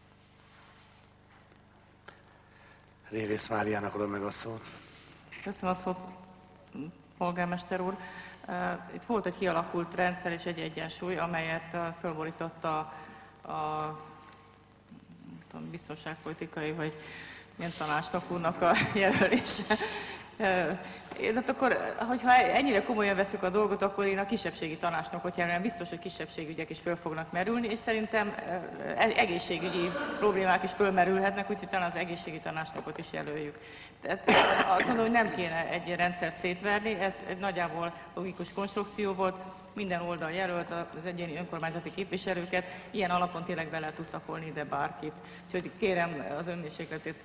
Révész Máriának adom meg a szót. Köszönöm a szót, polgármester úr. Itt volt egy kialakult rendszer és egy egyensúly, amelyet fölborította a, a tudom, biztonságpolitikai vagy ilyen tanácsnok úrnak a jelölése. Hát akkor, hogyha ennyire komolyan veszük a dolgot, akkor én a kisebbségi tanácsnokot jelölem. Biztos, hogy kisebbségügyek is föl fognak merülni, és szerintem egészségügyi problémák is fölmerülhetnek, úgyhogy talán az egészségügyi tanácsnokot is jelöljük. Tehát azt mondom, hogy nem kéne egy rendszert szétverni, ez egy nagyjából logikus konstrukció volt, minden oldal jelölt az egyéni önkormányzati képviselőket, ilyen alapon tényleg be lehet tuszakolni ide bárkit. Úgyhogy kérem az önmérsékletét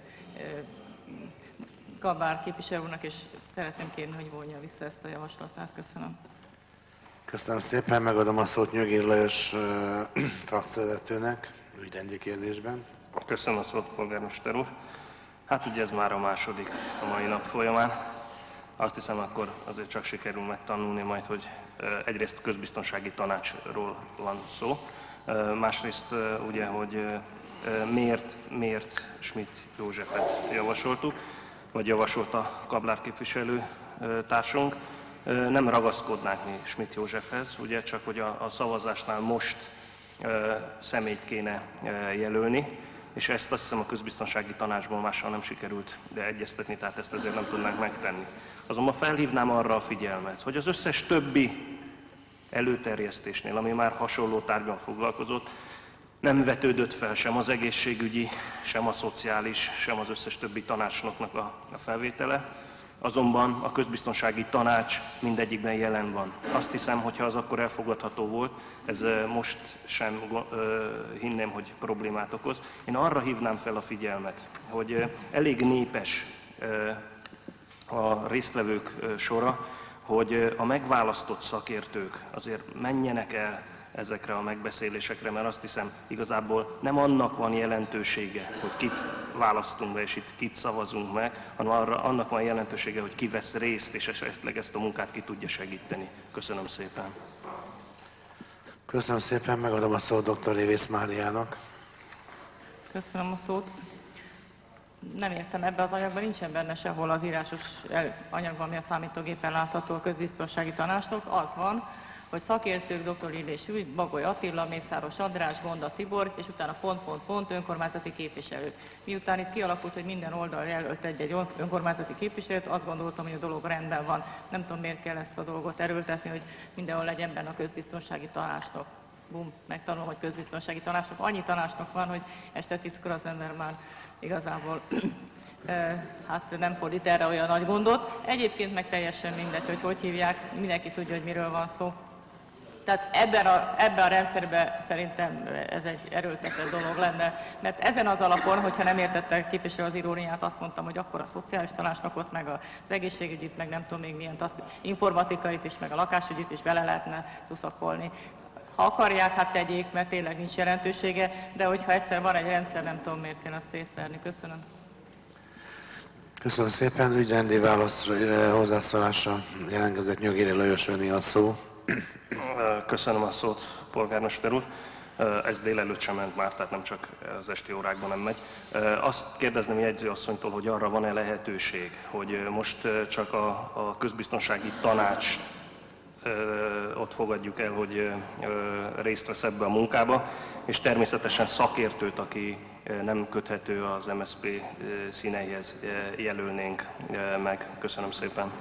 Kabár képviselő úrnak, és szeretném kérni, hogy vonja vissza ezt a javaslatát. Köszönöm. Köszönöm szépen, megadom a szót Nyögér Lajos uh, frakcióvezetőnek, ügyrendi kérdésben. Köszönöm a szót, polgármester úr. Hát ugye ez már a második a mai nap folyamán. Azt hiszem, akkor azért csak sikerül megtanulni majd, hogy egyrészt a közbiztonsági tanácsról van szó, másrészt ugye, hogy miért, miért Schmidt Józsefet javasoltuk, vagy javasolta Kablár képviselő társunk. Nem ragaszkodnánk mi Schmidt Józsefhez, ugye csak hogy a, a szavazásnál most személyt kéne jelölni, és ezt azt hiszem a közbiztonsági tanácsban mással nem sikerült de egyeztetni, tehát ezt ezért nem tudnánk megtenni. Azonban felhívnám arra a figyelmet, hogy az összes többi előterjesztésnél, ami már hasonló tárgyban foglalkozott, nem vetődött fel sem az egészségügyi, sem a szociális, sem az összes többi tanácsnoknak a, a felvétele. Azonban a közbiztonsági tanács mindegyikben jelen van. Azt hiszem, hogyha az akkor elfogadható volt, ez most sem hinném, hogy problémát okoz. Én arra hívnám fel a figyelmet, hogy elég népes a résztvevők sora, hogy a megválasztott szakértők azért menjenek el ezekre a megbeszélésekre, mert azt hiszem igazából nem annak van jelentősége, hogy kit választunk be és itt kit szavazunk meg, hanem arra, annak van jelentősége, hogy ki vesz részt és esetleg ezt a munkát ki tudja segíteni. Köszönöm szépen. Köszönöm szépen, megadom a szót dr. Révész Máriának. Köszönöm a szót. Nem értem, ebbe az anyagban nincsen benne sehol az írásos anyagban, ami a számítógépen látható a közbiztonsági tanácsnak. Az van, hogy szakértők, dr. Illés Ülj, Bagoly Attila, Mészáros András, Gonda Tibor, és utána pont, pont, pont önkormányzati képviselők. Miután itt kialakult, hogy minden oldal jelölt egy-egy önkormányzati képviselőt, azt gondoltam, hogy a dolog rendben van. Nem tudom, miért kell ezt a dolgot erőltetni, hogy mindenhol legyen benne a közbiztonsági tanácsnak. Bum, megtanulom, hogy közbiztonsági tanácsnak. Annyi tanácsnak van, hogy este tízkor az ember már igazából hát nem fordít erre olyan nagy gondot. Egyébként meg teljesen mindegy, hogy hogy hívják, mindenki tudja, hogy miről van szó. Tehát ebben a, ebben a rendszerben szerintem ez egy erőltetett dolog lenne, mert ezen az alapon, hogyha nem értette képviselő az iróniát, azt mondtam, hogy akkor a szociális tanácsnak ott, meg az egészségügyit, meg nem tudom még milyen, azt, informatikait is, meg a lakásügyit is bele lehetne tuszakolni. Ha akarják, hát tegyék, mert tényleg nincs jelentősége, de hogyha egyszer van egy rendszer, nem tudom, miért kell azt szétverni. Köszönöm. Köszönöm szépen, ügyrendi válasz hozzászólásra jelentkezett Nyögéri Lajos, öné a szó. Köszönöm a szót, polgármester úr. Ez délelőtt sem ment már, tehát nem csak az esti órákban nem megy. Azt kérdezném jegyzőasszonytól, hogy arra van-e lehetőség, hogy most csak a, a közbiztonsági tanács ott fogadjuk el, hogy részt vesz ebbe a munkába, és természetesen szakértőt, aki nem köthető az em es zé pé színeihez, jelölnénk meg. Köszönöm szépen.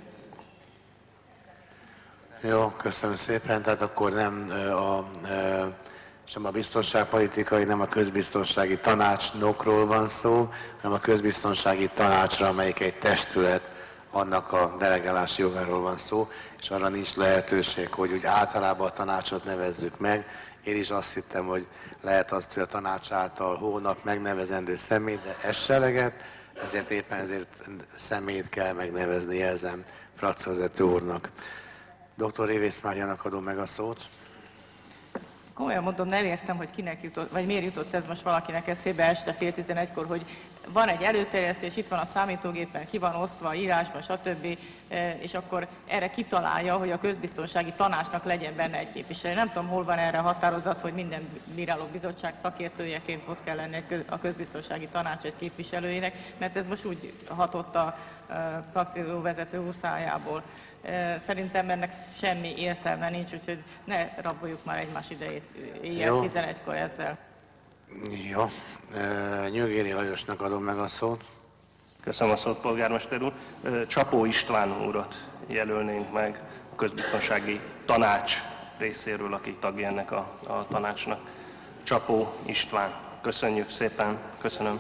Jó, köszönöm szépen. Tehát akkor nem a, sem a biztonságpolitikai, nem a közbiztonsági tanácsnokról van szó, hanem a közbiztonsági tanácsra, amelyik egy testület, annak a delegálási jogáról van szó, és arra nincs lehetőség, hogy úgy általában a tanácsot nevezzük meg. Én is azt hittem, hogy lehet azt, hogy a tanács által hónap megnevezendő személy, de ez se eleget, ezért éppen ezért személyt kell megnevezni, jelzem frakcióvezető úrnak. doktor Révész Máriának adom meg a szót. Komolyan mondom, nem értem, hogy kinek jutott, vagy miért jutott ez most valakinek eszébe este fél tizenegykor, hogy van egy előterjesztés, itt van a számítógépen, ki van osztva, írásban, stb. És akkor erre kitalálja, hogy a közbiztonsági tanácsnak legyen benne egy képviselő. Nem tudom, hol van erre határozat, hogy minden bírálóbizottság szakértőjeként ott kell lenni a közbiztonsági tanács egy képviselőjének, mert ez most úgy hatott a frakcióvezető úr szájából. Szerintem ennek semmi értelme nincs, úgyhogy ne raboljuk már egymás idejét éjjel tizenegykor ezzel. Jó. Nyögéri Lajosnak adom meg a szót. Köszönöm a szót, polgármester úr. Csapó István urat jelölnénk meg a közbiztonsági tanács részéről, aki tagja ennek a, a tanácsnak. Csapó István. Köszönjük szépen. Köszönöm.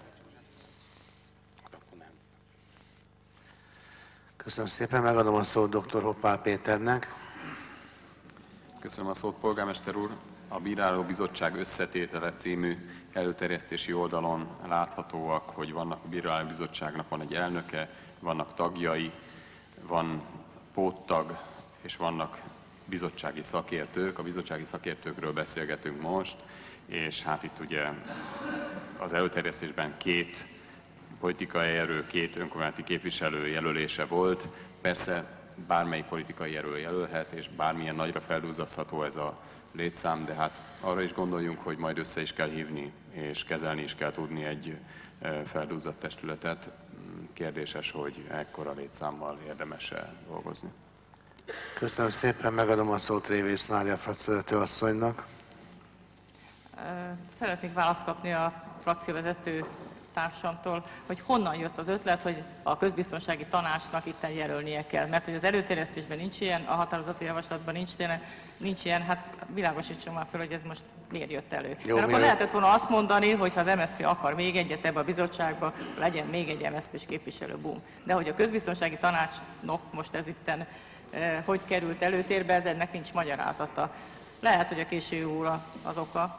Köszönöm szépen, megadom a szót doktor Hoppál Péternek. Köszönöm a szót, polgármester úr. A Bírálóbizottság összetétele című előterjesztési oldalon láthatóak, hogy vannak a Bírálóbizottságnak van egy elnöke, vannak tagjai, van póttag, és vannak bizottsági szakértők. A bizottsági szakértőkről beszélgetünk most, és hát itt ugye az előterjesztésben két politikai erő, két önkormányzati képviselő jelölése volt. Persze bármelyik politikai erő jelölhet, és bármilyen nagyra feldúzzasztható ez a létszám, de hát arra is gondoljunk, hogy majd össze is kell hívni, és kezelni is kell tudni egy feldúzzadt testületet. Kérdéses, hogy ekkora létszámmal érdemes-e dolgozni. Köszönöm szépen, megadom a szót Révész Mária frakcióvezető asszonynak. Szeretnék választ kapni a frakcióvezető társamtól, hogy honnan jött az ötlet, hogy a közbiztonsági tanácsnak itten jelölnie kell. Mert hogy az előterjesztésben nincs ilyen, a határozati javaslatban nincs ilyen, nincs ilyen, hát világosítsam már fel, hogy ez most miért jött elő. Jó, mert akkor lehetett volna azt mondani, hogy ha az em es zé pé akar még egyet ebbe a bizottságba, legyen még egy em es zé pés képviselő, bum. De hogy a közbiztonsági tanácsnak most ez itten eh, hogy került előtérbe, ez ennek nincs magyarázata. Lehet, hogy a késő óra az oka.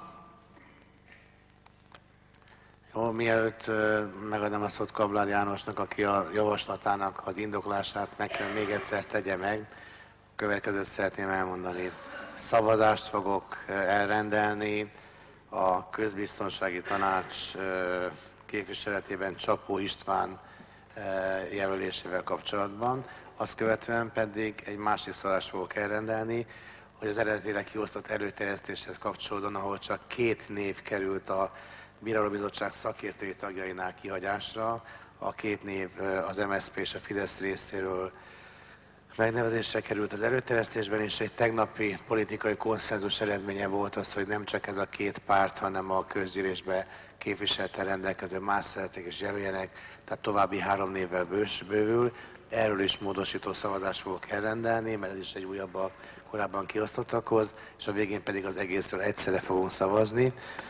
Jó, mielőtt megadom a szót Kablár Jánosnak, aki a javaslatának az indoklását meg kell még egyszer tegye meg, a következőt szeretném elmondani. szavazást fogok elrendelni a Közbiztonsági Tanács képviseletében Csapó István jelölésével kapcsolatban. Azt követően pedig egy másik szavazást fogok elrendelni, hogy az eredetileg kiosztott előterjesztéshez kapcsolódóan, ahol csak két név került a Bírálóbizottság szakértői tagjainál kihagyásra, a két név az em es zé pé és a Fidesz részéről megnevezésre került az előterjesztésben, és egy tegnapi politikai konszenzus eredménye volt az, hogy nem csak ez a két párt, hanem a közgyűlésbe képviselten rendelkező más szeretek is jelöljenek, tehát további három névvel bős, bővül. Erről is módosító szavazást fogok elrendelni, mert ez is egy újabb a korábban kiosztottakhoz, és a végén pedig az egészről egyszerre fogunk szavazni.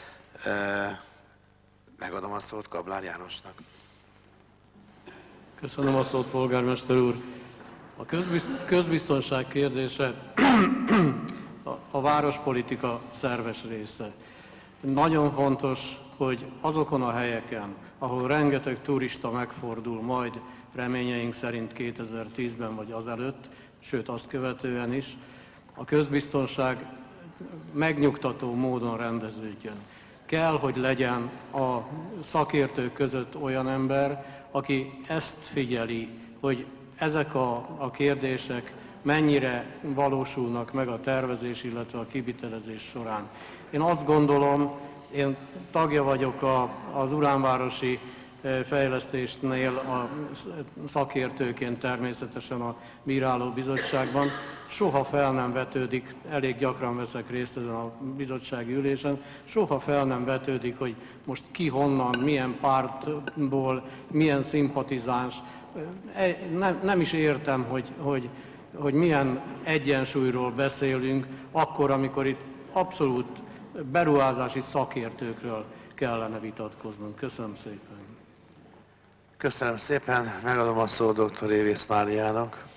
Megadom a szót Kablár Jánosnak. Köszönöm a szót, polgármester úr. A közbiztonság kérdése a várospolitika szerves része. Nagyon fontos, hogy azokon a helyeken, ahol rengeteg turista megfordul majd reményeink szerint kétezer-tízben vagy azelőtt, sőt azt követően is, a közbiztonság megnyugtató módon rendeződjön. Kell, hogy legyen a szakértők között olyan ember, aki ezt figyeli, hogy ezek a, a kérdések mennyire valósulnak meg a tervezés, illetve a kivitelezés során. Én azt gondolom, én tagja vagyok a, az Uránvárosi fejlesztésnél a szakértőként természetesen a Bíráló Bizottságban. Soha fel nem vetődik, elég gyakran veszek részt ezen a bizottsági ülésen, soha fel nem vetődik, hogy most ki honnan, milyen pártból, milyen szimpatizáns. Nem, nem is értem, hogy, hogy, hogy milyen egyensúlyról beszélünk, akkor, amikor itt abszolút beruházási szakértőkről kellene vitatkoznunk. Köszönöm szépen. Köszönöm szépen. Megadom a szót dr. Évész Máriának.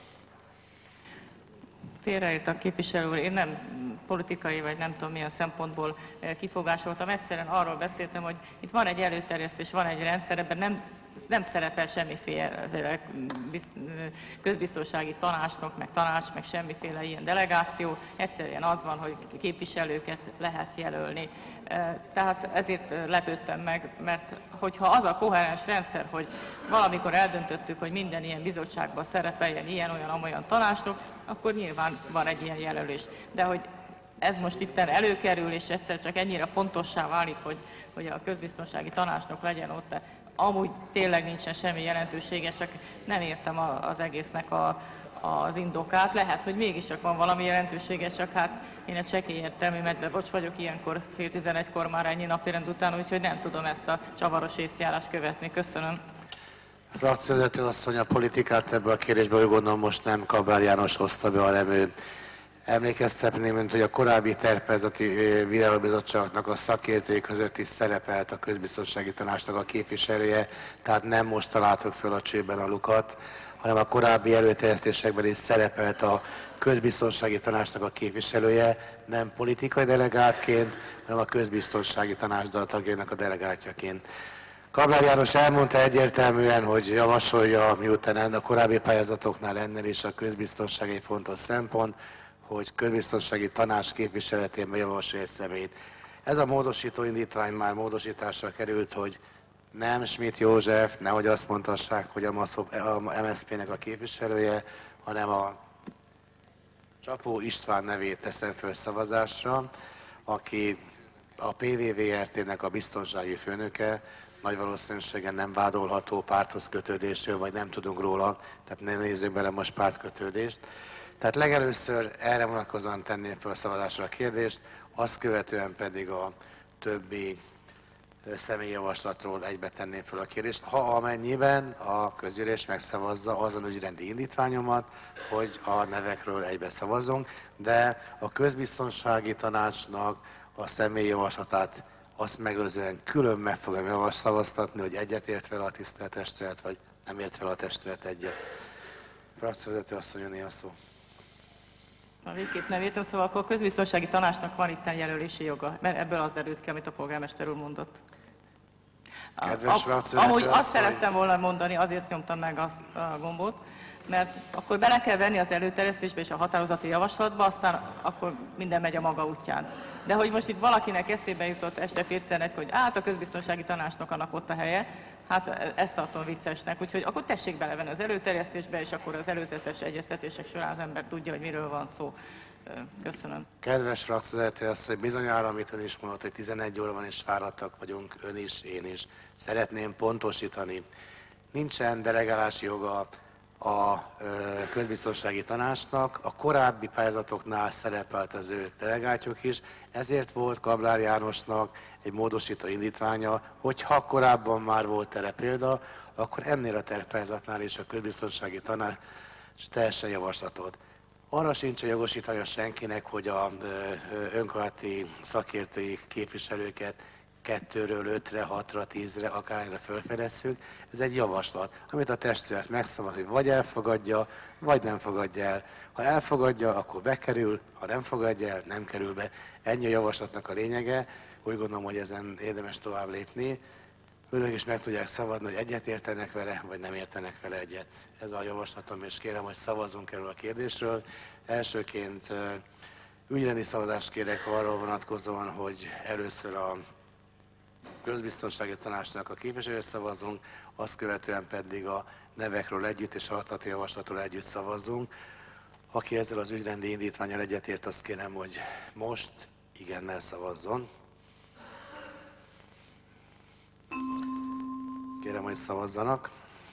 Félreért a képviselő úr, én nem politikai, vagy nem tudom milyen szempontból kifogásoltam. Egyszerűen arról beszéltem, hogy itt van egy előterjesztés, van egy rendszer, ebben nem, nem szerepel semmiféle közbiztonsági tanácsnok, meg tanács, meg semmiféle ilyen delegáció. Egyszerűen az van, hogy képviselőket lehet jelölni. Tehát ezért lepődtem meg, mert hogyha az a koherens rendszer, hogy valamikor eldöntöttük, hogy minden ilyen bizottságban szerepeljen ilyen, olyan, amolyan tanácsnok, akkor nyilván van egy ilyen jelölés. De hogy ez most itt előkerül, és egyszer csak ennyire fontossá válik, hogy, hogy a közbiztonsági tanácsnok legyen ott, de amúgy tényleg nincsen semmi jelentősége, csak nem értem az egésznek a, az indokát. Lehet, hogy mégiscsak van valami jelentősége, csak hát én egy csekély értelmű medvebocs vagyok ilyenkor, fél tizenegykor már ennyi napirend után, úgyhogy nem tudom ezt a csavaros észjárást követni. Köszönöm. Frakcióvezető asszony, a politikát ebbe a kérdésbe úgy gondolom most nem Kablár János hozta be, hanem ő. Emlékeztetném, mint hogy a korábbi tervezeti bírálóbizottságoknak a szakértői között is szerepelt a közbiztonsági tanácsnak a képviselője, tehát nem most találtuk föl a csőben a lukat, hanem a korábbi előterjesztésekben is szerepelt a közbiztonsági tanácsnak a képviselője, nem politikai delegáltként, hanem a közbiztonsági tanács tagjainak a delegáltjaként. Kablár János elmondta egyértelműen, hogy javasolja, miután a korábbi pályázatoknál ennél is a közbiztonság egy fontos szempont, hogy közbiztonsági tanács képviseletében javasolja egy személyt. Ez a módosító indítvány már módosításra került, hogy nem Schmidt József, nehogy azt mondhassák, hogy a em es zé pé-nek a képviselője, hanem a Csapó István nevét teszem föl szavazásra, aki a pé vé vé er té-nek a biztonsági főnöke, nagy valószínűséggel nem vádolható párthoz kötődésről, vagy nem tudunk róla, tehát ne nézzünk bele most pártkötődést. Tehát legelőször erre vonatkozóan tenném fel a szavazásra a kérdést, azt követően pedig a többi személyjavaslatról egybe tenném fel a kérdést, ha amennyiben a közgyűlés megszavazza azon ügyrendi indítványomat, hogy a nevekről egybe szavazzunk, de a közbiztonsági tanácsnak a személyjavaslatát azt megelőzően külön meg fogom szavaztatni, hogy egyet ért vele a tisztelt testület, vagy nem ért vele a testület egyet. Frakcióvezető asszony, öné a szó. A végképp nem értem, szóval akkor a közbiztonsági tanácsnak van itten jelölési joga, mert ebből az derült ki, amit a polgármester úr mondott. Kedves A, amúgy azt szerettem volna mondani, azért nyomtam meg azt a gombot, mert akkor bele kell venni az előterjesztésbe és a határozati javaslatba, aztán akkor minden megy a maga útján. De hogy most itt valakinek eszébe jutott este fél hogy át a közbiztonsági tanácsnak annak ott a helye, hát ezt tartom viccesnek, úgyhogy akkor tessék belevenni az előterjesztésbe, és akkor az előzetes egyeztetések során az ember tudja, hogy miről van szó. Köszönöm. Kedves frakcióvezető asszony, hogy bizonyára, amit ön is mondott, hogy tizenegy óra van és fáradtak vagyunk, ön is, én is. Szeretném pontosítani. Nincsen delegálási joga a közbiztonsági tanácsnak, a korábbi pályázatoknál szerepelt az ő delegátjuk is, ezért volt Kablár Jánosnak egy módosító indítványa, hogyha korábban már volt erre példa, akkor ennél a tervpályázatnál is a közbiztonsági tanács teljesen javaslatot. Arra sincs a jogosítványa senkinek, hogy a önkormányzati szakértői képviselőket kettőről ötre, hatra, tízre, akárhányra fölfedezzük. Ez egy javaslat, amit a testület megszavaz, hogy vagy elfogadja, vagy nem fogadja el. Ha elfogadja, akkor bekerül, ha nem fogadja el, nem kerül be. Ennyi a javaslatnak a lényege. Úgy gondolom, hogy ezen érdemes tovább lépni. Önök is meg tudják szavazni, hogy egyet értenek vele, vagy nem értenek vele egyet. Ez a javaslatom, és kérem, hogy szavazzunk erről a kérdésről. Elsőként ügyrendi szavazást kérek arról vonatkozóan, hogy először a közbiztonsági tanácsnak a képviselőre szavazzunk, azt követően pedig a nevekről együtt és a határozati javaslatról együtt szavazzunk. Aki ezzel az ügyrendi indítvánnyal egyetért, azt kérem, hogy most igennel szavazzon. Kérem, hogy szavazzanak.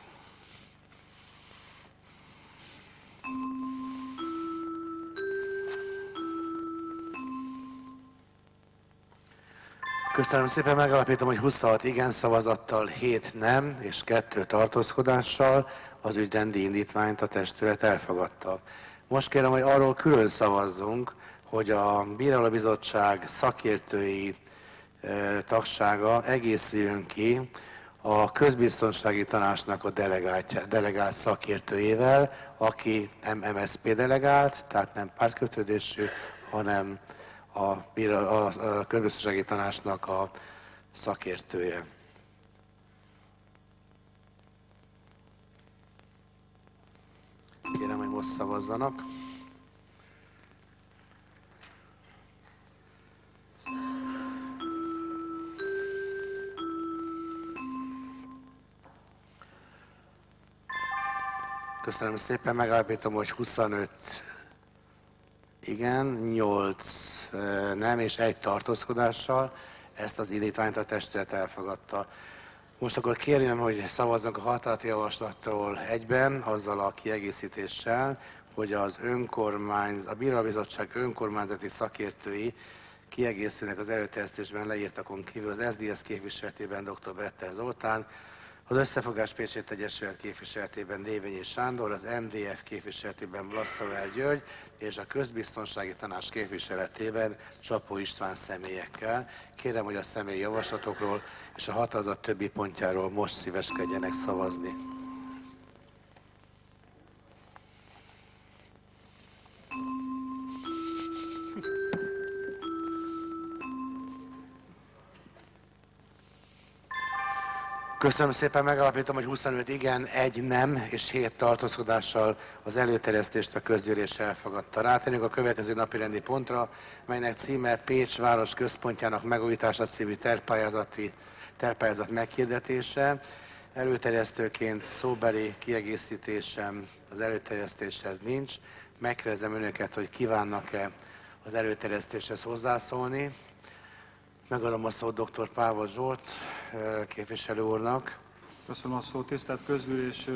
Köszönöm szépen, megállapítom, hogy huszonhat igen szavazattal, hét nem és kettő tartózkodással az ügyrendi indítványt a testület elfogadta. Most kérem, hogy arról külön szavazzunk, hogy a bírálóbizottság szakértői e, tagsága egészüljön ki a közbiztonsági tanácsnak a delegált, delegált szakértőjével, aki nem em es zé pé delegált, tehát nem pártkötődésű, hanem a, a, a közbiztonsági tanácsnak a szakértője. Kérem, hogy most szavazzanak. Köszönöm szépen, megállapítom, hogy huszonöt igen, nyolc nem és egy tartózkodással ezt az indítványt a testület elfogadta. Most akkor kérjem, hogy szavazzunk a határozati javaslatról egyben, azzal a kiegészítéssel, hogy az önkormányz, a bírálóbizottság önkormányzati szakértői kiegészülnek az előterjesztésben leírtakon kívül az es zé dé es képviseletében dr. Bretter Zoltán, az Összefogás Pécsett Egyesület képviseletében Dévényi Sándor, az em dé ef képviseletében Blasszaver György és a Közbiztonsági Tanács képviseletében Csapó István személyekkel. Kérem, hogy a személyi javaslatokról és a határozat többi pontjáról most szíveskedjenek szavazni. Köszönöm szépen, megállapítom, hogy huszonöt igen, egy nem és hét tartózkodással az előterjesztést a közgyűlés elfogadta. Rátérünk a következő napirendi pontra, melynek címe Pécs város központjának megújítása című tervpályázati tervpályázat meghirdetése. Előterjesztőként szóbeli kiegészítésem az előterjesztéshez nincs. Megkérdezem önöket, hogy kívánnak-e az előterjesztéshez hozzászólni. Megadom a szót dr. Pávol Zsolt képviselő úrnak. Köszönöm a szót, tisztelt közgyűlés.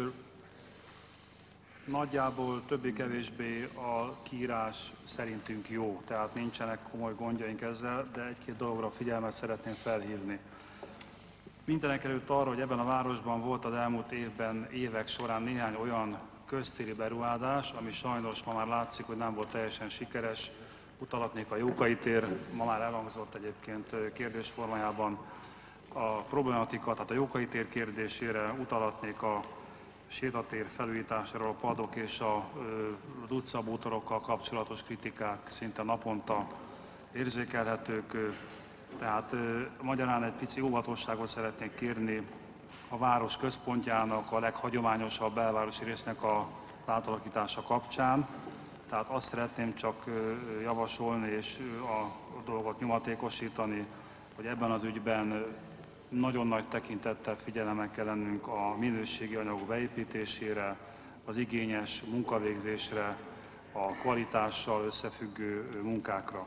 Nagyjából többé-kevésbé a kiírás szerintünk jó, tehát nincsenek komoly gondjaink ezzel, de egy-két dologra figyelmet szeretném felhívni. Mindenekelőtt arra, hogy ebben a városban volt az elmúlt évben, évek során néhány olyan köztéri beruházás, ami sajnos ma már látszik, hogy nem volt teljesen sikeres. Utalhatnék a Jókai tér, ma már elhangzott egyébként kérdés formájában a problematika, tehát a Jókai tér kérdésére, utalhatnék a sétatér felújításáról, a padok és a, az utcabútorokkal kapcsolatos kritikák szinte naponta érzékelhetők. Tehát magyarán egy pici óvatosságot szeretnék kérni a város központjának, a leghagyományosabb belvárosi résznek a átalakítása kapcsán. Tehát azt szeretném csak javasolni és a dolgot nyomatékosítani, hogy ebben az ügyben nagyon nagy tekintettel figyelemmel kell lennünk a minőségi anyagok beépítésére, az igényes munkavégzésre, a kvalitással összefüggő munkákra.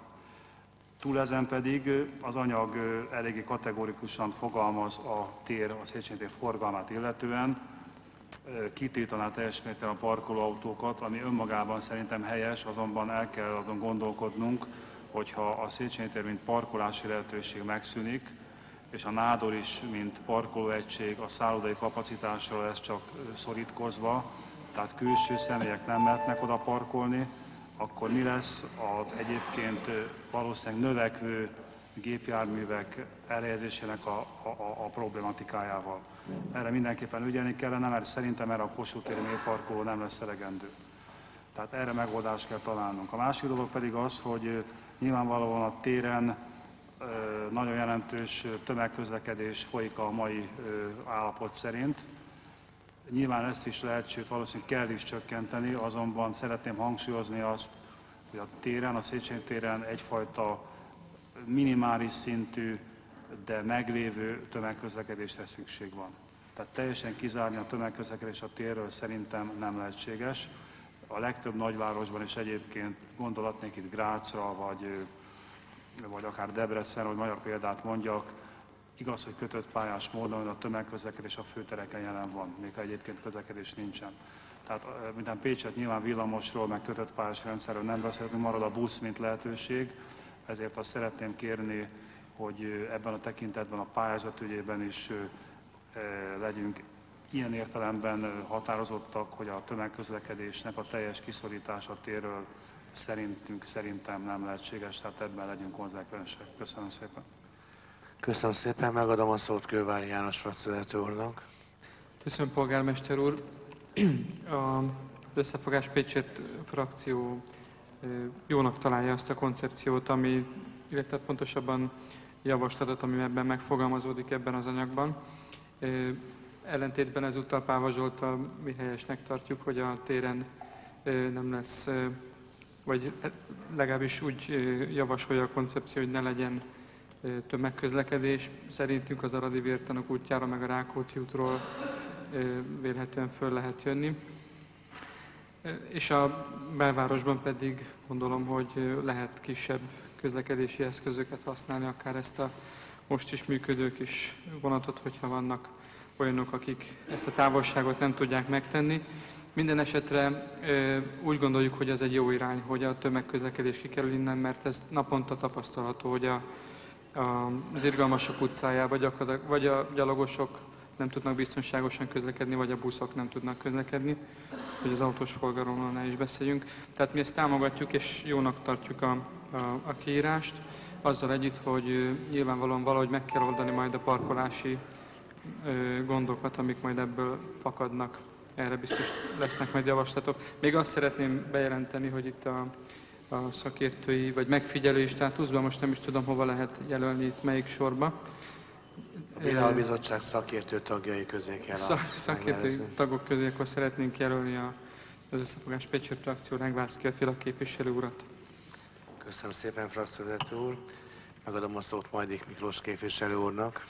Túl ezen pedig az anyag eléggé kategorikusan fogalmaz a tér, a Széchenyi tér forgalmát illetően, kitiltaná teljes mértékben a parkolóautókat, ami önmagában szerintem helyes, azonban el kell azon gondolkodnunk, hogyha a Széchenyi tér, mint parkolási lehetőség megszűnik, és a nádor is, mint parkolóegység, a szállodai kapacitásra lesz csak szorítkozva, tehát külső személyek nem mehetnek oda parkolni, akkor mi lesz az egyébként valószínűleg növekvő gépjárművek elhelyezésének a, a, a problematikájával. Erre mindenképpen ügyelni kellene, mert szerintem erre a Kossuth téri mélyparkoló nem lesz elegendő. Tehát erre megoldást kell találnunk. A másik dolog pedig az, hogy nyilvánvalóan a téren nagyon jelentős tömegközlekedés folyik a mai állapot szerint. Nyilván ezt is lehet, sőt valószínűleg kell is csökkenteni, azonban szeretném hangsúlyozni azt, hogy a téren, a Széchenyi téren egyfajta minimális szintű, de meglévő tömegközlekedésre szükség van. Tehát teljesen kizárni a tömegközlekedés a térről szerintem nem lehetséges. A legtöbb nagyvárosban is egyébként gondolatnék itt Grácsra, vagy, vagy akár Debrecen, hogy magyar példát mondjak, igaz, hogy kötött pályás módon a tömegközlekedés a főtereken jelen van, még ha egyébként közlekedés nincsen. Tehát minden Pécset nyilván villamosról, meg kötött pályás rendszerről nem beszélhetünk, marad a busz, mint lehetőség, ezért azt szeretném kérni, hogy ebben a tekintetben a pályázat ügyében is legyünk ilyen értelemben határozottak, hogy a tömegközlekedésnek a teljes kiszorítása térről szerintünk, szerintem nem lehetséges, tehát ebben legyünk konzekvensek. Köszönöm szépen. Köszönöm szépen, megadom a szót Kővári János frakcióvezető úrnak. Köszönöm, polgármester úr. Az Összefogás Pécsett frakció jónak találja azt a koncepciót, ami, illetve pontosabban javaslatot, ami ebben megfogalmazódik ebben az anyagban. Ellentétben ezúttal Páva Zsolttal mi helyesnek tartjuk, hogy a téren nem lesz, vagy legalábbis úgy javasolja a koncepció, hogy ne legyen tömegközlekedés. Szerintünk az Aradi Vértanúk útjára, meg a Rákóczi útról vélhetően föl lehet jönni. És a belvárosban pedig gondolom, hogy lehet kisebb közlekedési eszközöket használni, akár ezt a most is működő kis vonatot, hogyha vannak olyanok, akik ezt a távolságot nem tudják megtenni. Minden esetre úgy gondoljuk, hogy ez egy jó irány, hogy a tömegközlekedés kikerül innen, mert ez naponta tapasztalható, hogy a, a, az Irgalmasok utcáján vagy a, vagy a gyalogosok nem tudnak biztonságosan közlekedni, vagy a buszok nem tudnak közlekedni, hogy az autós forgalomról ne is beszéljünk. Tehát mi ezt támogatjuk, és jónak tartjuk a, a, a kiírást, azzal együtt, hogy nyilvánvalóan valahogy meg kell oldani majd a parkolási gondokat, amik majd ebből fakadnak. Erre biztos lesznek majd javaslatok. Még azt szeretném bejelenteni, hogy itt a, a szakértői vagy megfigyelői státuszban, most nem is tudom, hova lehet jelölni, itt melyik sorba. A Bírálóbizottság szakértő tagjai közé kell Szak, Szakértői tagok közé akkor szeretnénk jelölni a, az Összefogás Pécsett frakció Negvászky Attila képviselő urat. Köszönöm szépen, frakcióvezető úr. Megadom a szót Majdik Miklós képviselő úrnak.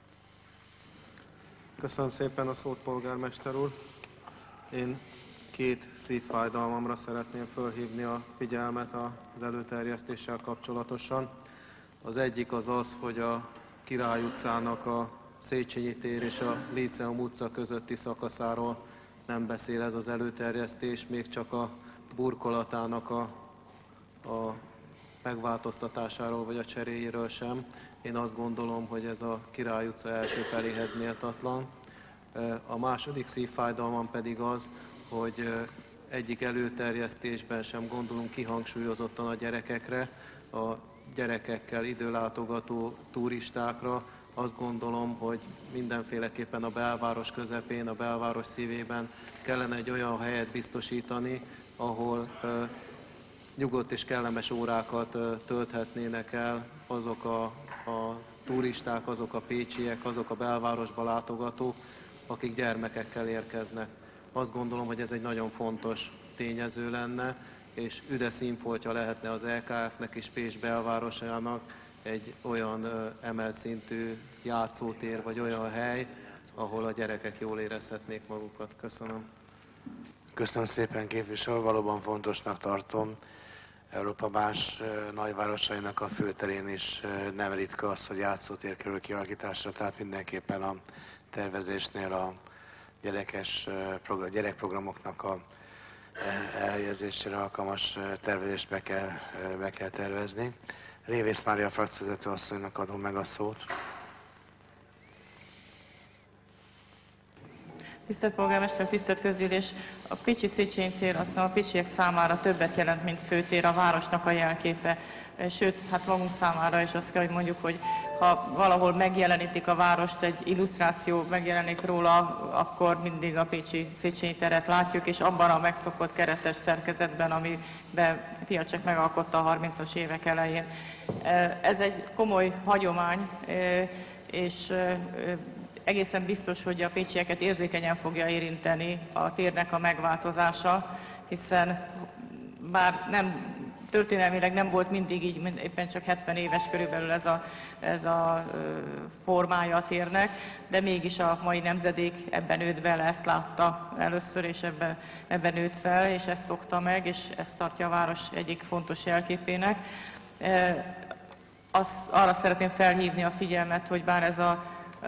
Köszönöm szépen a szót, polgármester úr. Én két szívfájdalmamra szeretném fölhívni a figyelmet az előterjesztéssel kapcsolatosan. Az egyik az az, hogy a Király utcának a Széchenyi tér és a Líceum utca közötti szakaszáról nem beszél ez az előterjesztés, még csak a burkolatának a, a megváltoztatásáról vagy a cseréjéről sem. Én azt gondolom, hogy ez a Király utca első feléhez méltatlan. A második szívfájdalmam pedig az, hogy egyik előterjesztésben sem gondolunk kihangsúlyozottan a gyerekekre, a gyerekekkel időlátogató turistákra. Azt gondolom, hogy mindenféleképpen a belváros közepén, a belváros szívében kellene egy olyan helyet biztosítani, ahol nyugodt és kellemes órákat tölthetnének el azok a a turisták, azok a pécsiek, azok a belvárosba látogatók, akik gyermekekkel érkeznek. Azt gondolom, hogy ez egy nagyon fontos tényező lenne, és üde színfoltja lehetne az é ká ef-nek és Pécs belvárosának egy olyan emelt szintű játszótér, vagy olyan hely, ahol a gyerekek jól érezhetnék magukat. Köszönöm. Köszönöm szépen, képviselő. Valóban fontosnak tartom. Európa más nagyvárosainak a főterén is nem ritka az, hogy játszótér kerül kialakításra, tehát mindenképpen a tervezésnél a gyerekes program, gyerekprogramoknak a elhelyezésére alkalmas tervezést be kell, be kell tervezni. Révész Mária frakcióvezető asszonynak adom meg a szót. Tisztelt polgármester, tisztelt közgyűlés! A Pécsi Széchenyi tér azt hiszem a pécsiek számára többet jelent, mint főtér, a városnak a jelképe. Sőt, hát magunk számára is azt kell, hogy mondjuk, hogy ha valahol megjelenítik a várost, egy illusztráció megjelenik róla, akkor mindig a Pécsi Széchenyi teret látjuk, és abban a megszokott keretes szerkezetben, amiben Piacek megalkotta a harmincas évek elején. Ez egy komoly hagyomány, és egészen biztos, hogy a pécsieket érzékenyen fogja érinteni a térnek a megváltozása, hiszen bár nem, történelmileg nem volt mindig így, éppen csak hetven éves körülbelül ez a, ez a formája a térnek, de mégis a mai nemzedék ebben nőtt bele, ezt látta először, és ebben, ebben nőtt fel, és ezt szokta meg, és ezt tartja a város egyik fontos jelképének. Azt, arra szeretném felhívni a figyelmet, hogy bár ez a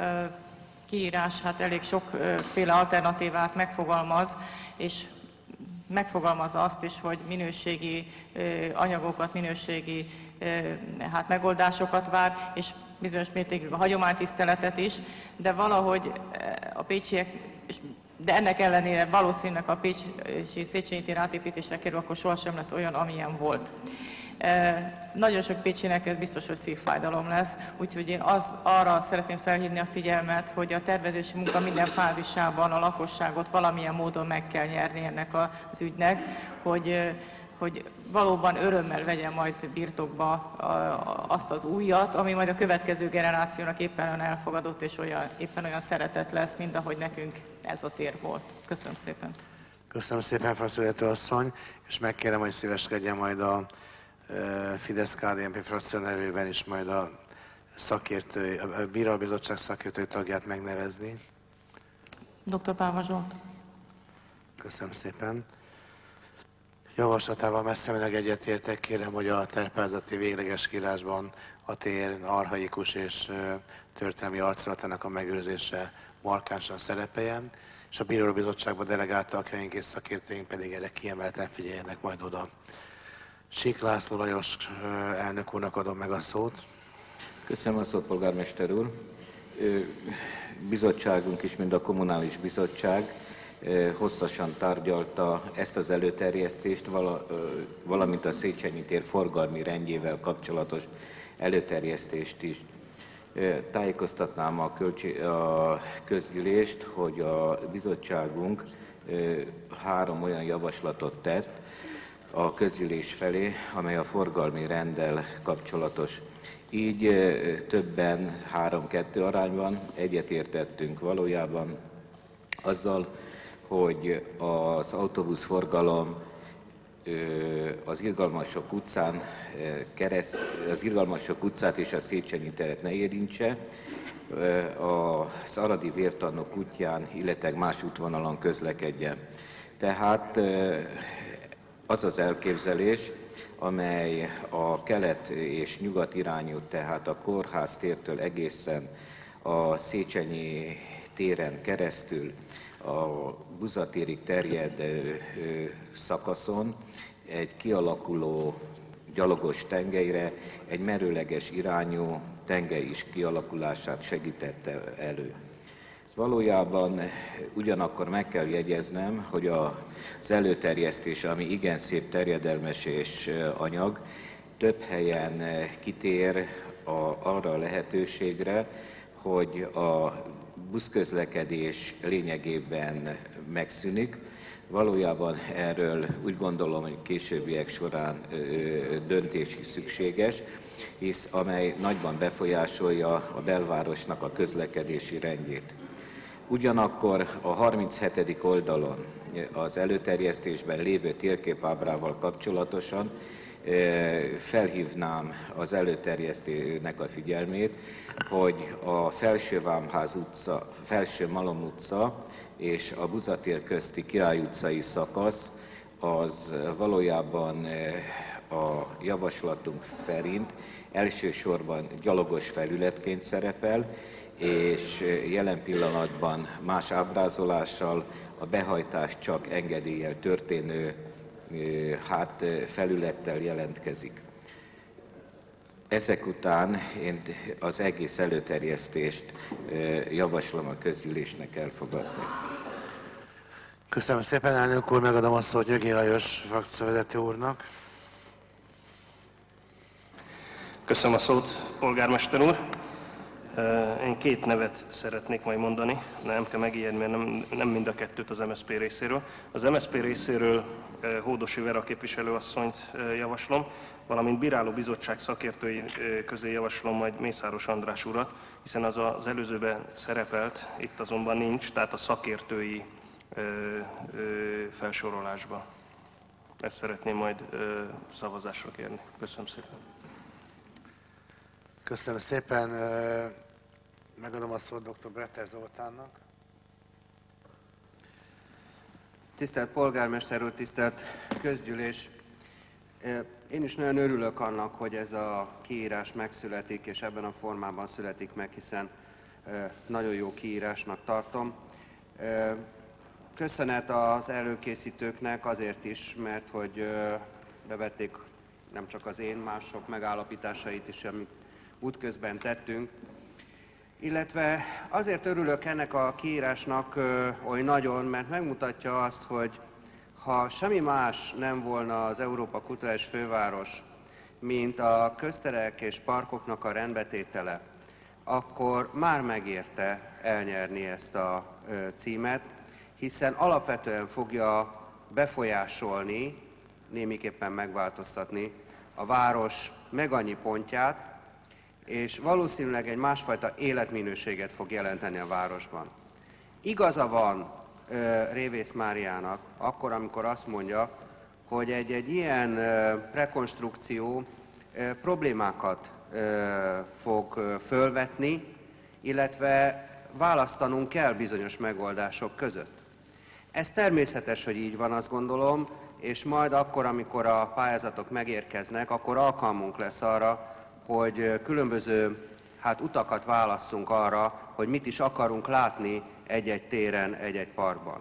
kiírás hát elég sokféle alternatívát megfogalmaz, és megfogalmazza azt is, hogy minőségi anyagokat, minőségi hát megoldásokat vár, és bizonyos mértékig a hagyománytiszteletet is, de valahogy a pécsiek, de ennek ellenére valószínűleg a Pécsi Széchenyi tér átépítésre kerül, akkor sohasem lesz olyan, amilyen volt. Nagyon sok pécsinek ez biztos, hogy szívfájdalom lesz, úgyhogy én az, arra szeretném felhívni a figyelmet, hogy a tervezési munka minden fázisában a lakosságot valamilyen módon meg kell nyerni ennek az ügynek, hogy, hogy valóban örömmel vegye majd birtokba azt az újat, ami majd a következő generációnak éppen olyan elfogadott és olyan, éppen olyan szeretett lesz, mint ahogy nekünk ez a tér volt. Köszönöm szépen. Köszönöm szépen, frakcióvezető asszony, és megkérem, hogy szíveskedjen majd a Fidesz-ká dé en pé frakció nevében is majd a szakértői, a Bíróbizottság szakértői tagját megnevezni. doktor Pálma Zsolt. Köszönöm szépen. Javaslatával messze menőleg egyetértek, kérem, hogy a tervpályázati végleges kiírásban a tér archaikus és történelmi arculatának a megőrzése markánsan szerepeljen, és a Bíróbizottságban delegált tagjaink és szakértőink pedig erre kiemelten figyeljenek majd oda. Sík László Lajos elnök úrnak adom meg a szót. Köszönöm a szót, polgármester úr. Bizottságunk is, mint a kommunális bizottság hosszasan tárgyalta ezt az előterjesztést, valamint a Széchenyi tér forgalmi rendjével kapcsolatos előterjesztést is. Tájékoztatnám a, költség, a közgyűlést, hogy a bizottságunk három olyan javaslatot tett a közgyűlés felé, amely a forgalmi renddel kapcsolatos. Így többen három-kettő arányban egyetértettünk valójában azzal, hogy az autóbuszforgalom az Irgalmasok utcán kereszt, az Irgalmasok utcát és a Széchenyi teret ne érintse, az Aradi Vértanúk útján, illetve más útvonalon közlekedjen. Tehát az az elképzelés, amely a kelet és nyugat irányú, tehát a Kórház tértől egészen a Széchenyi téren keresztül a Buzatérig terjedő szakaszon egy kialakuló gyalogos tengelyre egy merőleges irányú tengely is kialakulását segítette elő. Valójában ugyanakkor meg kell jegyeznem, hogy az előterjesztés, ami igen szép terjedelmes és anyag, több helyen kitér a, arra a lehetőségre, hogy a buszközlekedés lényegében megszűnik. Valójában erről úgy gondolom, hogy későbbiek során döntés is szükséges, hisz amely nagyban befolyásolja a belvárosnak a közlekedési rendjét. Ugyanakkor a harminchetedik oldalon az előterjesztésben lévő térképábrával kapcsolatosan felhívnám az előterjesztőnek a figyelmét, hogy a Felső Vámház utca, Felső Malom utca és a Buzatér közti Király utcai szakasz az valójában a javaslatunk szerint elsősorban gyalogos felületként szerepel, és jelen pillanatban más ábrázolással a behajtás csak engedéllyel történő hát felülettel jelentkezik. Ezek után én az egész előterjesztést javaslom a közgyűlésnek elfogadni. Köszönöm szépen, elnök úr, megadom a szót Gyöngyi Lajos frakcióvezető úrnak. Köszönöm a szót, polgármester úr. Én két nevet szeretnék majd mondani, nem kell megijedni, mert nem, nem mind a kettőt az em es zé pé részéről. Az em es zé pé részéről Hódosi Vera képviselőasszonyt javaslom, valamint bíráló bizottság szakértői közé javaslom majd Mészáros András urat, hiszen az az előzőben szerepelt, itt azonban nincs, tehát a szakértői felsorolásba. Ezt szeretném majd szavazásra kérni. Köszönöm szépen. Köszönöm szépen. Megadom a szót doktor Bretter Zoltánnak. Tisztelt polgármester úr, tisztelt közgyűlés! Én is nagyon örülök annak, hogy ez a kiírás megszületik, és ebben a formában születik meg, hiszen nagyon jó kiírásnak tartom. Köszönet az előkészítőknek azért is, mert hogy bevették nem csak az én, mások megállapításait is, amit útközben tettünk. Illetve azért örülök ennek a kiírásnak oly nagyon, mert megmutatja azt, hogy ha semmi más nem volna az Európa Kulturális Főváros, mint a közterek és parkoknak a rendbetétele, akkor már megérte elnyerni ezt a címet, hiszen alapvetően fogja befolyásolni, némiképpen megváltoztatni a város meg annyi pontját, és valószínűleg egy másfajta életminőséget fog jelenteni a városban. Igaza van uh, Révész Máriának akkor, amikor azt mondja, hogy egy, egy ilyen uh, rekonstrukció uh, problémákat uh, fog uh, fölvetni, illetve választanunk kell bizonyos megoldások között. Ez természetes, hogy így van, azt gondolom, és majd akkor, amikor a pályázatok megérkeznek, akkor alkalmunk lesz arra, hogy különböző hát, utakat válasszunk arra, hogy mit is akarunk látni egy-egy téren, egy-egy parkban.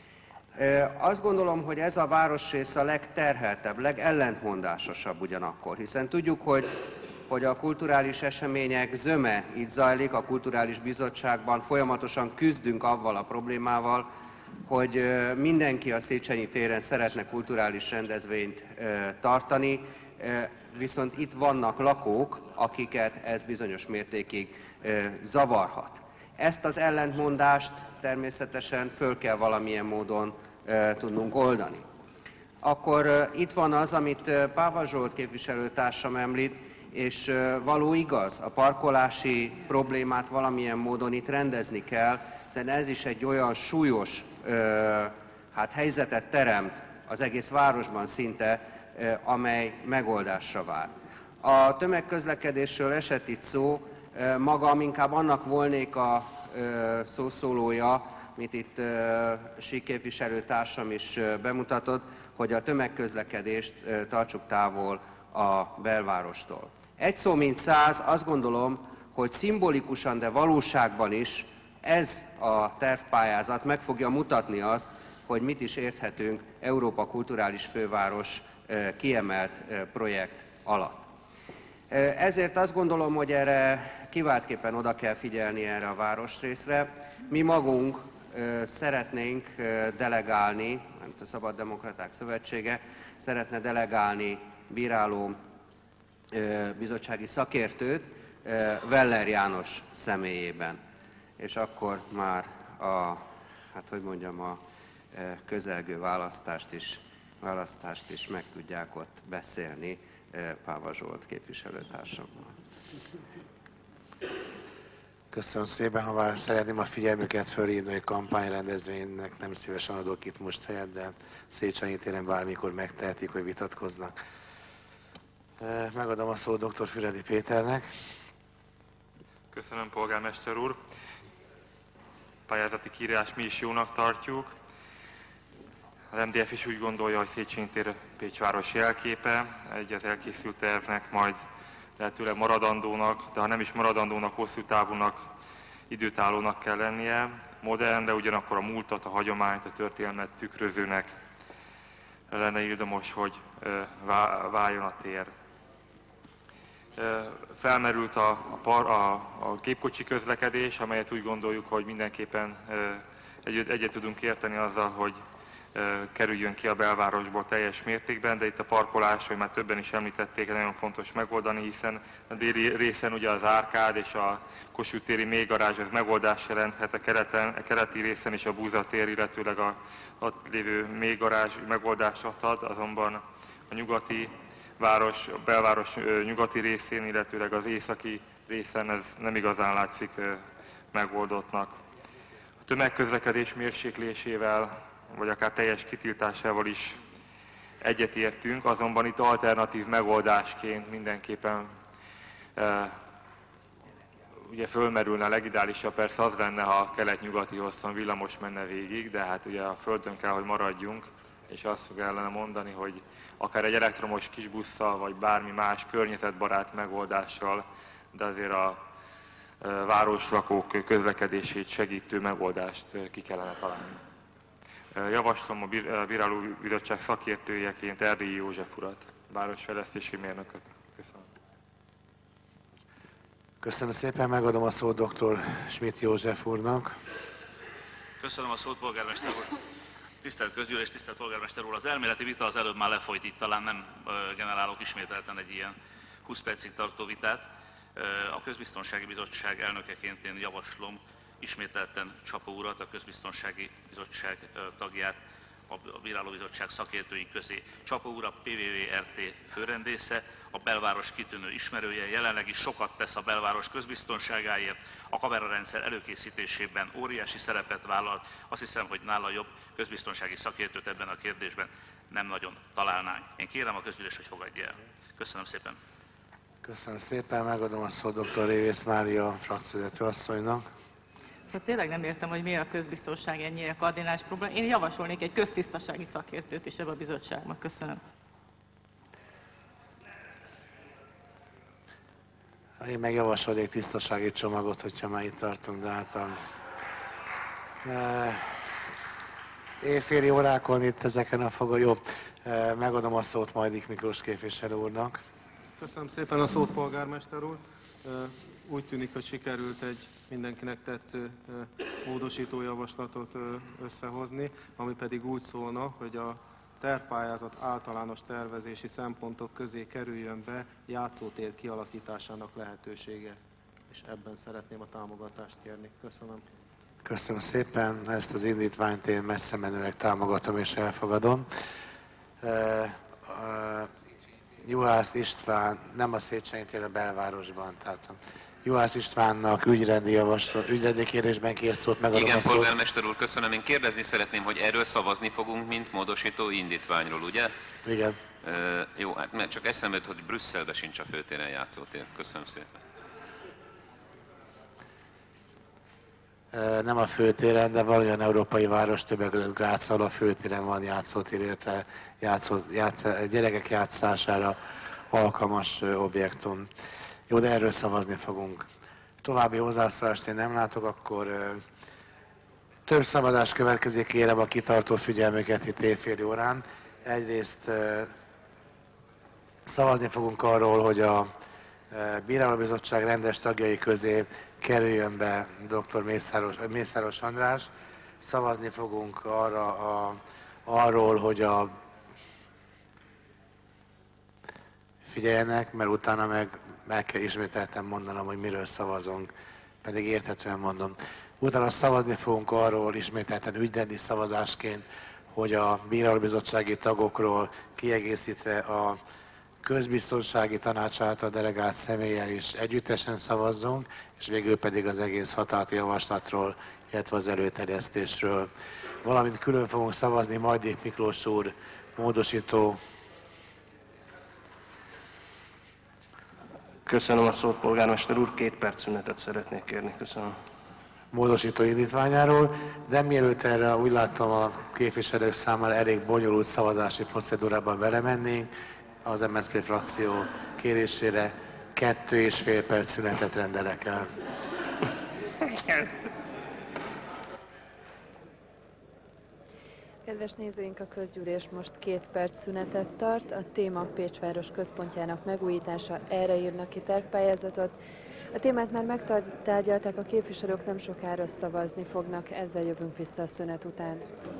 Azt gondolom, hogy ez a városrész a legterheltebb, legellentmondásosabb ugyanakkor, hiszen tudjuk, hogy, hogy a kulturális események zöme itt zajlik, a Kulturális Bizottságban folyamatosan küzdünk avval a problémával, hogy mindenki a Széchenyi téren szeretne kulturális rendezvényt tartani, viszont itt vannak lakók, akiket ez bizonyos mértékig zavarhat. Ezt az ellentmondást természetesen föl kell valamilyen módon tudnunk oldani. Akkor itt van az, amit Páva Zsolt képviselőtársam említ, és való igaz, a parkolási problémát valamilyen módon itt rendezni kell, hiszen ez is egy olyan súlyos hát, helyzetet teremt az egész városban szinte, amely megoldásra vár. A tömegközlekedésről esett itt szó, magam inkább annak volnék a szószólója, mint itt Sík képviselőtársam is bemutatott, hogy a tömegközlekedést tartsuk távol a belvárostól. Egy szó mint száz, azt gondolom, hogy szimbolikusan, de valóságban is ez a tervpályázat meg fogja mutatni azt, hogy mit is érthetünk Európa Kulturális Főváros kiemelt projekt alatt. Ezért azt gondolom, hogy erre kiváltképpen oda kell figyelni erre a városrészre. Mi magunk szeretnénk delegálni, mint a Szabad Demokraták Szövetsége, szeretne delegálni bíráló bizottsági szakértőt Weller János személyében. És akkor már a, hát hogy mondjam, a közelgő választást is, választást is meg tudják ott beszélni Páva Zsolt képviselőtársammal. Köszönöm szépen, ha már szeretném a figyelmüket fölhívni, hogy kampányrendezvénynek nem szívesen adok itt most helyet, de Széchenyi téren bármikor megtehetik, hogy vitatkoznak. Megadom a szót dr. Füredi Péternek. Köszönöm, polgármester úr. Pályázati kiírás mi is jónak tartjuk. Az em dé ef is úgy gondolja, hogy Széchenyi tér Pécs város jelképe, egy az elkészült tervnek majd lehetőleg maradandónak, de ha nem is maradandónak, hosszú távúnak, időtállónak kell lennie, modern, de ugyanakkor a múltat, a hagyományt, a történelmet tükrözőnek lenne érdemos, hogy váljon a tér. Felmerült a, a, a, a gépkocsi közlekedés, amelyet úgy gondoljuk, hogy mindenképpen egyet, egyet tudunk érteni azzal, hogy kerüljön ki a belvárosból teljes mértékben, de itt a parkolás, hogy már többen is említették, nagyon fontos megoldani, hiszen a déli részen ugye az Árkád és a Kossuth téri mélygarázs az megoldást jelenthet, a, kereten, a keleti részen is a Búza tér, illetőleg a ott lévő mélygarázs megoldást ad, azonban a nyugati város, a belváros nyugati részén, illetőleg az északi részen ez nem igazán látszik megoldottnak. A tömegközlekedés mérséklésével vagy akár teljes kitiltásával is egyetértünk, azonban itt alternatív megoldásként mindenképpen e, ugye fölmerülne, legideálisabb persze az lenne, ha a kelet-nyugati hosszon villamos menne végig, de hát ugye a földön kell, hogy maradjunk, és azt fog ellene mondani, hogy akár egy elektromos kisbusszal, vagy bármi más környezetbarát megoldással, de azért a e, városlakók közlekedését segítő megoldást ki kellene találni. Javaslom a Bírálóbizottság szakértőjeként Erdélyi József urat, városfejlesztési mérnököt. Köszönöm. Köszönöm szépen, megadom a szót dr. Schmidt József úrnak. Köszönöm a szót, polgármester úr. Tisztelt közgyűlés, tisztelt polgármester úr, az elméleti vita az előbb már lefolyt, itt talán nem generálok ismételten egy ilyen húsz percig tartó vitát. A Közbiztonsági Bizottság elnökeként én javaslom ismételten Csapó urat, a Közbiztonsági Bizottság tagját a Bírálóbizottság szakértői közé. Csapó úr a pé vé vé er té főrendésze, a belváros kitűnő ismerője, jelenleg is sokat tesz a belváros közbiztonságáért, a kamerarendszer előkészítésében óriási szerepet vállalt. Azt hiszem, hogy nála jobb közbiztonsági szakértőt ebben a kérdésben nem nagyon találnánk. Én kérem a közgyűlést, hogy fogadja el. Köszönöm szépen. Köszönöm szépen, megadom a szót dr. Révész Mária frakcióvezető asszonynak. Szóval tényleg nem értem, hogy miért a közbiztonság ennyire kardinális probléma. Én javasolnék egy köztisztasági szakértőt is ebbe a bizottságban. Köszönöm. Én meg javasolnék tisztasági csomagot, hogyha már itt tartunk, de hát a... éjféli órákon itt ezeken a fogó. Jó, megadom a szót Majdik Miklós képviselő úrnak. Köszönöm szépen a szót, polgármester úr. Úgy tűnik, hogy sikerült egy mindenkinek tetsző módosító javaslatot összehozni, ami pedig úgy szólna, hogy a tervpályázat általános tervezési szempontok közé kerüljön be játszótér kialakításának lehetősége. És ebben szeretném a támogatást kérni. Köszönöm. Köszönöm szépen, ezt az indítványt én messze menőleg támogatom és elfogadom. Juhász István, nem a Széchenyi tér, a belvárosban, tehát Juhász Istvánnak ügyrendi javaslat, ügyrendi kérdésben kért szót, megadom Igen, a szót. polgármester úr, köszönöm. Én kérdezni szeretném, hogy erről szavazni fogunk, mint módosító indítványról, ugye? Igen. E, jó, hát mert csak eszembe jut, hogy Brüsszelben sincs a főtéren játszótér. Köszönöm szépen. E, nem a főtéren, de valójában európai város, többek között Grác, ahol a főtéren van játszótér, illetve játszó, játsz, gyerekek játszására alkalmas objektum. Jó, de erről szavazni fogunk. További hozzászólást én nem látok, akkor ö, több szavazás következik, kérem a kitartó figyelmüket itt éjféli órán. Egyrészt ö, szavazni fogunk arról, hogy a ö, Bírálóbizottság rendes tagjai közé kerüljön be dr. Mészáros, Mészáros András. Szavazni fogunk arra a, arról, hogy a figyeljenek, mert utána meg meg kell ismételten mondanom, hogy miről szavazunk, pedig érthetően mondom. Utána szavazni fogunk arról ismételten ügyrendi szavazásként, hogy a bírálóbizottsági tagokról kiegészítve a közbiztonsági tanács által delegált személlyel is együttesen szavazzunk, és végül pedig az egész határozati javaslatról, illetve az előterjesztésről. Valamint külön fogunk szavazni Majdik Miklós úr módosító. Köszönöm a szót, polgármester úr. Két perc szünetet szeretnék kérni. Köszönöm. Módosító indítványáról, de mielőtt erre úgy láttam a képviselők számára elég bonyolult szavazási procedúrában belemennénk, az em es zé pé frakció kérésére kettő és fél perc szünetet rendelek el. Kedves nézőink, a közgyűlés most két perc szünetet tart. A téma Pécs város központjának megújítása, erre írnak ki tervpályázatot. A témát már megtárgyalták, a képviselők nem sokára szavazni fognak, ezzel jövünk vissza a szünet után.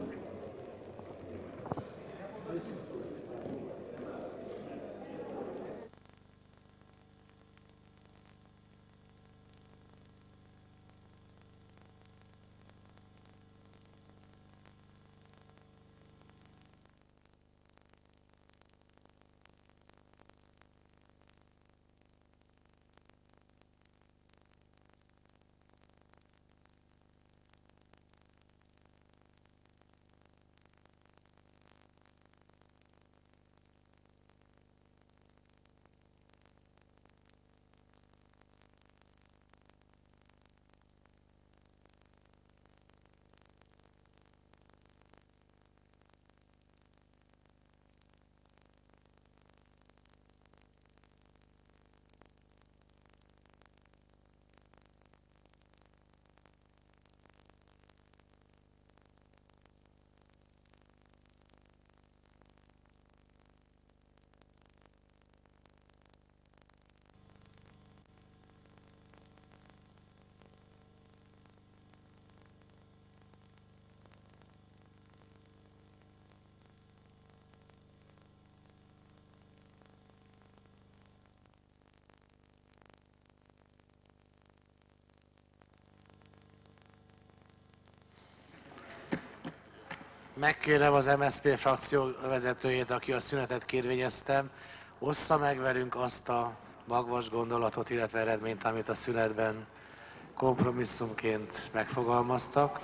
Megkérem az em es zé pé frakció vezetőjét, aki a szünetet kérvényezte, ossza meg velünk azt a magvas gondolatot, illetve eredményt, amit a szünetben kompromisszumként megfogalmaztak.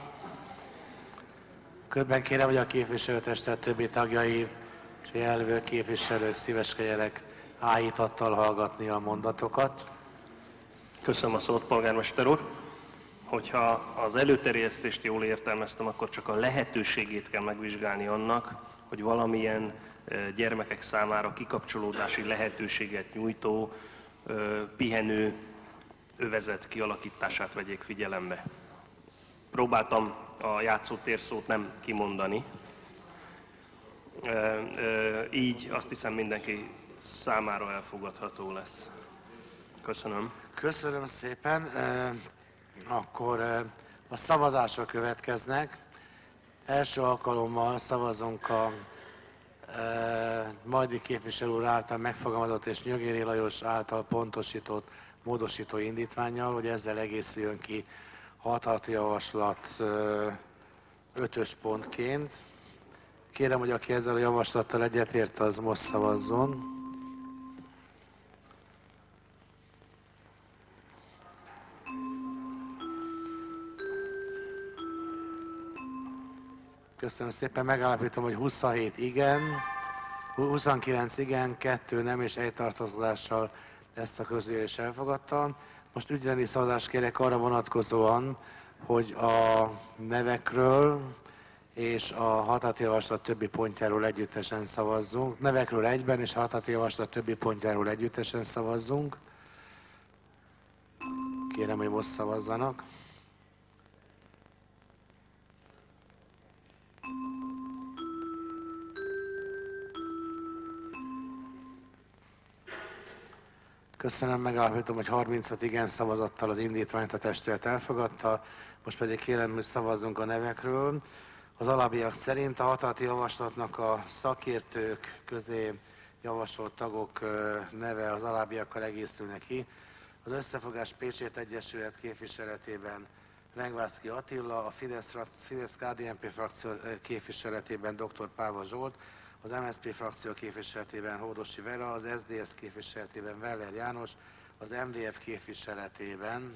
Körben kérem, hogy a képviselőtestet többi tagjai és jelvő képviselők szíveskedjenek áhítattal hallgatni a mondatokat. Köszönöm a szót, polgármester úr. Hogyha az előterjesztést jól értelmeztem, akkor csak a lehetőségét kell megvizsgálni annak, hogy valamilyen gyermekek számára kikapcsolódási lehetőséget nyújtó pihenő övezet kialakítását vegyék figyelembe. Próbáltam a játszótér szót nem kimondani, így azt hiszem mindenki számára elfogadható lesz. Köszönöm. Köszönöm szépen. Akkor a szavazások következnek. Első alkalommal szavazunk a e, Majdik képviselő úr által megfogalmazott és Nyögéri Lajos által pontosított módosító indítvánnyal, hogy ezzel egészüljön ki határozati javaslat e, ötös pontként. Kérem, hogy aki ezzel a javaslattal egyetért, az most szavazzon. Köszönöm szépen, megállapítom, hogy huszonhét igen, huszonkilenc igen, kettő nem és egy tartózkodással ezt a közgyűlés elfogadta. Most ügyrendi szavazást kérek arra vonatkozóan, hogy a nevekről és a határozati javaslat többi pontjáról együttesen szavazzunk. Nevekről egyben és a határozati javaslat többi pontjáról együttesen szavazzunk. Kérem, hogy most szavazzanak. Köszönöm, megállapítom, hogy harmincöt igen szavazattal az indítványt a testület elfogadta, most pedig kérem, hogy szavazzunk a nevekről. Az alábbiak szerint a határozati javaslatnak a szakértők közé javasolt tagok neve az alábbiakkal egészülnek ki. Az Összefogás Pécsét Egyesület képviseletében Mengvászki Attila, a Fidesz-ká dé en pé frakció képviseletében dr. Páva Zsolt, az em es zé pé frakció képviseletében Hódosi Vera, az es zé dé es képviseletében Weller János, az em dé ef képviseletében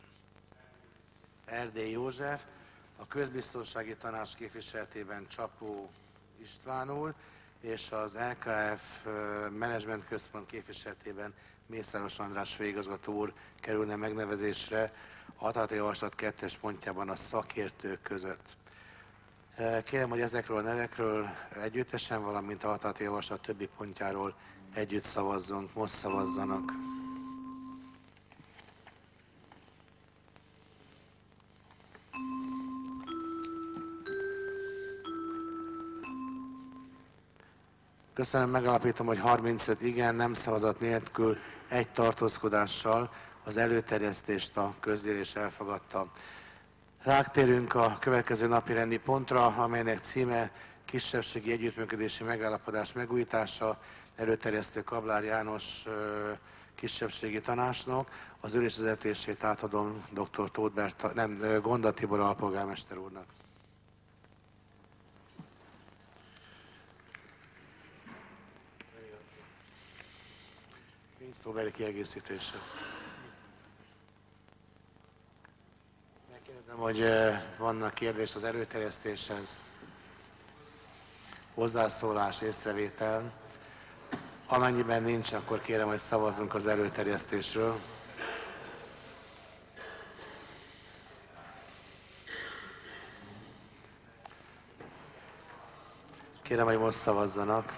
Erdély József, a Közbiztonsági Tanács képviseletében Csapó István úr, és az el ká ef Menedzsment Központ képviseletében Mészáros András főigazgató úr kerülne megnevezésre a határozati javaslat kettes pontjában a szakértők között. Kérem, hogy ezekről a nevekről együttesen, valamint a határozati javaslat többi pontjáról együtt szavazzunk, most szavazzanak. Köszönöm, megállapítom, hogy harmincöt igen, nem szavazat nélkül, egy tartózkodással az előterjesztést a közgyűlés elfogadta. Rátérünk a következő napi rendi pontra, amelynek címe kisebbségi együttműködési megállapodás megújítása, előterjesztő Kablár János kisebbségi tanácsnok. Az ülésvezetését átadom dr. Tóth Berta, nem, Gonda Tibor alpolgármester úrnak. Nincs szóbeli kiegészítése. Megkérdezem, hogy vannak kérdés az előterjesztéshez, hozzászólás, észrevétel. Amennyiben nincs, akkor kérem, hogy szavazzunk az előterjesztésről. Kérem, hogy most szavazzanak.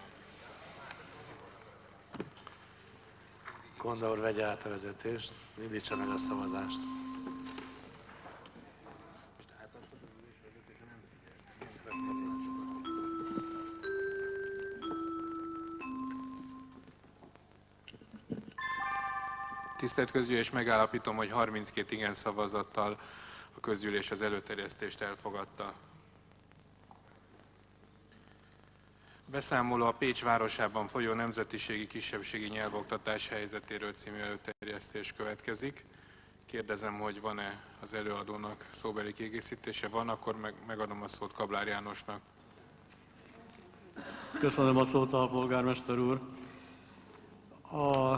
Gonda úr, vegye át a vezetést, indítsa meg a szavazást. Tisztelt Közgyűlés, megállapítom, hogy harminckét igen szavazattal a Közgyűlés az előterjesztést elfogadta. Beszámoló a Pécs városában folyó nemzetiségi kisebbségi nyelvoktatás helyzetéről című előterjesztés következik. Kérdezem, hogy van-e az előadónak szóbeli kiegészítése? Van, akkor meg, megadom a szót Kablár Jánosnak. Köszönöm a szót, a polgármester úr. A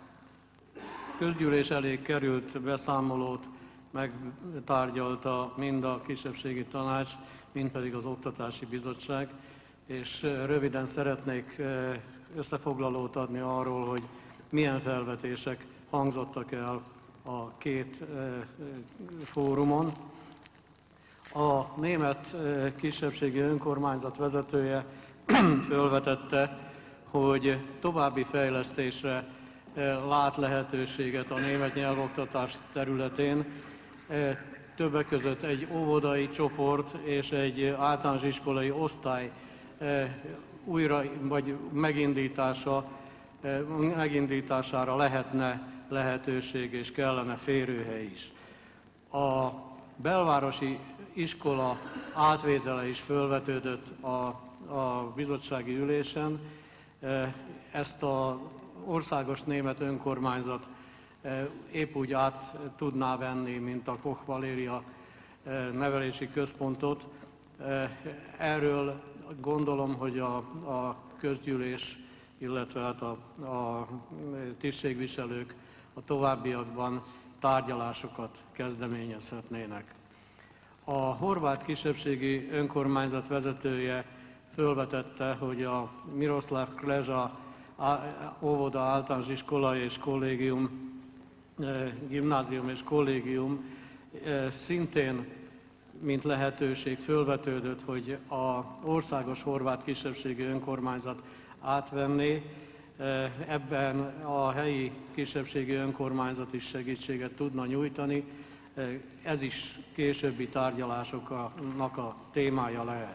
közgyűlés elé került beszámolót megtárgyalta mind a kisebbségi tanács, mind pedig az oktatási bizottság, és röviden szeretnék összefoglalót adni arról, hogy milyen felvetések hangzottak el a két fórumon. A német kisebbségi önkormányzat vezetője felvetette, hogy további fejlesztésre lát lehetőséget a német nyelvoktatás területén, többek között egy óvodai csoport és egy általános iskolai osztály újra vagy megindítása, megindítására lehetne lehetőség és kellene férőhely is. A belvárosi iskola átvétele is felvetődött a, a bizottsági ülésen. Ezt az országos német önkormányzat épp úgy át tudná venni, mint a Koch Valéria nevelési központot. Erről gondolom, hogy a, a közgyűlés, illetve hát a, a tisztségviselők a továbbiakban tárgyalásokat kezdeményezhetnének. A horvát kisebbségi önkormányzat vezetője felvetette, hogy a Miroslav Klezsa óvoda, általános iskola és kollégium, gimnázium és kollégium szintén mint lehetőség fölvetődött, hogy az országos horvát kisebbségi önkormányzat átvenné. Ebben a helyi kisebbségi önkormányzat is segítséget tudna nyújtani. Ez is későbbi tárgyalásoknak a témája lehet.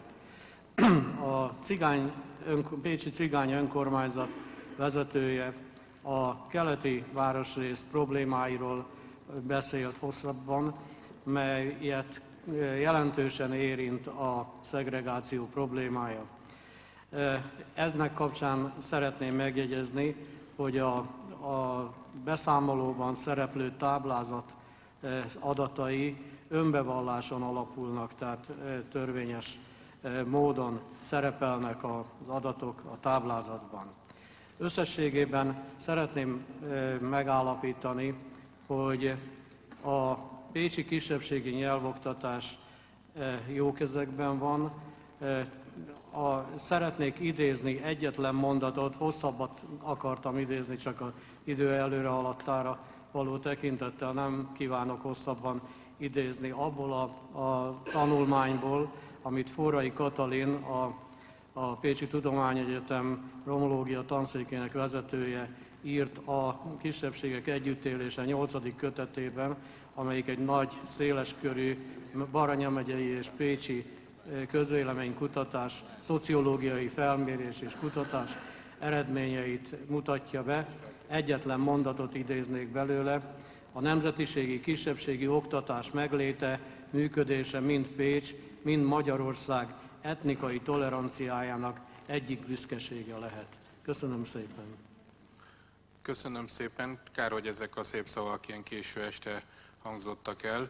A cigány, Pécsi Cigány Önkormányzat vezetője a keleti városrész problémáiról beszélt hosszabban, melyet jelentősen érint a szegregáció problémája. Ennek kapcsán szeretném megjegyezni, hogy a, a beszámolóban szereplő táblázat adatai önbevalláson alapulnak, tehát törvényes módon szerepelnek az adatok a táblázatban. Összességében szeretném megállapítani, hogy a pécsi kisebbségi nyelvoktatás jó kezekben van. A, szeretnék idézni egyetlen mondatot, hosszabbat akartam idézni, csak az idő előre haladtára való tekintettel nem kívánok hosszabban idézni abból a, a tanulmányból, amit Forrai Katalin, a, a Pécsi Tudományegyetem romológia tanszékének vezetője írt a kisebbségek együttélése nyolcadik kötetében, amelyik egy nagy, széleskörű Baranya megyei és pécsi közvéleménykutatás, szociológiai felmérés és kutatás eredményeit mutatja be. Egyetlen mondatot idéznék belőle. A nemzetiségi, kisebbségi oktatás megléte, működése mind Pécs, mind Magyarország etnikai toleranciájának egyik büszkesége lehet. Köszönöm szépen. Köszönöm szépen. Kár, hogy ezek a szép szavak ilyen késő este hangzottak el,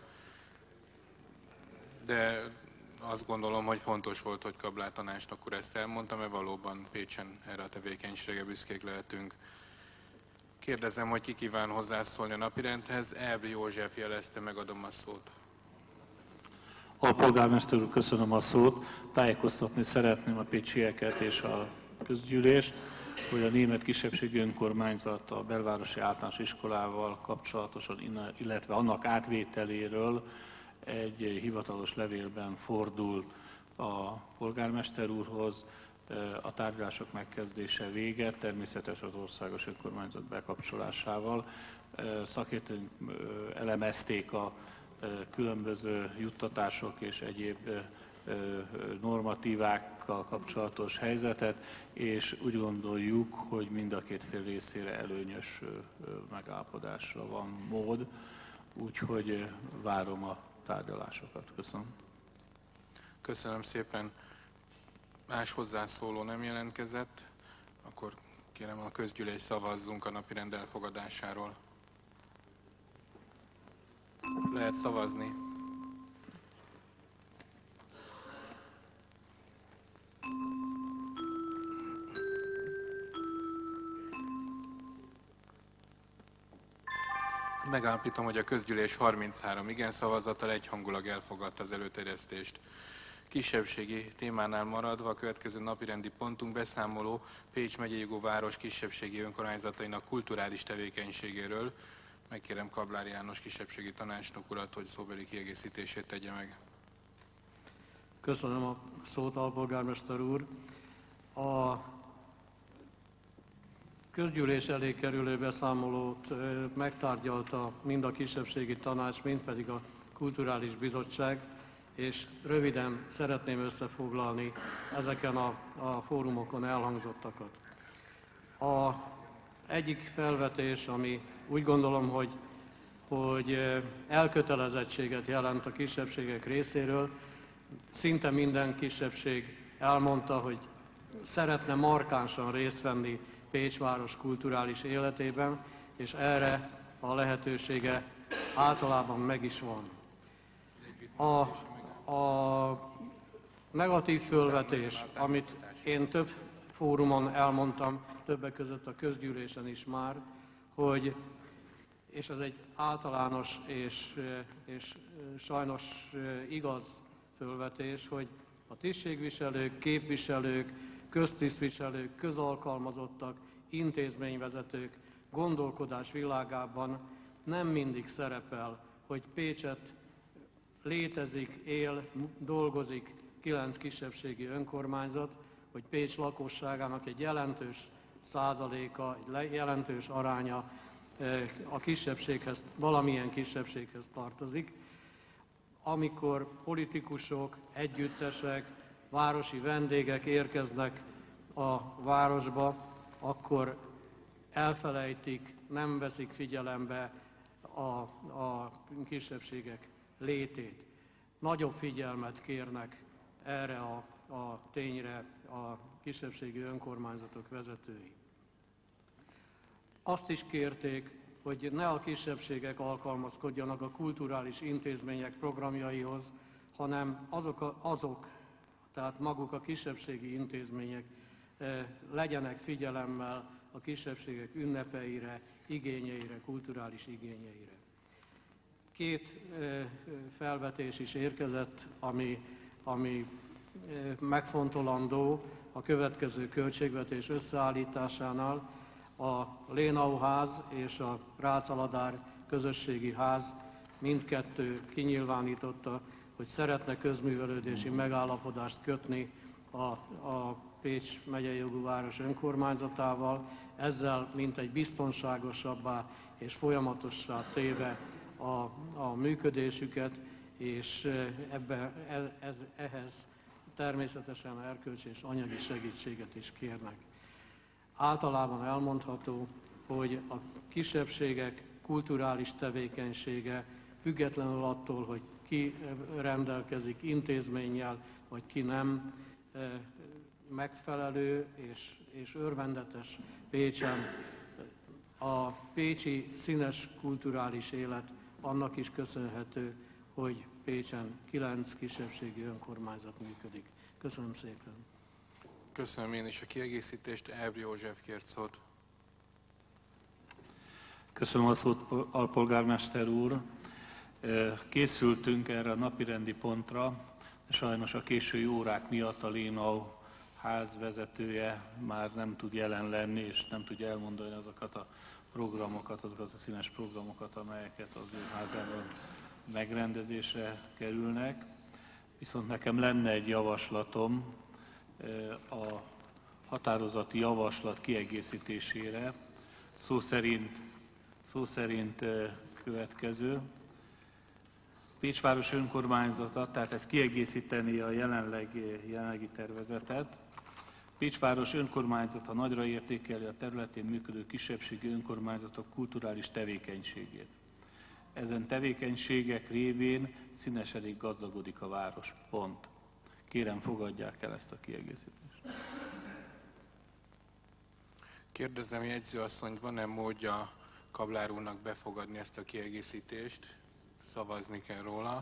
de azt gondolom, hogy fontos volt, hogy Kablár tanácsnok úr ezt elmondta, mert valóban Pécsen erre a tevékenységre büszkék lehetünk. Kérdezem, hogy ki kíván hozzászólni a napirendhez. Elbri József jelezte, megadom a szót. Alpolgármester úr, köszönöm a szót. Tájékoztatni szeretném a pécsieket és a közgyűlést, hogy a német kisebbségi önkormányzat a belvárosi általános iskolával kapcsolatosan, illetve annak átvételéről egy hivatalos levélben fordul a polgármester úrhoz. A tárgyalások megkezdése véget, természetesen az országos önkormányzat bekapcsolásával. Szakértők elemezték a különböző juttatások és egyéb normatívákkal kapcsolatos helyzetet, és úgy gondoljuk, hogy mind a két fél részére előnyös megállapodásra van mód, úgyhogy várom a tárgyalásokat. Köszönöm. Köszönöm szépen. Más hozzászóló nem jelentkezett, akkor kérem a közgyűlés szavazzunk a napirend elfogadásáról. Lehet szavazni. Megállapítom, hogy a közgyűlés harminchárom igen szavazattal egyhangulag elfogadta az előterjesztést. Kisebbségi témánál maradva a következő napirendi pontunk beszámoló Pécs megyei jogú város kisebbségi önkormányzatainak kulturális tevékenységéről. Megkérem Kablár János kisebbségi tanácsnok urat, hogy szóbeli kiegészítését tegye meg. Köszönöm a szót, alpolgármester úr. A közgyűlés elé kerülő beszámolót megtárgyalta mind a kisebbségi tanács, mind pedig a kulturális bizottság, és röviden szeretném összefoglalni ezeken a, a fórumokon elhangzottakat. A egyik felvetés, ami úgy gondolom, hogy, hogy elkötelezettséget jelent a kisebbségek részéről, szinte minden kisebbség elmondta, hogy szeretne markánsan részt venni Pécs város kulturális életében, és erre a lehetősége általában meg is van. A, a negatív fölvetés, amit én több fórumon elmondtam, többek között a közgyűlésen is már, hogy, és ez egy általános és, és sajnos igaz fölvetés, hogy a tisztségviselők, képviselők, köztisztviselők, közalkalmazottak, intézményvezetők gondolkodás világában nem mindig szerepel, hogy Pécset létezik, él, dolgozik kilenc kisebbségi önkormányzat, hogy Pécs lakosságának egy jelentős százaléka, egy jelentős aránya a kisebbséghez, valamilyen kisebbséghez tartozik. Amikor politikusok, együttesek, városi vendégek érkeznek a városba, akkor elfelejtik, nem veszik figyelembe a, a kisebbségek létét. Nagyobb figyelmet kérnek erre a, a tényre a kisebbségi önkormányzatok vezetői. Azt is kérték, hogy ne a kisebbségek alkalmazkodjanak a kulturális intézmények programjaihoz, hanem azok, a, azok tehát maguk a kisebbségi intézmények legyenek figyelemmel a kisebbségek ünnepeire, igényeire, kulturális igényeire. Két felvetés is érkezett, ami, ami megfontolandó a következő költségvetés összeállításánál. A Lénau ház és a Rácz-Aladár közösségi ház mindkettő kinyilvánította, hogy szeretne közművelődési megállapodást kötni a, a Pécs megyei jogú város önkormányzatával, ezzel mintegy biztonságosabbá és folyamatossá téve a, a működésüket, és ebbe, ez, ehhez természetesen erkölcsi és anyagi segítséget is kérnek. Általában elmondható, hogy a kisebbségek kulturális tevékenysége függetlenül attól, hogy ki rendelkezik intézménnyel, vagy ki nem, megfelelő és, és örvendetes Pécsen. A pécsi színes kulturális élet annak is köszönhető, hogy Pécsen kilenc kisebbségi önkormányzat működik. Köszönöm szépen. Köszönöm én is a kiegészítést. Erbry József kért szót. Köszönöm a szót, alpolgármester úr. Készültünk erre a napirendi pontra, de sajnos a késői órák miatt a Lénau ház vezetője már nem tud jelen lenni, és nem tudja elmondani azokat a programokat, azokat a színes programokat, amelyeket az ő házában megrendezésre kerülnek. Viszont nekem lenne egy javaslatom a határozati javaslat kiegészítésére. Szó szerint, szó szerint következő. Pécs város önkormányzata, tehát ez kiegészíteni a jelenleg, jelenlegi tervezetet. Pécs város önkormányzata nagyra értékeli a területén működő kisebbségi önkormányzatok kulturális tevékenységét. Ezen tevékenységek révén színesedik, gazdagodik a város. Pont. Kérem, fogadják el ezt a kiegészítést. Kérdezem jegyzőasszonyt, van-e módja Kablár úrnak befogadni ezt a kiegészítést? Szavazni kell róla.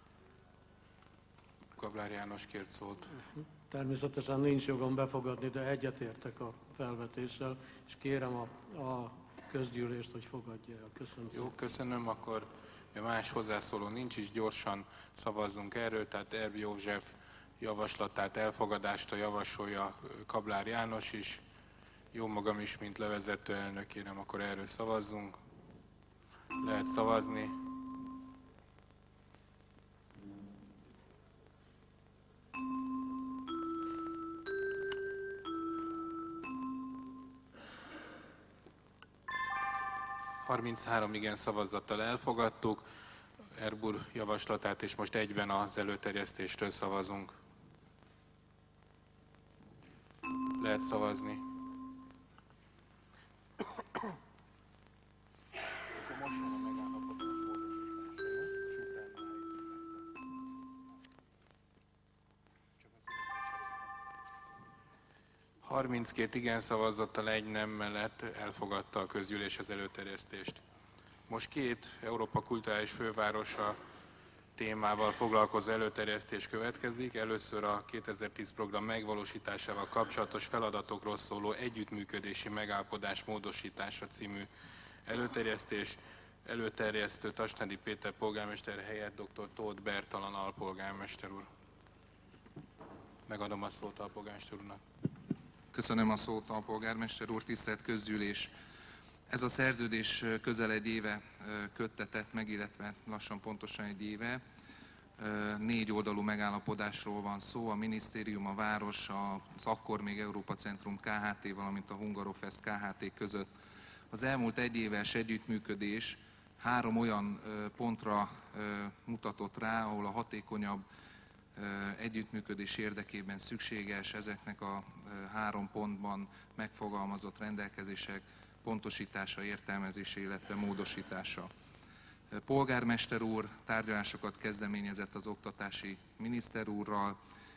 Kablár János kért szót. Természetesen nincs jogom befogadni, de egyetértek a felvetéssel, és kérem a, a közgyűlést, hogy fogadja el. Köszönöm szépen. Jó, köszönöm, akkor más hozzászóló nincs is, gyorsan szavazzunk erről, tehát Erbry József javaslatát, elfogadást javasolja Kablár János is. Jó magam is, mint levezető elnök, kérem, akkor erről szavazzunk. Lehet szavazni. harminchárom igen szavazattal elfogadtuk Erbur javaslatát, és most egyben az előterjesztésről szavazunk. Lehet szavazni. harminckét igen szavazattal, egy nem mellett elfogadta a közgyűlés az előterjesztést. Most két Európa kulturális fővárosa témával foglalkozó előterjesztés következik. Először a kétezer-tíz program megvalósításával kapcsolatos feladatokról szóló együttműködési megállapodás módosítása című előterjesztés. Előterjesztő Tasnádi Péter polgármester helyett dr. Tóth Bertalan alpolgármester úr. Megadom a szót alpolgármester úrnak. Köszönöm a szót, alpolgármester úr, tisztelt közgyűlés! Ez a szerződés közel egy éve köttetett meg, illetve lassan pontosan egy éve. Négy oldalú megállapodásról van szó, a minisztérium, a város, az akkor még Európa Centrum Kft., valamint a Hungarofest Kft. Között. Az elmúlt egyéves együttműködés három olyan pontra mutatott rá, ahol a hatékonyabb együttműködés érdekében szükséges ezeknek a három pontban megfogalmazott rendelkezések pontosítása, értelmezése, illetve módosítása. Polgármester úr tárgyalásokat kezdeményezett az oktatási miniszter úrral,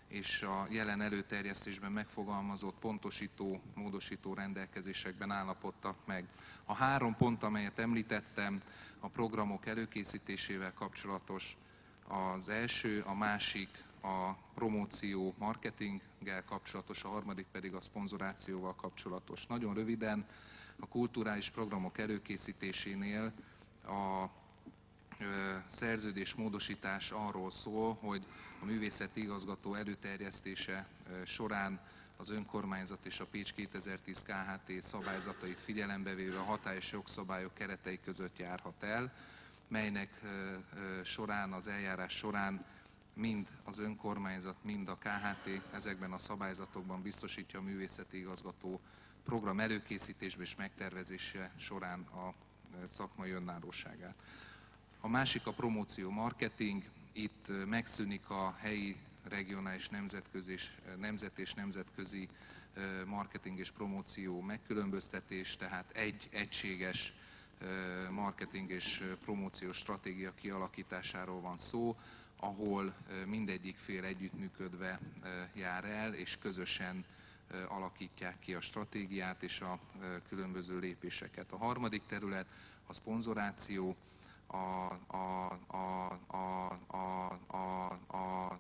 és a jelen előterjesztésben megfogalmazott pontosító, módosító rendelkezésekben állapodtak meg. A három pont, amelyet említettem, a programok előkészítésével kapcsolatos az első, a másik a promóció, marketinggel kapcsolatos, a harmadik pedig a szponzorációval kapcsolatos. Nagyon röviden, a kulturális programok előkészítésénél a szerződés módosítás arról szól, hogy a művészeti igazgató előterjesztése során az önkormányzat és a Pécs kétezer-tíz K H T szabályzatait figyelembe véve a hatályos jogszabályok keretei között járhat el, melynek során, az eljárás során mind az önkormányzat, mind a K H T ezekben a szabályzatokban biztosítja a művészeti igazgató program előkészítésben és megtervezése során a szakmai önállóságát. A másik a promóció, marketing. Itt megszűnik a helyi, regionális, nemzetközi és, nemzet és nemzetközi marketing és promóció megkülönböztetés, tehát egy egységes marketing és promóciós stratégia kialakításáról van szó, ahol mindegyik fél együttműködve jár el, és közösen alakítják ki a stratégiát és a különböző lépéseket. A harmadik terület a szponzoráció, a, a, a, a, a, a, a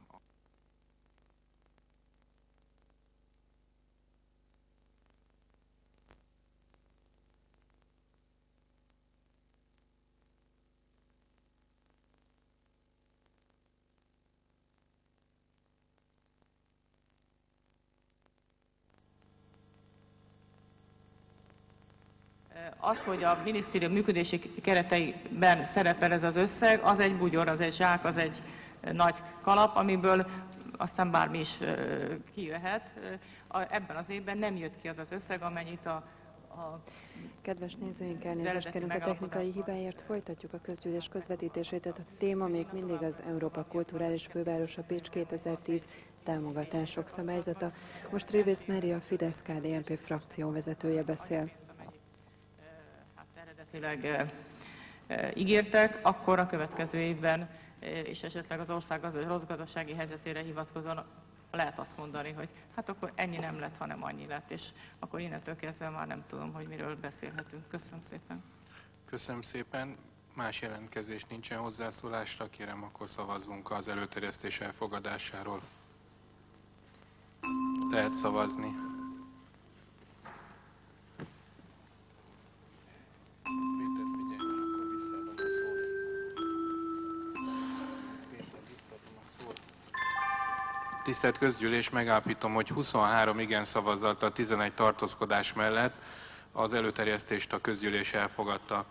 Az, hogy a minisztérium működési kereteiben szerepel ez az összeg, az egy bugyor, az egy zsák, az egy nagy kalap, amiből aztán bármi is kijöhet. Ebben az évben nem jött ki az az összeg, amennyit a, a Kedves nézőink, elnézést kérünk a technikai hibáért, folytatjuk a közgyűlés közvetítését, tehát a téma még mindig az Európa Kulturális Fővárosa Pécs kétezer-tíz támogatások szabályzata. Most Révész Mária, Fidesz K D N P frakció vezetője beszél. Eredetileg e, e, ígértek, akkor a következő évben, e, és esetleg az ország gazdasági, rossz gazdasági helyzetére hivatkozóan lehet azt mondani, hogy hát akkor ennyi nem lett, hanem annyi lett, és akkor innentől kezdve már nem tudom, hogy miről beszélhetünk. Köszönöm szépen. Köszönöm szépen. Más jelentkezés nincsen hozzászólásra, kérem, akkor szavazzunk az előterjesztés elfogadásáról. Lehet szavazni. Tisztelt Közgyűlés, megállapítom, hogy huszonhárom igen szavazattal, tizenegy tartózkodás mellett az előterjesztést a közgyűlés elfogadta.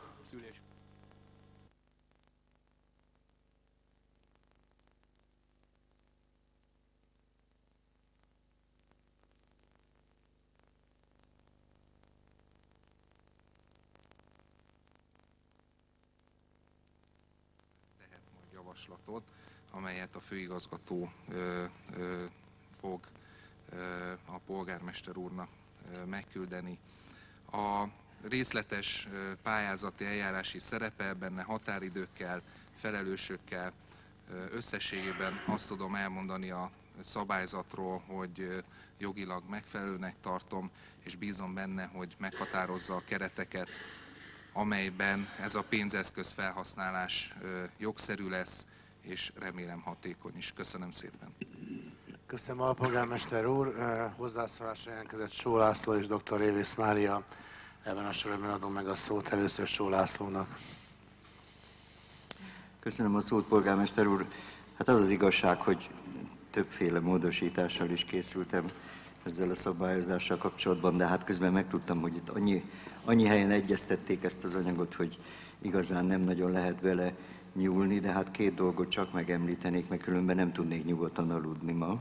Tehet majd javaslatot, amelyet a főigazgató ö, ö, fog ö, a polgármester úrnak ö, megküldeni. A részletes ö, pályázati eljárási szerepel benne határidőkkel, felelősökkel, ö, összességében azt tudom elmondani a szabályzatról, hogy ö, jogilag megfelelőnek tartom, és bízom benne, hogy meghatározza a kereteket, amelyben ez a pénzeszköz felhasználás ö, jogszerű lesz, és remélem hatékony is. Köszönöm szépen. Köszönöm, alpolgármester úr. Hozzászólásra jelentkezett Só László és dr. Révész Mária. Ebben a sorban adom meg a szót először Só Lászlónak. Köszönöm a szót, polgármester úr. Hát az az igazság, hogy többféle módosítással is készültem ezzel a szabályozással kapcsolatban, de hát közben megtudtam, hogy itt annyi, annyi helyen egyeztették ezt az anyagot, hogy igazán nem nagyon lehet vele nyúlni, de hát két dolgot csak megemlítenék, mert különben nem tudnék nyugodtan aludni ma.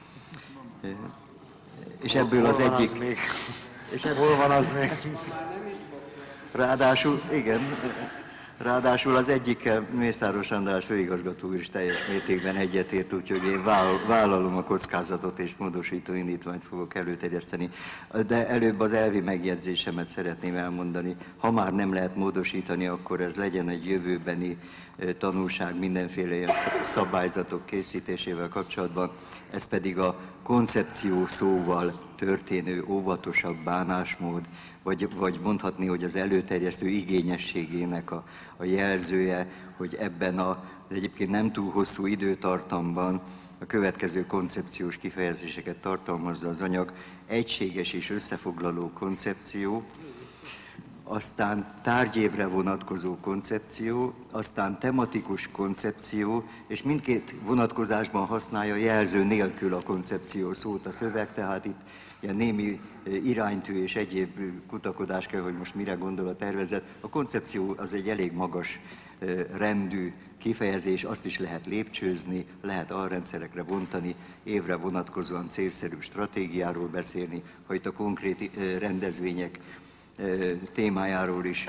És ebből az egyik... És hol van az még? Ráadásul, igen, Ráadásul az egyikkel Mészáros András főigazgató is teljes mértékben egyetért, úgyhogy én vállalom a kockázatot és módosító indítványt fogok előterjeszteni. De előbb az elvi megjegyzésemet szeretném elmondani. Ha már nem lehet módosítani, akkor ez legyen egy jövőbeni tanulság mindenféle ilyen szabályzatok készítésével kapcsolatban. Ez pedig a koncepció szóval történő óvatosabb bánásmód, vagy, vagy mondhatni, hogy az előterjesztő igényességének a, a jelzője, hogy ebben a egyébként nem túl hosszú időtartamban a következő koncepciós kifejezéseket tartalmazza az anyag: egységes és összefoglaló koncepció, aztán tárgyévre vonatkozó koncepció, aztán tematikus koncepció, és mindkét vonatkozásban használja jelző nélkül a koncepció szót a szöveg, tehát itt ilyen némi iránytű és egyéb kutakodás kell, hogy most mire gondol a tervezet. A koncepció az egy elég magas rendű kifejezés, azt is lehet lépcsőzni, lehet alrendszerekre bontani, évre vonatkozóan célszerű stratégiáról beszélni, ha itt a konkrét rendezvények témájáról is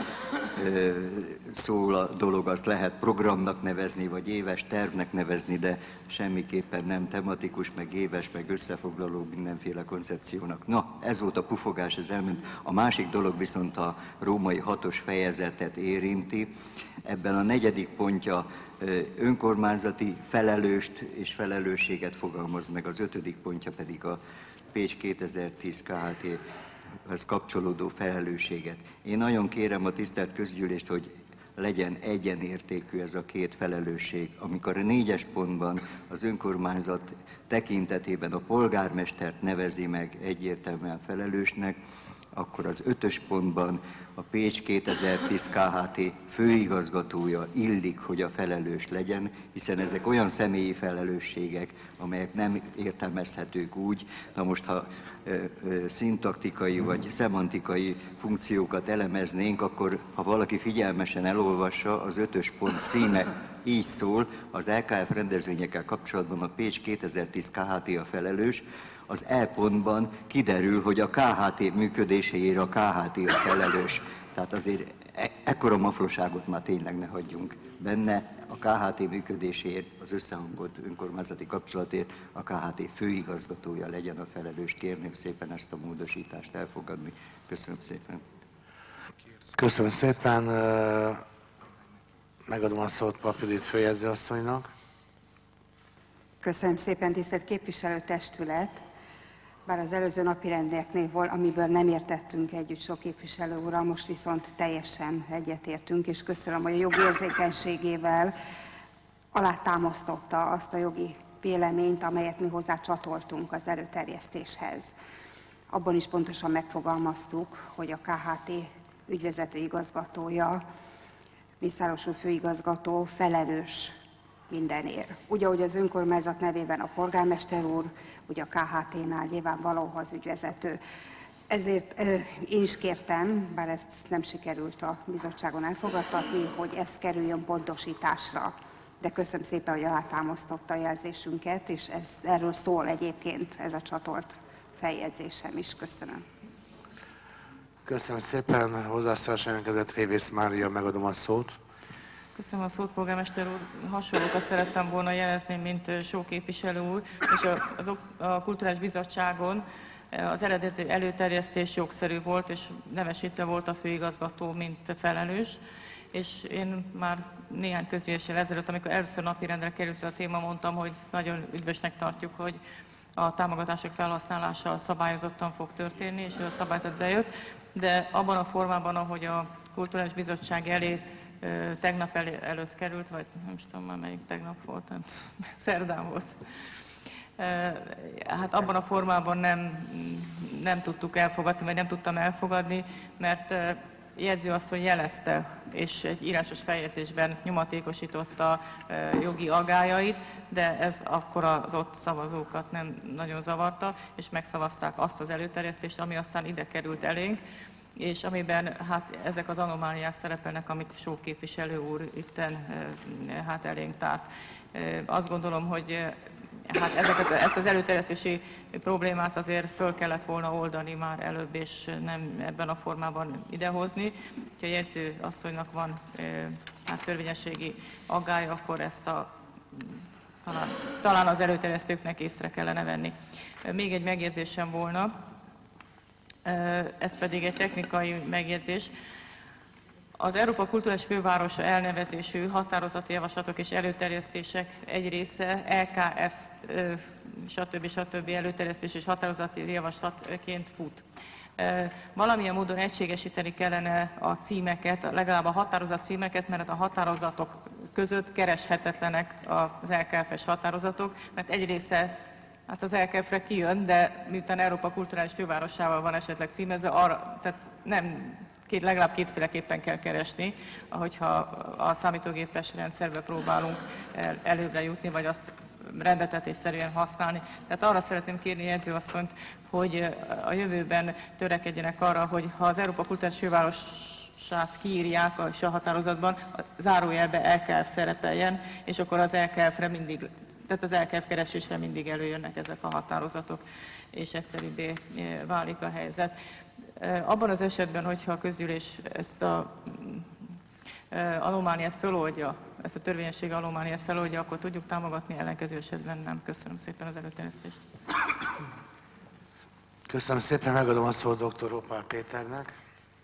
szól a dolog, azt lehet programnak nevezni, vagy éves tervnek nevezni, de semmiképpen nem tematikus, meg éves, meg összefoglaló mindenféle koncepciónak. Na, ez volt a pufogás, ez elment. A másik dolog viszont a római hatos fejezetet érinti. Ebben a negyedik pontja önkormányzati felelőst és felelősséget fogalmaz meg, az ötödik pontja pedig a Pécs kétezer-tíz ká há té hez kapcsolódó felelősséget. Én nagyon kérem a tisztelt közgyűlést, hogy legyen egyenértékű ez a két felelősség. Amikor a négyes pontban az önkormányzat tekintetében a polgármestert nevezi meg egyértelműen felelősnek, akkor az ötös pontban a Pécs kétezer-tíz ká há té főigazgatója illik, hogy a felelős legyen, hiszen ezek olyan személyi felelősségek, amelyek nem értelmezhetők úgy. Na most, ha ö, ö, szintaktikai vagy szemantikai funkciókat elemeznénk, akkor ha valaki figyelmesen elolvassa, az ötös pont címe így szól: az é ká ef rendezvényekkel kapcsolatban a Pécs kétezer-tíz ká há té a felelős. Az E pontban kiderül, hogy a ká há té működéséért a ká há té a felelős. Tehát azért e- ekkora mafloságot már tényleg ne hagyjunk benne. A ká há té működéséért, az összehangolt önkormányzati kapcsolatért a ká há té főigazgatója legyen a felelős. Kérném szépen ezt a módosítást elfogadni. Köszönöm szépen. Köszönöm szépen. Megadom a szót Papjudit főjegyzőasszonynak. Köszönöm szépen, tisztelt képviselőtestület! Bár az előző napi rendieknél volt, amiből nem értettünk együtt sok képviselő úrral, most viszont teljesen egyetértünk, és köszönöm, hogy a jogi érzékenységével alátámasztotta azt a jogi véleményt, amelyet mi hozzá csatoltunk az előterjesztéshez. Abban is pontosan megfogalmaztuk, hogy a ká há té ügyvezető igazgatója, Mészáros úr főigazgató felelős mindenért. Úgy, ahogy az önkormányzat nevében a polgármester úr, ugye a ká há té-nál nyilvánvaló az ügyvezető. Ezért ö, én is kértem, bár ezt nem sikerült a bizottságon elfogadtatni, hogy ez kerüljön pontosításra. De köszönöm szépen, hogy alátámasztotta a jelzésünket, és ez, erről szól egyébként ez a csatolt feljegyzésem is. Köszönöm. Köszönöm szépen. Hozzászólásra jelentkezett Révész Mária, megadom a szót. Köszönöm a szót, polgármester úr. Hasonlókat szerettem volna jelezni, mint Só képviselő úr, és a, az, a Kulturális Bizottságon az eredeti előterjesztés jogszerű volt, és nevesítve volt a főigazgató, mint felelős. És én már néhány közgyűléssel ezelőtt, amikor először napirendre került a téma, mondtam, hogy nagyon üdvösnek tartjuk, hogy a támogatások felhasználása szabályozottan fog történni, és ez a szabályzat bejött, de abban a formában, ahogy a Kulturális Bizottság elé tegnap elé, előtt került, vagy nem is tudom már melyik tegnap volt, nem, szerdán volt. Hát abban a formában nem, nem tudtuk elfogadni, vagy nem tudtam elfogadni, mert jegyzőasszony jelezte, és egy írásos feljegyzésben nyomatékosította jogi aggályait, de ez akkor az ott szavazókat nem nagyon zavarta, és megszavazták azt az előterjesztést, ami aztán ide került elénk, és amiben hát ezek az anomáliák szerepelnek, amit Só képviselő úr itten hát elénk tárt. Azt gondolom, hogy hát ezeket, ezt az előterjesztési problémát azért föl kellett volna oldani már előbb, és nem ebben a formában idehozni. Úgyhogy a jegyző asszonynak van hát törvényességi aggály, akkor ezt a, talán, talán az előterjesztőknek észre kellene venni. Még egy megjegyzésem volna, ez pedig egy technikai megjegyzés. Az Európa Kulturális Fővárosa elnevezésű határozati javaslatok és előterjesztések egy része E K F, stb. stb. Előterjesztés és határozati javaslatként fut. Valamilyen módon egységesíteni kellene a címeket, legalább a határozat címeket, mert a határozatok között kereshetetlenek az E K F-es határozatok, mert egy része hát az E K F-re kijön, de miután Európa Kulturális Fővárosával van esetleg címezve, arra, tehát nem, két, legalább kétféleképpen kell keresni, ahogyha a számítógépes rendszerbe próbálunk el, előbbre jutni, vagy azt rendetetésszerűen használni. Tehát arra szeretném kérni jegyzőasszonyt, hogy a jövőben törekedjenek arra, hogy ha az Európa Kulturális Fővárosát kiírják a határozatban, a zárójelbe E K F szerepeljen, és akkor az E K F-re mindig, tehát az E K F keresésre mindig előjönnek ezek a határozatok, és egyszerűbbé válik a helyzet. Abban az esetben, hogyha a közgyűlés ezt a anomáliát feloldja, ezt a törvényességi anomáliát feloldja, akkor tudjuk támogatni, ellenkező esetben nem. Köszönöm szépen az előterjesztést. Köszönöm szépen, megadom a szót dr. Ropár Péternek.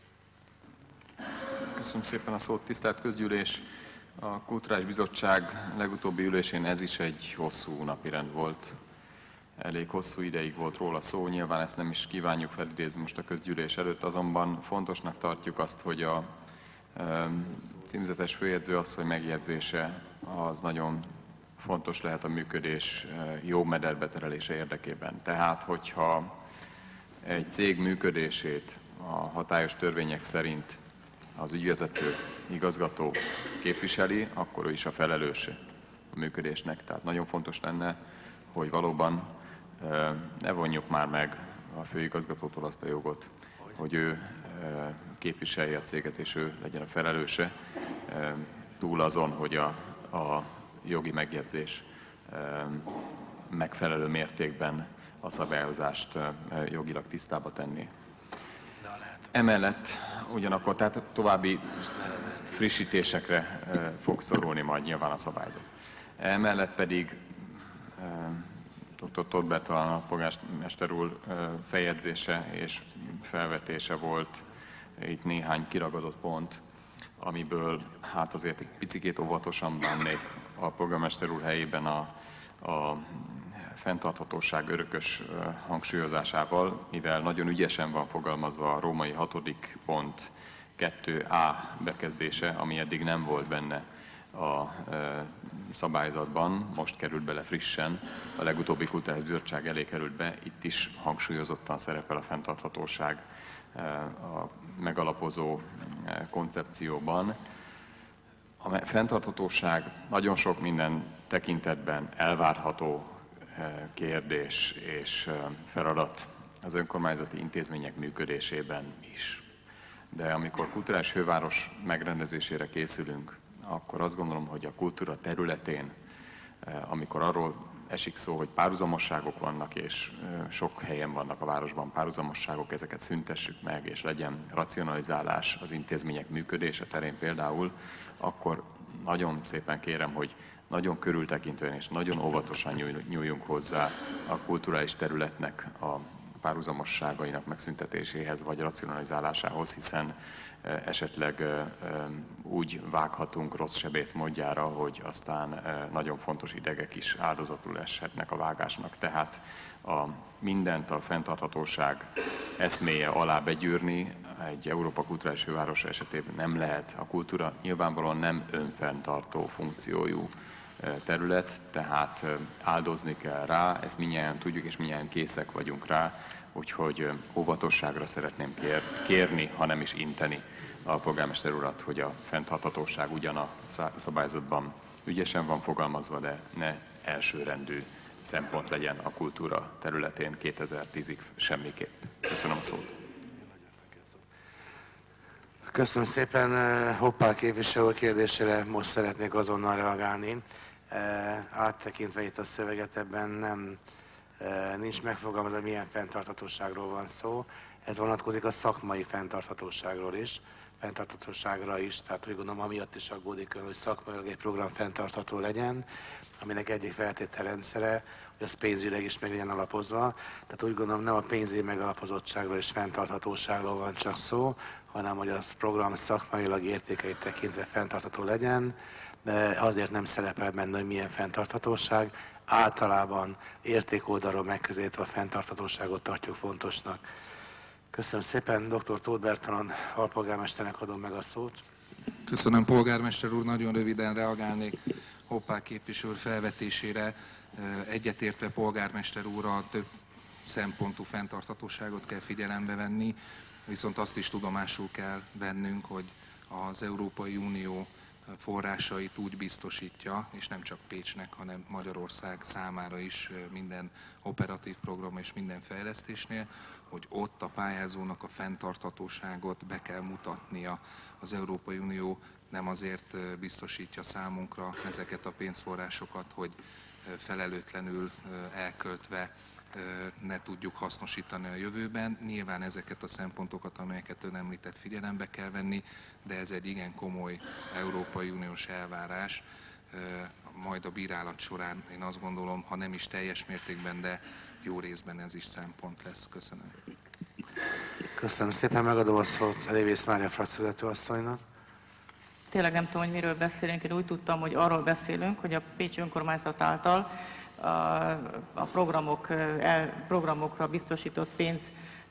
Köszönöm szépen a szót, tisztelt közgyűlés. A Kulturális Bizottság legutóbbi ülésén ez is egy hosszú napirend volt. Elég hosszú ideig volt róla szó, nyilván ezt nem is kívánjuk felidézni most a közgyűlés előtt, azonban fontosnak tartjuk azt, hogy a címzetes főjegyzőasszony megjegyzése az nagyon fontos lehet a működés jó mederbe terelése érdekében. Tehát, hogyha egy cég működését a hatályos törvények szerint az ügyvezető, igazgató képviseli, akkor ő is a felelőse a működésnek. Tehát nagyon fontos lenne, hogy valóban ne vonjuk már meg a főigazgatótól azt a jogot, hogy ő képviselje a céget, és ő legyen a felelőse, túl azon, hogy a, a jogi megjegyzés megfelelő mértékben a szabályozást jogilag tisztába tenni. Emellett ugyanakkor, tehát további frissítésekre fog szorulni majd nyilván a szabályzat. Emellett pedig dr. Todbert talán a polgármester úr feljegyzése és felvetése volt itt néhány kiragadott pont, amiből hát azért egy picikét óvatosan bánnék a polgármester úr helyében a, a fenntarthatóság örökös hangsúlyozásával, mivel nagyon ügyesen van fogalmazva a római hatodik pont kettő A bekezdése, ami eddig nem volt benne a szabályzatban, most került bele frissen, a legutóbbi Kulturális Bizottság elé került be, itt is hangsúlyozottan szerepel a fenntarthatóság a megalapozó koncepcióban. A fenntarthatóság nagyon sok minden tekintetben elvárható kérdés és feladat az önkormányzati intézmények működésében is. De amikor kulturális főváros megrendezésére készülünk, akkor azt gondolom, hogy a kultúra területén, amikor arról esik szó, hogy párhuzamosságok vannak, és sok helyen vannak a városban párhuzamosságok, ezeket szüntessük meg, és legyen racionalizálás az intézmények működése terén például, akkor nagyon szépen kérem, hogy nagyon körültekintően és nagyon óvatosan nyúljunk hozzá a kulturális területnek a párhuzamosságainak megszüntetéséhez vagy racionalizálásához, hiszen esetleg úgy vághatunk rossz sebész módjára, hogy aztán nagyon fontos idegek is áldozatul eshetnek a vágásnak. Tehát a mindent a fenntarthatóság eszméje alá begyűrni egy Európa Kulturális Fővárosa esetében nem lehet. A kultúra nyilvánvalóan nem önfenntartó funkciójú terület, tehát áldozni kell rá, ezt mindjárt tudjuk és mindjárt készek vagyunk rá, úgyhogy óvatosságra szeretném kér, kérni, ha nem is inteni a polgármester urat, hogy a fenntarthatóság ugyan a szabályzatban ügyesen van fogalmazva, de ne elsőrendű szempont legyen a kultúra területén kétezer-tízig semmiképp. Köszönöm a szót. Köszönöm szépen. Hoppá képviselő kérdésére most szeretnék azonnal reagálni. Áttekintve itt a szöveget, ebben nem nincs megfogalmazva, hogy milyen fenntarthatóságról van szó. Ez vonatkozik a szakmai fenntarthatóságról is. fenntarthatóságra is, tehát úgy gondolom, amiatt is aggódik ön, hogy szakmailag egy program fenntartható legyen, aminek egyik feltételrendszere, hogy az pénzügyileg is meg legyen alapozva. Tehát úgy gondolom, nem a pénzügyi megalapozottságról és fenntarthatóságról van csak szó, hanem hogy a program szakmailag értékeit tekintve fenntartható legyen, de azért nem szerepel benne, hogy milyen fenntarthatóság. Általában értékoldalról megközelítve a fenntarthatóságot tartjuk fontosnak. Köszönöm szépen, dr. Tóth Bertalan alpolgármesternek adom meg a szót. Köszönöm, polgármester úr, nagyon röviden reagálnék Hoppá képviselő felvetésére. Egyetértve polgármester úrral több szempontú fenntarthatóságot kell figyelembe venni, viszont azt is tudomásul kell vennünk, hogy az Európai Unió forrásait úgy biztosítja, és nem csak Pécsnek, hanem Magyarország számára is minden operatív program és minden fejlesztésnél, hogy ott a pályázónak a fenntarthatóságot be kell mutatnia. Az Európai Unió nem azért biztosítja számunkra ezeket a pénzforrásokat, hogy felelőtlenül elköltve ne tudjuk hasznosítani a jövőben. Nyilván ezeket a szempontokat, amelyeket ön említett, figyelembe kell venni, de ez egy igen komoly Európai Uniós elvárás. Majd a bírálat során én azt gondolom, ha nem is teljes mértékben, de jó részben ez is szempont lesz. Köszönöm. Köszönöm szépen, megadom a szót Révész Mária frakcióvezető asszonynak. Tényleg nem tudom, hogy miről beszélünk. Én úgy tudtam, hogy arról beszélünk, hogy a Pécsi önkormányzat által a programok, el, programokra biztosított pénz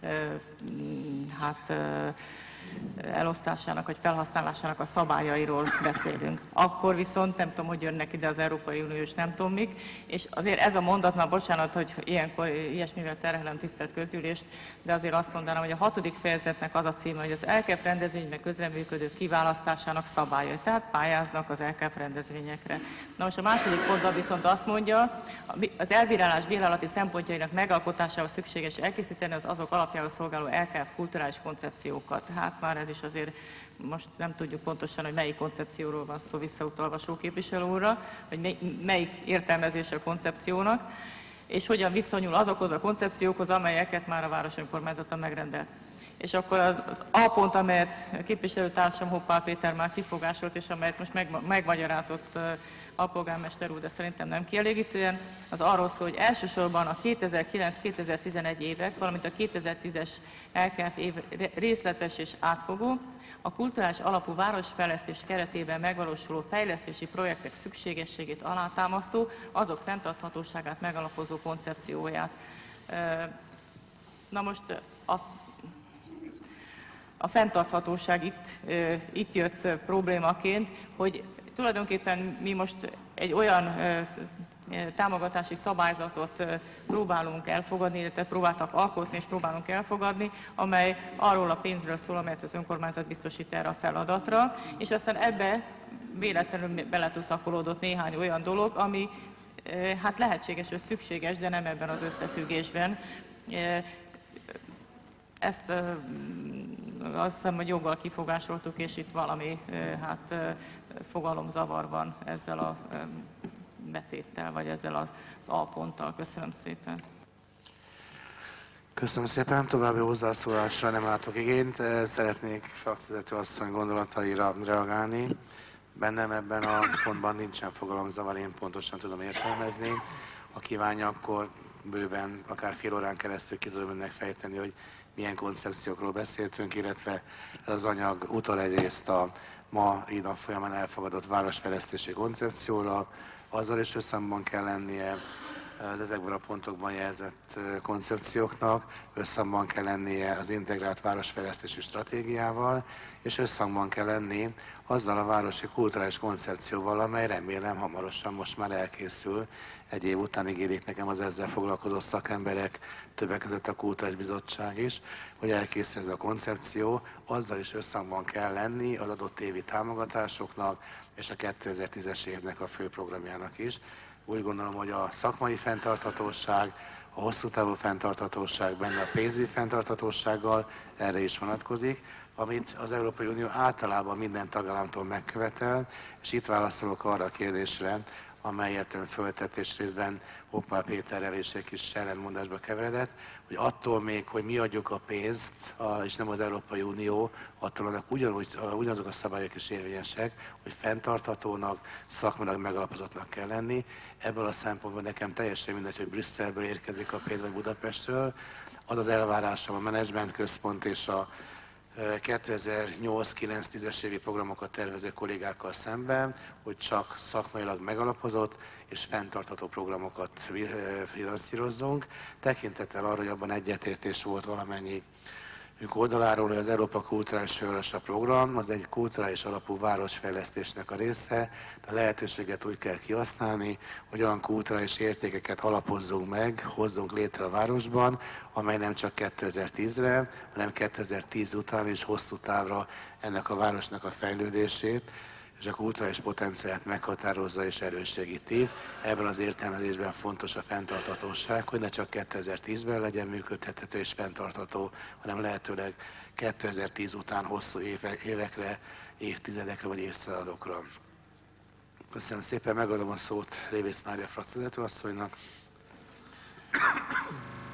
hát, elosztásának vagy felhasználásának a szabályairól beszélünk. Akkor viszont nem tudom, hogy jönnek ide az Európai Unió, és nem tudom mik, és azért ez a mondat, már bocsánat, hogy ilyenkor ilyesmivel terhelem tisztelt közgyűlést, de azért azt mondanám, hogy a hatodik fejezetnek az a címe, hogy az é ká ef rendezvényben közreműködők kiválasztásának szabályai, tehát pályáznak az é ká ef rendezvényekre. Na most a második pontban viszont azt mondja, az elbírálás bírálati szempontjainak megalkotásához szükséges elkészíteni az azok alapjául szolgáló é ká ef kulturális koncepciókat. Hát már ez is azért most nem tudjuk pontosan, hogy melyik koncepcióról van szó, visszautalva Só képviselő úrra, hogy melyik értelmezése a koncepciónak, és hogyan viszonyul azokhoz a koncepciókhoz, amelyeket már a város önkormányzata megrendelt. És akkor az A pont, amelyet képviselőtársam Hoppá Péter már kifogásolt, és amelyet most megmagyarázott alpolgármester úr, de szerintem nem kielégítően, az arról szól, hogy elsősorban a kétezer-kilenc kétezer-tizenegy évek, valamint a kétezer-tízes é ká ef év részletes és átfogó, a kulturális alapú városfejlesztés keretében megvalósuló fejlesztési projektek szükségességét alátámasztó, azok fenntarthatóságát megalapozó koncepcióját. Na most a A fenntarthatóság itt, itt jött problémaként, hogy tulajdonképpen mi most egy olyan támogatási szabályzatot próbálunk elfogadni, illetve próbáltak alkotni és próbálunk elfogadni, amely arról a pénzről szól, amelyet az önkormányzat biztosít erre a feladatra, és aztán ebbe véletlenül beletuszakolódott néhány olyan dolog, ami hát lehetséges, hogy szükséges, de nem ebben az összefüggésben. Ezt azt hiszem, hogy joggal kifogásoltuk, és itt valami hát, fogalomzavar van ezzel a betéttel, vagy ezzel az A ponttal. Köszönöm szépen. Köszönöm szépen. További hozzászólásra nem látok igényt. Szeretnék frakcióvezető asszony gondolataira reagálni. Bennem ebben a pontban nincsen fogalomzavar, én pontosan tudom értelmezni. Ha kívánja, akkor bőven, akár fél órán keresztül ki tudom önnek fejteni, hogy milyen koncepciókról beszéltünk, illetve ez az anyag utal egyrészt a ma így nap folyamán elfogadott városfejlesztési koncepcióra, azzal is összhangban kell lennie az ezekben a pontokban jelzett koncepcióknak, összhangban kell lennie az integrált városfejlesztési stratégiával, és összhangban kell lenni azzal a városi kulturális koncepcióval, amely remélem hamarosan most már elkészül. Egy év után ígérik nekem az ezzel foglalkozó szakemberek, többek között a Kulturális Bizottság is, hogy elkészül ez a koncepció, azzal is összhangban kell lenni az adott évi támogatásoknak és a kétezer-tízes évnek a főprogramjának is. Úgy gondolom, hogy a szakmai fenntarthatóság, a hosszú távú fenntarthatóság benne a pénzügyi fenntarthatósággal erre is vonatkozik, amit az Európai Unió általában minden tagállamtól megkövetel, és itt válaszolok arra a kérdésre, amelyet ön föltett, és részben Hoppá Péterrel is egy kis ellentmondásba keveredett, hogy attól még, hogy mi adjuk a pénzt, és nem az Európai Unió, attól annak ugyanúgy, ugyanazok a szabályok is érvényesek, hogy fenntarthatónak, szakmailag megalapozottnak kell lenni. Ebből a szempontból nekem teljesen mindegy, hogy Brüsszelből érkezik a pénz, vagy Budapestről. Az az elvárásom a menedzsment központ és a kétezer-nyolc kilenc tízes évi programokat tervező kollégákkal szemben, hogy csak szakmailag megalapozott és fenntartható programokat finanszírozzunk. Tekintettel arra, hogy abban egyetértés volt valamennyi oldaláról, hogy az Európa Kulturális Fővárosa Program az egy kulturális alapú városfejlesztésnek a része, de a lehetőséget úgy kell kihasználni, hogy olyan kulturális értékeket alapozzunk meg, hozzunk létre a városban, amely nem csak kétezer-tízre, hanem kétezer-tíz után és hosszú távra ennek a városnak a fejlődését és a kulturális potenciált meghatározza és erősegíti. Ebben az értelmezésben fontos a fenntarthatóság, hogy ne csak kétezer-tízben legyen működtethető és fenntartható, hanem lehetőleg kétezer-tíz után hosszú éve, évekre, évtizedekre vagy évszázadokra. Köszönöm szépen, megadom a szót Révész Mária frakcióvezető asszonynak.